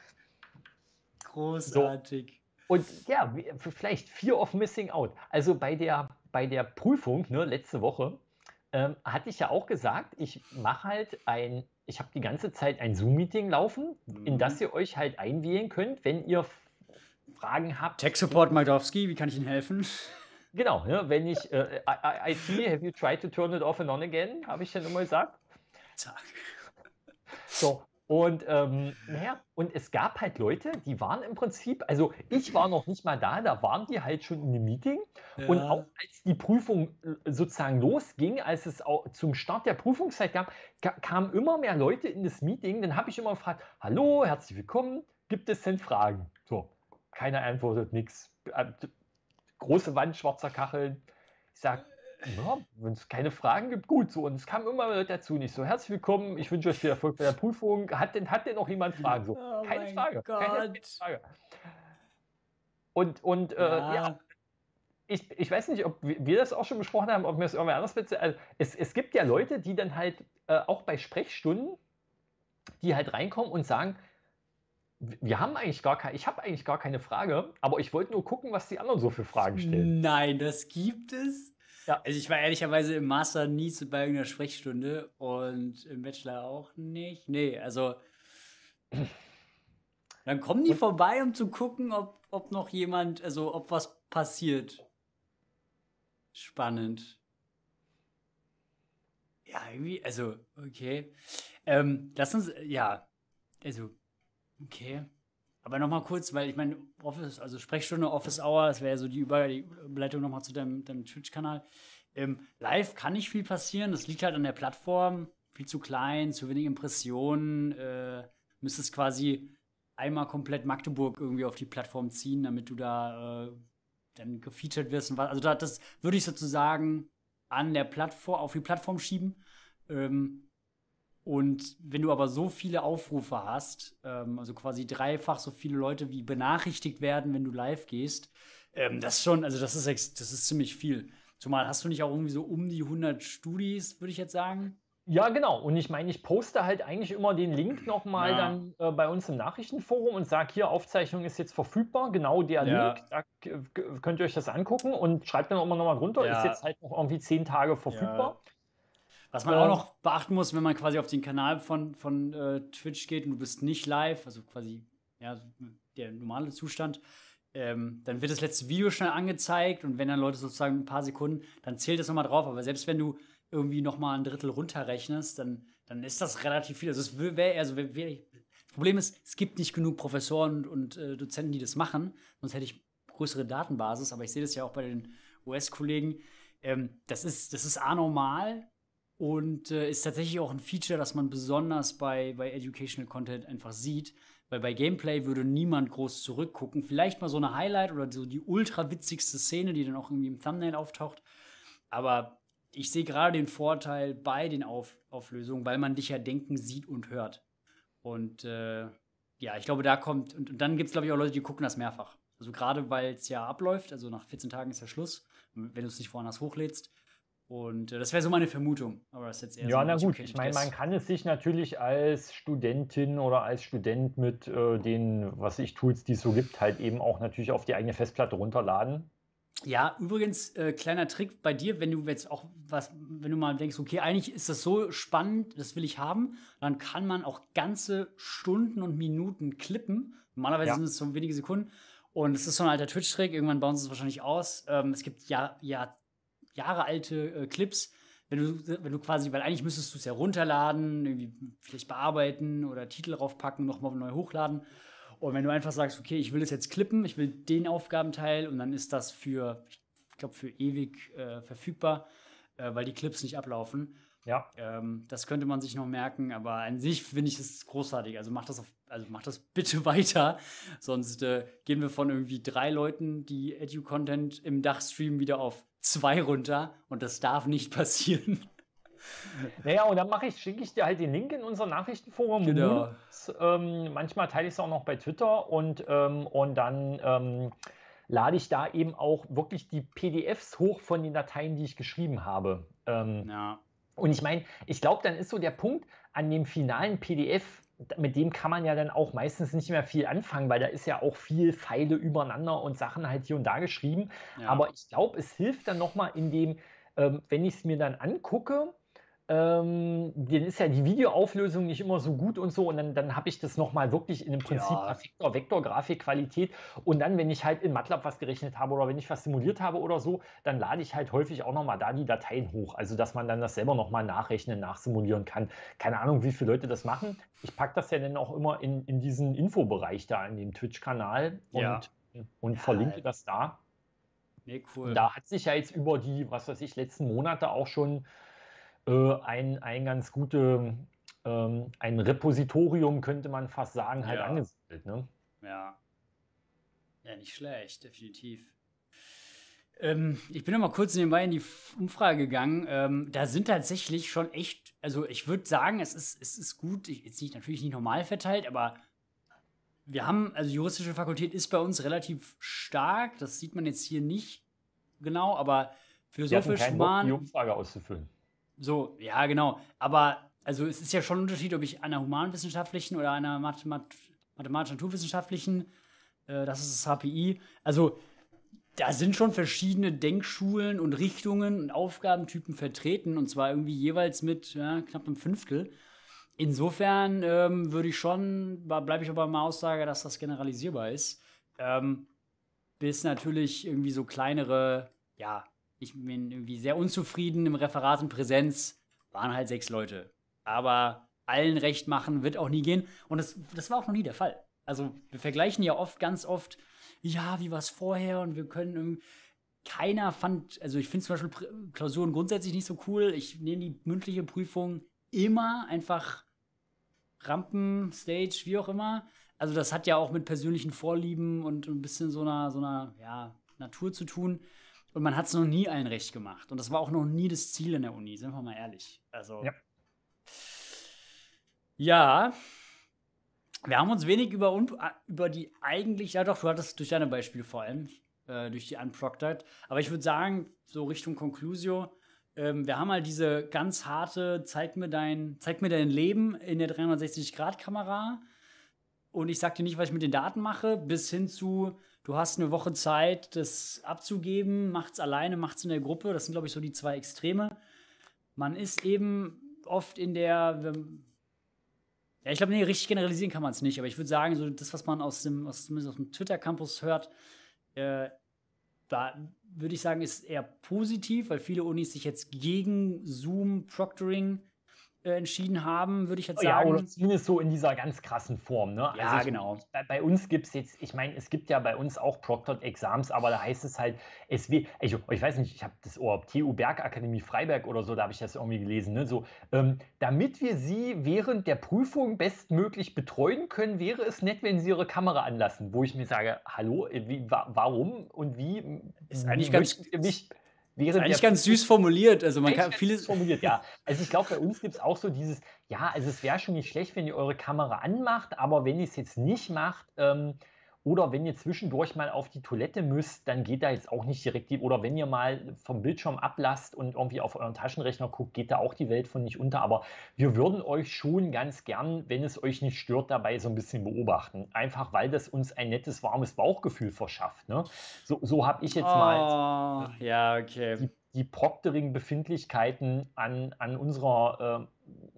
Großartig.
So. Und ja, vielleicht Fear of Missing Out. Also bei der Prüfung, ne, letzte Woche, hatte ich ja auch gesagt, ich habe die ganze Zeit ein Zoom-Meeting laufen, in das ihr euch halt einwählen könnt, wenn ihr Fragen habt.
Tech Support Maldowski, wie kann ich Ihnen helfen?
Genau, ne, wenn ich IT, have you tried to turn it off and on again, habe ich dann immer gesagt.
Zack.
So. Und und es gab halt Leute, die waren im Prinzip, also ich war noch nicht mal da waren die halt schon in einem Meeting. Ja. Und auch als die Prüfung sozusagen losging, als es auch zum Start der Prüfungszeit kamen immer mehr Leute in das Meeting. Dann habe ich immer gefragt, hallo, herzlich willkommen, gibt es denn Fragen? So, keiner antwortet, nichts. Große Wand, schwarzer Kacheln. Ich sage, ja, wenn es keine Fragen gibt, gut so. Und es kam immer Leute dazu, nicht so, herzlich willkommen, ich wünsche euch viel Erfolg bei der Prüfung. Hat denn noch jemand Fragen? So, keine Frage. Keine Frage. Und ja, ich weiß nicht, ob wir das auch schon besprochen haben, ob mir das irgendwer anders bitte. Also es gibt ja Leute, die dann halt auch bei Sprechstunden, die halt reinkommen und sagen, ich habe eigentlich gar keine Frage, aber ich wollte nur gucken, was die anderen so für Fragen stellen.
Nein, das gibt es. Ja. Also ich war ehrlicherweise im Master nie bei irgendeiner Sprechstunde und im Bachelor auch nicht. Nee, also dann kommen die vorbei, um zu gucken, ob noch jemand, also ob was passiert. Spannend. Ja, irgendwie, also, okay. Lass uns, ja, also, okay. Aber nochmal kurz, weil ich meine, Office, also Sprechstunde, Office Hour, das wäre ja so die Überleitung nochmal zu deinem Twitch-Kanal. Live kann nicht viel passieren, das liegt halt an der Plattform, viel zu klein, zu wenig Impressionen. Müsstest quasi einmal komplett Magdeburg irgendwie auf die Plattform ziehen, damit du da dann gefeatured wirst. Also das würde ich sozusagen an der Plattform, auf die Plattform schieben. Und wenn du aber so viele Aufrufe hast, also quasi dreifach so viele Leute, wie benachrichtigt werden, wenn du live gehst, das ist ziemlich viel. Zumal hast du nicht auch irgendwie so um die 100 Studis, würde ich jetzt sagen?
Ja, genau. Und ich meine, ich poste halt eigentlich immer den Link nochmal dann bei uns im Nachrichtenforum und sage, hier, Aufzeichnung ist jetzt verfügbar, genau der Link, da könnt ihr euch das angucken und schreibt dann auch immer nochmal drunter, ist jetzt halt noch irgendwie 10 Tage verfügbar.
Ja. Was man auch noch beachten muss, wenn man quasi auf den Kanal von Twitch geht und du bist nicht live, also quasi der normale Zustand, dann wird das letzte Video schnell angezeigt und wenn dann Leute sozusagen ein paar Sekunden, dann zählt das nochmal drauf. Aber selbst wenn du irgendwie nochmal ein Drittel runterrechnest, dann dann ist das relativ viel. Also es wäre, also das Problem ist, es gibt nicht genug Professoren und Dozenten, die das machen. Sonst hätte ich größere Datenbasis, aber ich sehe das ja auch bei den US-Kollegen. Das ist anormal und ist tatsächlich auch ein Feature, das man besonders bei Educational Content einfach sieht. Weil bei Gameplay würde niemand groß zurückgucken. Vielleicht mal so eine Highlight oder so die ultra witzigste Szene, die dann auch irgendwie im Thumbnail auftaucht. Aber ich sehe gerade den Vorteil bei den Auflösungen, weil man dich ja denken, sieht und hört. Und ja, ich glaube, da kommt, und dann gibt es, glaube ich, auch Leute, die gucken das mehrfach. Also gerade, weil es ja abläuft, also nach 14 Tagen ist ja Schluss, wenn du es nicht woanders hochlädst. Und das wäre so meine Vermutung. Aber das ist jetzt eher
Ja,
so
na
ein
gut, ich meine, man kann es sich natürlich als Studentin oder als Student mit den, was ich Tools, die es so gibt, halt eben auch natürlich auf die eigene Festplatte runterladen.
Ja, übrigens, kleiner Trick bei dir, wenn du jetzt auch wenn du mal denkst, okay, eigentlich ist das so spannend, das will ich haben, dann kann man auch ganze Stunden und Minuten klippen. Normalerweise
Ja.
sind es so wenige Sekunden. Und es ist so ein alter Twitch-Trick, irgendwann bauen sie es wahrscheinlich aus. Es gibt jahrealte Clips, wenn du quasi, weil eigentlich müsstest du es ja runterladen, irgendwie vielleicht bearbeiten oder Titel draufpacken, nochmal neu hochladen. Und wenn du einfach sagst, okay, ich will das jetzt klippen, ich will den Aufgabenteil und dann ist das für ewig verfügbar, weil die Clips nicht ablaufen.
Ja.
Das könnte man sich noch merken, aber an sich finde ich es großartig. Also mach das bitte weiter, sonst gehen wir von irgendwie 3 Leuten, die Edu-Content im Dach streamen, wieder auf 2 runter und das darf nicht passieren.
Naja, und dann schicke ich dir halt den Link in unser Nachrichtenforum.
Genau.
Manchmal teile ich es auch noch bei Twitter und dann lade ich da eben auch wirklich die PDFs hoch von den Dateien, die ich geschrieben habe.
Ja.
Und ich meine, ich glaube, dann ist so der Punkt an dem finalen PDF, mit dem kann man ja dann auch meistens nicht mehr viel anfangen, weil da ist ja auch viel Pfeile übereinander und Sachen halt hier und da geschrieben.
Ja.
Aber ich glaube, es hilft dann nochmal in dem, wenn ich es mir dann angucke, dann ist ja die Videoauflösung nicht immer so gut und so. Und dann habe ich das nochmal wirklich in dem Prinzip
Ja.
perfekter Vektorgrafikqualität. Und dann, wenn ich halt in MATLAB was gerechnet habe oder wenn ich was simuliert habe oder so, dann lade ich halt häufig auch nochmal da die Dateien hoch. Also, dass man dann das selber nochmal nachrechnen, nachsimulieren kann. Keine Ahnung, wie viele Leute das machen. Ich packe das ja dann auch immer in diesen Infobereich da, in dem Twitch-Kanal und verlinke das da.
Nee, cool.
Und da hat sich ja jetzt über die, was weiß ich, letzten Monate auch schon ein ganz gute, ein Repositorium, könnte man fast sagen, halt angesiedelt. Ne?
Ja. Ja, nicht schlecht, definitiv. Ich bin noch mal kurz nebenbei in die Umfrage gegangen. Da sind tatsächlich schon echt, also ich würde sagen, es ist gut, jetzt natürlich nicht normal verteilt, aber wir haben, also juristische Fakultät ist bei uns relativ stark, das sieht man jetzt hier nicht genau, aber philosophisch,
Human, die Umfrage auszufüllen.
So, ja, genau. Aber also es ist ja schon ein Unterschied, ob ich an einer humanwissenschaftlichen oder einer mathematisch-naturwissenschaftlichen, das ist das HPI, also da sind schon verschiedene Denkschulen und Richtungen und Aufgabentypen vertreten und zwar irgendwie jeweils mit knapp einem Fünftel. Insofern bleibe ich aber bei meiner Aussage, dass das generalisierbar ist. Bis natürlich irgendwie so kleinere, ja, ich bin irgendwie sehr unzufrieden im Referat in Präsenz, waren halt 6 Leute. Aber allen recht machen wird auch nie gehen. Und das war auch noch nie der Fall. Also wir vergleichen ja ganz oft, ja, wie war es vorher und wir können irgendwie, keiner fand, also ich finde zum Beispiel Klausuren grundsätzlich nicht so cool. Ich nehme die mündliche Prüfung immer einfach Rampen, Stage, wie auch immer. Also das hat ja auch mit persönlichen Vorlieben und ein bisschen so einer Natur zu tun. Und man hat es noch nie allen recht gemacht. Und das war auch noch nie das Ziel in der Uni, sind wir mal ehrlich. Also, ja. Wir haben uns wenig über die eigentlich, ja doch, du hattest durch deine Beispiele vor allem, durch die Unproctored. Aber ich würde sagen, so Richtung Conclusio, wir haben halt diese ganz harte, zeig mir dein Leben in der 360-Grad-Kamera. Und ich sag dir nicht, was ich mit den Daten mache, bis hin zu, du hast eine Woche Zeit, das abzugeben, macht's alleine, macht's in der Gruppe. Das sind, glaube ich, so die 2 Extreme. Man ist eben oft in der, ja, ich glaube, nee, richtig generalisieren kann man es nicht, aber ich würde sagen, so das, was man zumindest aus dem Twitter-Campus hört, da würde ich sagen, ist eher positiv, weil viele Unis sich jetzt gegen Zoom-Proctoring entschieden haben, würde ich jetzt
Ja, oder
sagen.
zumindest so in dieser ganz krassen Form, ne?
Ja,
Also,
genau.
bei uns gibt es jetzt, ich meine, es gibt ja bei uns auch Proctored Exams, aber da heißt es halt, ich weiß nicht, ich habe das TU Bergakademie Freiberg oder so, da habe ich das irgendwie gelesen, ne? So, damit wir Sie während der Prüfung bestmöglich betreuen können, wäre es nett, wenn Sie Ihre Kamera anlassen, wo ich mir sage: „Hallo, warum und
Ist eigentlich
möchten Sie mich
ist
während der
eigentlich ganz
Prüfung“.
süß formuliert. Also man
Eigentlich
kann
ganz süß
vieles.
formuliert, ja. Also, ich glaube, bei uns gibt es auch so dieses ja, also, es wäre schon nicht schlecht, wenn ihr eure Kamera anmacht, aber wenn ihr's jetzt nicht macht, oder wenn ihr zwischendurch mal auf die Toilette müsst, dann geht da jetzt auch nicht direkt die oder wenn ihr mal vom Bildschirm ablasst und irgendwie auf euren Taschenrechner guckt, geht da auch die Welt von nicht unter. Aber wir würden euch schon ganz gern, wenn es euch nicht stört, dabei so ein bisschen beobachten. Einfach, weil das uns ein nettes, warmes Bauchgefühl verschafft, ne? So habe ich jetzt mal
Oh,
ähm,
ja, okay.
die Proctoring-Befindlichkeiten an unserer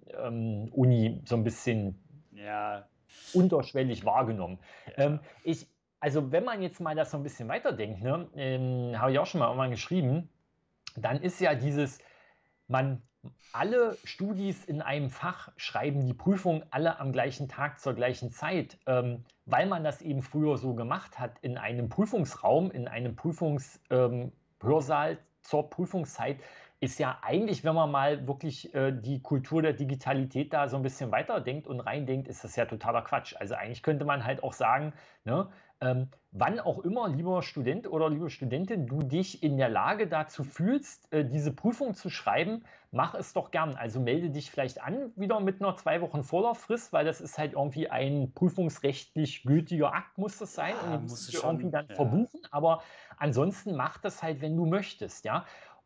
Uni so ein bisschen
Ja,
unterschwellig wahrgenommen. Ähm,
ja.
ich, also wenn man jetzt mal das so ein bisschen weiterdenkt, ne, habe ich auch schon mal irgendwann geschrieben, dann ist ja man, alle Studis in einem Fach schreiben die Prüfung alle am gleichen Tag zur gleichen Zeit, weil man das eben früher so gemacht hat in einem Prüfungsraum, in einem Hörsaal zur Prüfungszeit, ist ja eigentlich, wenn man mal wirklich die Kultur der Digitalität da so ein bisschen weiterdenkt und reindenkt, ist das ja totaler Quatsch. Also eigentlich könnte man halt auch sagen, ne, wann auch immer, lieber Student oder liebe Studentin, du dich in der Lage dazu fühlst, diese Prüfung zu schreiben, mach es doch gern. Also melde dich vielleicht an, wieder mit einer 2 Wochen Vorlaufrist, weil das ist halt irgendwie ein prüfungsrechtlich gültiger Akt, muss das sein. Und
Ja,
den musst
musst
du
du
dir irgendwie
schon.
dann
Ja.
verbuchen. Aber ansonsten mach das halt, wenn du möchtest, ja.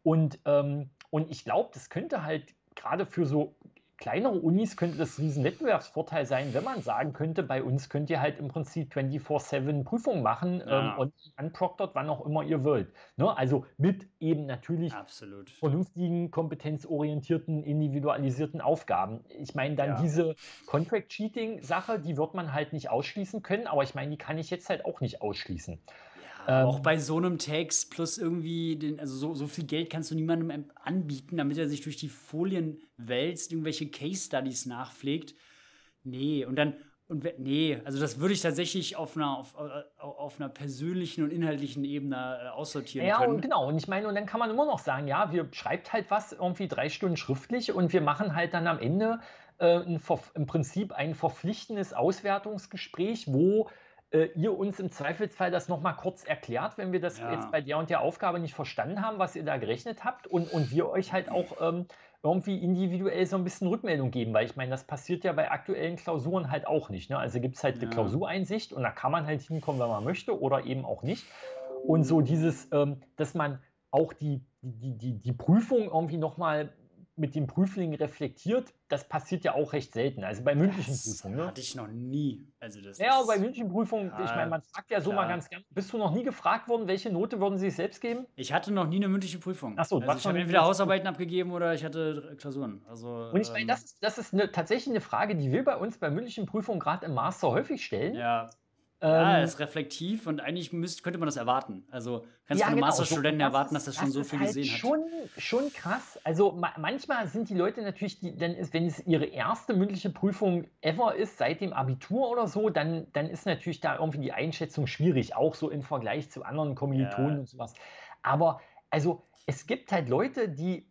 Und ich glaube, das könnte halt gerade für so kleinere Unis könnte das ein riesen Wettbewerbsvorteil sein, wenn man sagen könnte, bei uns könnt ihr halt im Prinzip 24/7 Prüfungen machen
Ja,
und unproctored, wann auch immer ihr wollt. Ne? Also mit eben natürlich
absolut.
vernünftigen, kompetenzorientierten, individualisierten Aufgaben. Ich meine, dann
Ja.
diese Contract-Cheating-Sache, die wird man halt nicht ausschließen können, aber ich meine, die kann ich jetzt halt auch nicht ausschließen.
Ja, aber auch
Ähm,
bei so einem Text plus irgendwie also so viel Geld kannst du niemandem anbieten, damit er sich durch die Folien wälzt, irgendwelche Case Studies nachpflegt. Nee, nee, also das würde ich tatsächlich auf 'ner persönlichen und inhaltlichen Ebene, aussortieren
Ja, und
können.
genau. Und ich meine, und dann kann man immer noch sagen, ja, wir schreibt halt was irgendwie 3 Stunden schriftlich und wir machen halt dann am Ende im Prinzip ein verpflichtendes Auswertungsgespräch, wo ihr uns im Zweifelsfall das nochmal kurz erklärt, wenn wir das jetzt
Ja,
bei der und der Aufgabe nicht verstanden haben, was ihr da gerechnet habt und wir euch halt auch irgendwie individuell so ein bisschen Rückmeldung geben, weil ich meine, das passiert ja bei aktuellen Klausuren halt auch nicht. Ne? Also gibt es halt eine
ja.
Klausureinsicht und da kann man halt hinkommen, wenn man möchte oder eben auch nicht. Und so dass man auch die Prüfung irgendwie nochmal mit dem Prüfling reflektiert, das passiert ja auch recht selten. Also bei mündlichen
Das
Prüfungen, ne?
hatte ich noch nie. Also, das
Ja, bei
ist
mündlichen Prüfungen, ich meine,
ja,
man fragt ja so mal
klar.
ganz gern, bist du noch nie gefragt worden, welche Note würden Sie sich selbst geben?
Ich hatte noch nie eine mündliche Prüfung.
Ach so, du
Also,
hast
ich
noch
habe
nie eine
entweder
mündliche Prüfung.
Hausarbeiten abgegeben oder ich hatte Klausuren. Also,
Und ich meine, das ist tatsächlich eine Frage, die wir bei uns bei mündlichen Prüfungen gerade im Master häufig stellen.
ja. Ja,
Ähm,
ist reflektiv und eigentlich könnte man das erwarten. Also, kannst du
Ja,
von 'nem
genau, so
Masterstudenten
und
erwarten, dass er schon
das
so
ist
viel
halt
gesehen hat.
schon krass. Also, manchmal sind die Leute natürlich wenn es ihre erste mündliche Prüfung ever ist, seit dem Abitur oder so, dann ist natürlich da irgendwie die Einschätzung schwierig, auch so im Vergleich zu anderen Kommilitonen
Ja,
und sowas. Aber also, es gibt halt Leute,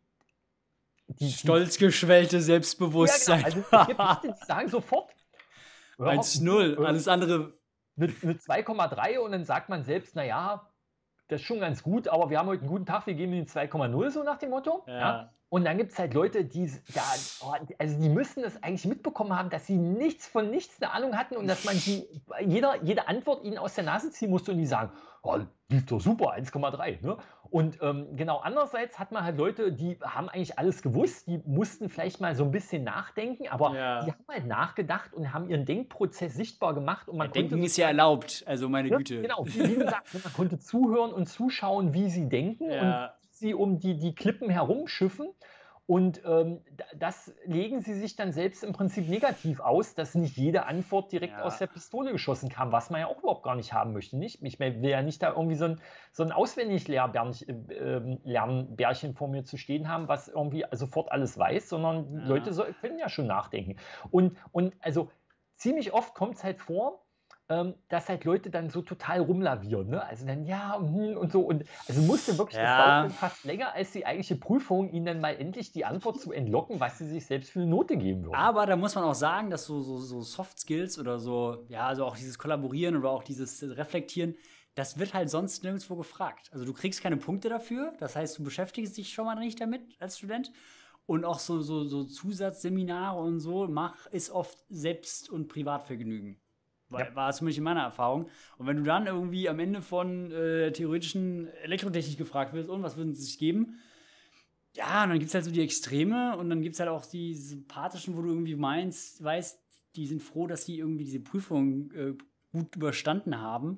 die
stolz geschwellte
ja genau,
Selbstbewusstsein.
also, es gibt Leute, die sagen sofort: „Ja, du,
1:0, alles andere
'ne 2,3“ und dann sagt man selbst: „Na ja, das ist schon ganz gut, aber wir haben heute einen guten Tag, wir geben Ihnen 2,0 so nach dem Motto, ja?
ja,
Und dann gibt es halt Leute, die also, die müssen das eigentlich mitbekommen haben, dass sie nichts von nichts eine Ahnung hatten und dass man die jede Antwort ihnen aus der Nase ziehen musste und die sagen: „Oh, lief doch super, 1,3“, ne? Und, genau andererseits hat man halt Leute, die haben eigentlich alles gewusst, die mussten vielleicht mal so ein bisschen nachdenken, aber die
ja.
haben halt nachgedacht und haben ihren Denkprozess sichtbar gemacht und
Ja,
man konnte
denken ist ja
sozusagen
erlaubt, also meine
ne,
Güte.
genau, wie du sagst, ne, man konnte zuhören und zuschauen, wie sie denken und
Ja,
wie sie um die Klippen herumschiffen. Und das legen sie sich dann selbst im Prinzip negativ aus, dass nicht jede Antwort direkt aus der Pistole geschossen kam, was man ja auch überhaupt gar nicht haben möchte. Nicht? Ich will ja nicht da irgendwie so ein Auswendig-Lernbärchen vor mir zu stehen haben, was irgendwie sofort alles weiß, sondern die Leute können ja schon nachdenken. Und also ziemlich oft kommt es halt vor, dass halt Leute dann so total rumlavieren, ne? Also dann und so und also musste wirklich das dauert dann fast länger als die eigentliche Prüfung, ihnen dann mal endlich die Antwort zu entlocken, was sie sich selbst für eine Note geben würden.
Aber da muss man auch sagen, dass so Soft Skills oder so, ja, also auch dieses Kollaborieren oder auch dieses Reflektieren, das wird halt sonst nirgendwo gefragt. Also du kriegst keine Punkte dafür, das heißt, du beschäftigst dich schon mal nicht damit als Student. Und auch so Zusatzseminare und so ist oft Selbst- und Privatvergnügen. War zumindest in meiner Erfahrung. Und wenn du dann irgendwie am Ende von theoretischen Elektrotechnik gefragt wirst, und was würden sie sich geben? Ja, und dann gibt es halt so die Extreme und dann gibt es halt auch die sympathischen, wo du irgendwie weißt, die sind froh, dass sie irgendwie diese Prüfung gut überstanden haben.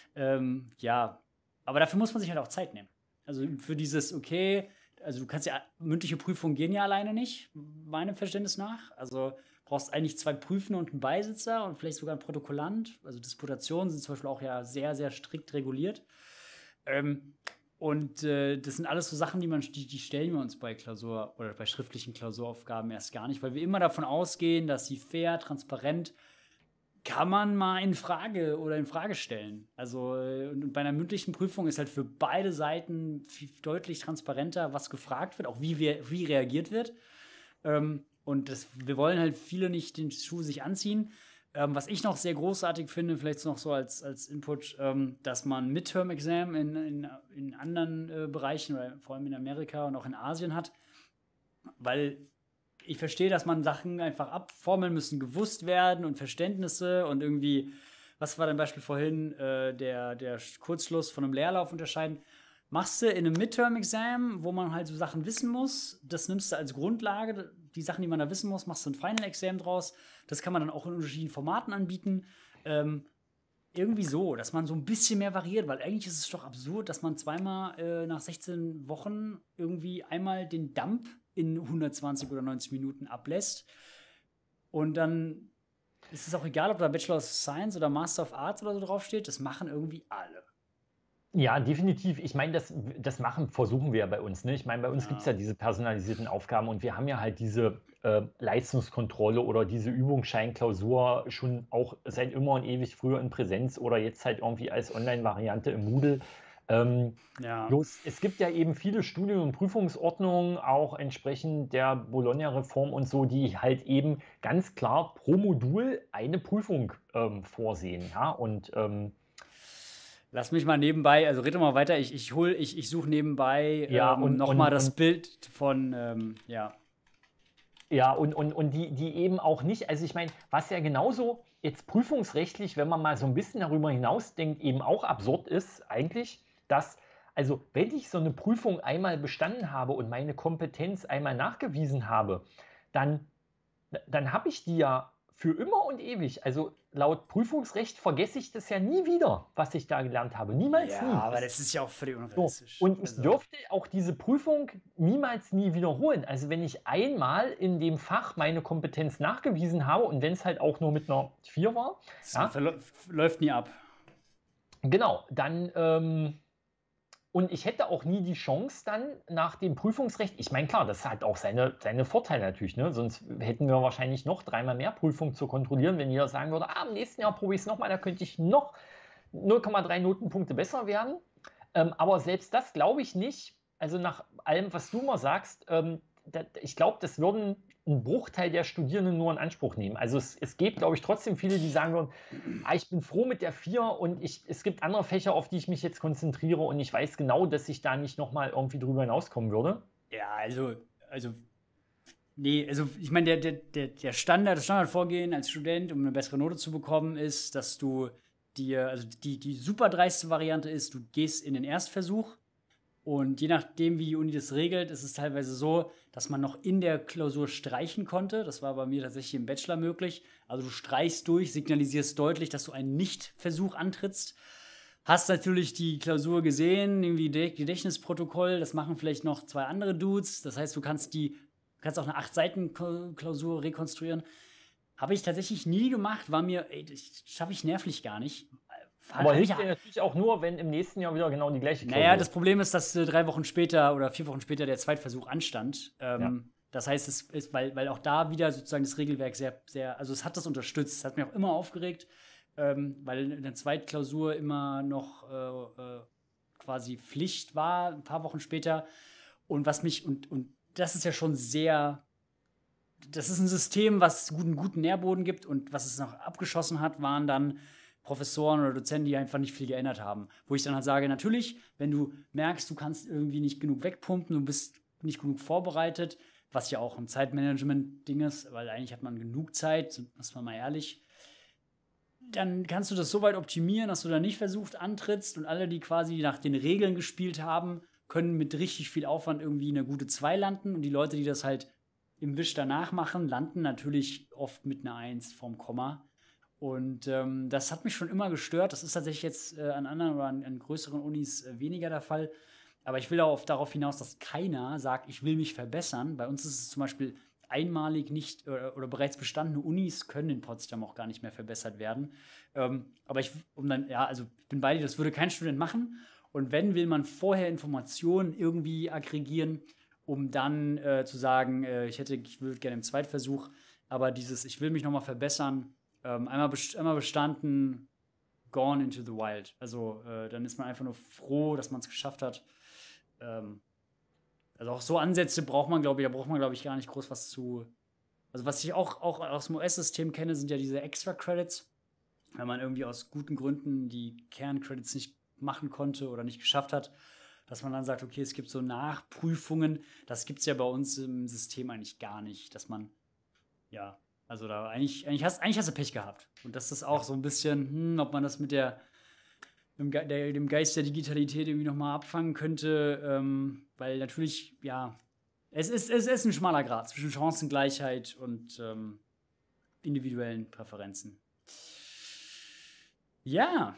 Aber dafür muss man sich halt auch Zeit nehmen. Also für dieses, also du kannst ja, mündliche Prüfungen gehen ja alleine nicht, meinem Verständnis nach. Also brauchst eigentlich 2 Prüfende und einen Beisitzer und vielleicht sogar einen Protokollant. Also Disputationen sind zum Beispiel auch ja sehr, sehr strikt reguliert. Das sind alles so Sachen, die stellen wir uns bei Klausur oder bei schriftlichen Klausuraufgaben erst gar nicht, weil wir immer davon ausgehen, dass sie fair, transparent, kann man mal in Frage stellen. Also und bei einer mündlichen Prüfung ist halt für beide Seiten deutlich transparenter, was gefragt wird, auch wie reagiert wird. Wir wollen halt viele nicht den Schuh sich anziehen. Was ich noch sehr großartig finde, vielleicht noch so als Input, dass man Midterm-Exam in anderen Bereichen, oder vor allem in Amerika und auch in Asien hat. Weil ich verstehe, dass man Sachen einfach Formeln müssen gewusst werden und Verständnisse und irgendwie, was war dein Beispiel vorhin, der Kurzschluss von einem Leerlauf unterscheiden. Machst du in einem Midterm-Exam, wo man halt so Sachen wissen muss, das nimmst du als Grundlage, die Sachen, die man da wissen muss, machst du ein Final-Exam draus. Das kann man dann auch in unterschiedlichen Formaten anbieten. Irgendwie so, dass man so ein bisschen mehr variiert, weil eigentlich ist es doch absurd, dass man zweimal nach 16 Wochen irgendwie einmal den Dump in 120 oder 90 Minuten ablässt. Und dann ist es auch egal, ob da Bachelor of Science oder Master of Arts oder so draufsteht, das machen irgendwie alle.
Ja, definitiv. Ich meine, das versuchen wir ja bei uns. Ne? Ich meine, bei uns gibt es ja diese personalisierten Aufgaben und wir haben ja halt diese Leistungskontrolle oder diese Übungsscheinklausur schon auch seit immer und ewig, früher in Präsenz oder jetzt halt irgendwie als Online-Variante im Moodle. Bloß, es gibt ja eben viele Studien- und Prüfungsordnungen, auch entsprechend der Bologna-Reform und so, die halt eben ganz klar pro Modul eine Prüfung vorsehen. Ja, und
lass mich mal nebenbei, also rede mal weiter, ich suche nebenbei nochmal das Bild von,
Ja, und die eben auch nicht, also ich meine, was ja genauso jetzt prüfungsrechtlich, wenn man mal so ein bisschen darüber hinausdenkt, eben auch absurd ist eigentlich, dass, also wenn ich so eine Prüfung einmal bestanden habe und meine Kompetenz einmal nachgewiesen habe, dann habe ich die ja für immer und ewig. Also laut Prüfungsrecht vergesse ich das ja nie wieder, was ich da gelernt habe. Niemals, nie.
Ja, aber das ist ja auch völlig unrealistisch.
So. Und ich dürfte auch diese Prüfung niemals, nie wiederholen. Also wenn ich einmal in dem Fach meine Kompetenz nachgewiesen habe und wenn es halt auch nur mit einer 4 war.
Das läuft nie ab.
Genau, dann und ich hätte auch nie die Chance dann nach dem Prüfungsrecht, ich meine, klar, das hat auch seine Vorteile natürlich, ne? Sonst hätten wir wahrscheinlich noch 3-mal mehr Prüfungen zu kontrollieren, wenn jeder sagen würde, im nächsten Jahr probiere ich es nochmal, da könnte ich noch 0,3 Notenpunkte besser werden. Aber selbst das glaube ich nicht, also nach allem, was du mal sagst, ich glaube, das würden ein Bruchteil der Studierenden nur in Anspruch nehmen. Also es gibt, glaube ich, trotzdem viele, die sagen würden, ich bin froh mit der 4 und es gibt andere Fächer, auf die ich mich jetzt konzentriere und ich weiß genau, dass ich da nicht nochmal irgendwie drüber hinauskommen würde.
Ja, also ich meine, das Standardvorgehen als Student, um eine bessere Note zu bekommen, ist, dass du die super dreiste Variante ist, du gehst in den Erstversuch und je nachdem, wie die Uni das regelt, ist es teilweise so, dass man noch in der Klausur streichen konnte. Das war bei mir tatsächlich im Bachelor möglich. Also du streichst durch, signalisierst deutlich, dass du einen Nicht-Versuch antrittst. Hast natürlich die Klausur gesehen, irgendwie Gedächtnisprotokoll, das machen vielleicht noch 2 andere Dudes. Das heißt, du kannst die kannst auch eine 8-Seiten-Klausur rekonstruieren. Habe ich tatsächlich nie gemacht, war mir, das schaffe ich nervlich gar nicht.
Aber hilft dir natürlich auch nur, wenn im nächsten Jahr wieder genau die gleiche Klausur.
Naja, das Problem ist, dass 3 Wochen später oder 4 Wochen später der Zweitversuch anstand. Das heißt, es ist, weil auch da wieder sozusagen das Regelwerk also es hat das unterstützt. Es hat mich auch immer aufgeregt, weil eine Zweitklausur immer noch quasi Pflicht war, ein paar Wochen später. Und und das ist ja schon sehr, das ist ein System, was einen guten Nährboden gibt, und was es noch abgeschossen hat, waren dann Professoren oder Dozenten, die einfach nicht viel geändert haben. Wo ich dann halt sage, natürlich, wenn du merkst, du kannst irgendwie nicht genug wegpumpen, du bist nicht genug vorbereitet, was ja auch ein Zeitmanagement-Ding ist, weil eigentlich hat man genug Zeit, ist man mal ehrlich, dann kannst du das so weit optimieren, dass du da nicht versucht antrittst, und alle, die quasi nach den Regeln gespielt haben, können mit richtig viel Aufwand irgendwie eine gute 2 landen, und die Leute, die das halt im Wisch danach machen, landen natürlich oft mit einer 1 vorm Komma. Und das hat mich schon immer gestört. Das ist tatsächlich jetzt an anderen oder an größeren Unis weniger der Fall. Aber ich will auch darauf hinaus, dass keiner sagt, ich will mich verbessern. Bei uns ist es zum Beispiel einmalig nicht oder bereits bestandene Unis können in Potsdam auch gar nicht mehr verbessert werden. Aber ich bin bei dir, das würde kein Student machen. Und wenn, will man vorher Informationen irgendwie aggregieren, um dann zu sagen, ich würde gerne im Zweitversuch, aber ich will mich nochmal verbessern, einmal bestanden, gone into the wild. Also dann ist man einfach nur froh, dass man es geschafft hat. Also auch so Ansätze braucht man, glaube ich, gar nicht groß was zu. Also was ich auch aus dem US-System kenne, sind ja diese Extra-Credits. Wenn man irgendwie aus guten Gründen die Kerncredits nicht machen konnte oder nicht geschafft hat, dass man dann sagt, okay, es gibt so Nachprüfungen. Das gibt es ja bei uns im System eigentlich gar nicht, dass man, ja, also da eigentlich hast du Pech gehabt. Und das ist auch so ein bisschen, ob man das mit dem Geist der Digitalität irgendwie nochmal abfangen könnte, weil natürlich, ja, es ist ein schmaler Grat zwischen Chancengleichheit und individuellen Präferenzen. Ja.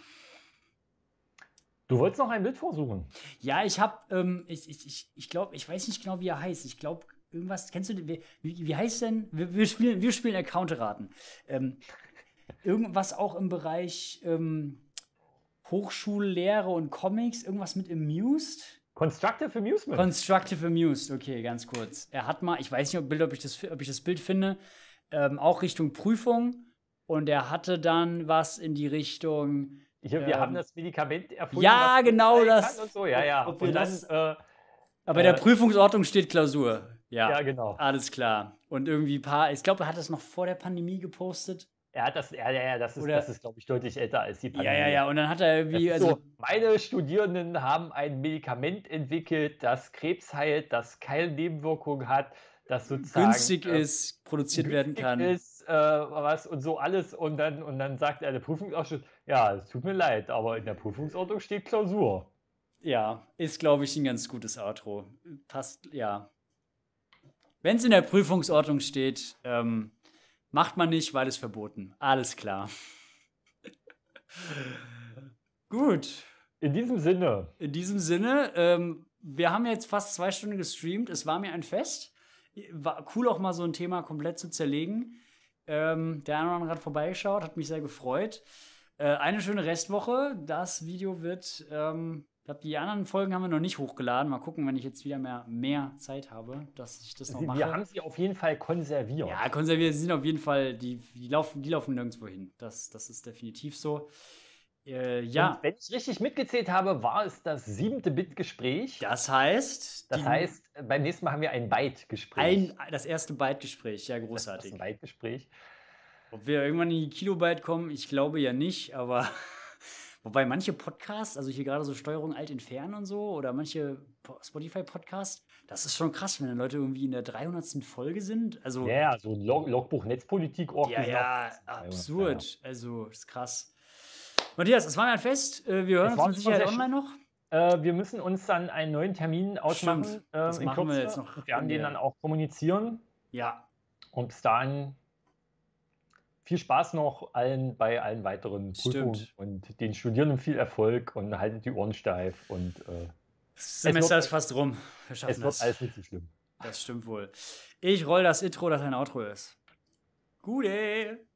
Du wolltest noch ein Bild vorsuchen.
Ja, ich habe, ich glaube, ich weiß nicht genau, wie er heißt. Ich glaube, irgendwas, kennst du, wie heißt denn? Wir spielen Account-Raten. Irgendwas auch im Bereich Hochschullehre und Comics, irgendwas mit Amused?
Constructive Amusement.
Constructive Amused, okay, ganz kurz. Er hat mal, ich weiß nicht, ob ich das Bild finde, auch Richtung Prüfung. Und er hatte dann was in die Richtung.
Wir haben das Medikament erfunden.
Ja, genau das.
Und so. Ja.
Und dann, aber der Prüfungsordnung steht Klausur. Ja,
genau.
Alles klar. Und irgendwie ich glaube, er hat das noch vor der Pandemie gepostet.
Er hat das, das ist, glaube ich, deutlich älter als die Pandemie.
Ja. Und dann hat er irgendwie.
Meine Studierenden haben ein Medikament entwickelt, das Krebs heilt, das keine Nebenwirkungen hat, das sozusagen
günstig ist, produziert werden kann.
Und so alles. Und dann sagt der Prüfungsausschuss, ja, es tut mir leid, aber in der Prüfungsordnung steht Klausur.
Ja, ist, glaube ich, ein ganz gutes Outro. Passt, ja. Wenn es in der Prüfungsordnung steht, macht man nicht, weil es verboten. Alles klar. Gut.
In diesem Sinne.
Wir haben jetzt fast 2 Stunden gestreamt. Es war mir ein Fest. War cool, auch mal so ein Thema komplett zu zerlegen. Der eine oder andere hat vorbeigeschaut, hat mich sehr gefreut. Eine schöne Restwoche. Das Video wird, ich glaube, die anderen Folgen haben wir noch nicht hochgeladen. Mal gucken, wenn ich jetzt wieder mehr Zeit habe, dass ich das noch mache.
Wir haben sie auf jeden Fall konserviert.
Ja, konserviert. Sie sind auf jeden Fall, die laufen nirgendwo hin. Das ist definitiv so. Ja.
Und wenn ich richtig mitgezählt habe, war es das 7. Bit-Gespräch.
Das heißt,
beim nächsten Mal haben wir ein Byte-Gespräch.
Das erste Byte-Gespräch, ja, großartig.
Das Byte-Gespräch.
Ob wir irgendwann in die Kilobyte kommen, ich glaube ja nicht, aber wobei manche Podcasts, also hier gerade so Steuerung Alt entfernen und so, oder manche Spotify-Podcasts, das ist schon krass, wenn dann Leute irgendwie in der 300. Folge sind. Also,
ja, so Logbuch Netzpolitik.
Ja, absurd. Also, ist krass. Matthias, es war mir ein Fest. Wir hören uns mit Sicherheit online noch.
Wir müssen uns dann einen neuen Termin ausmachen.
Das machen wir jetzt noch.
Wir werden den dann auch kommunizieren.
Ja.
Und bis dahin viel Spaß noch bei allen weiteren Prüfungen und den Studierenden viel Erfolg und haltet die Ohren steif. Und
das Semester ist fast rum.
Es wird alles nicht so schlimm.
Das stimmt wohl. Ich roll das Intro, das ein Outro ist. Gute!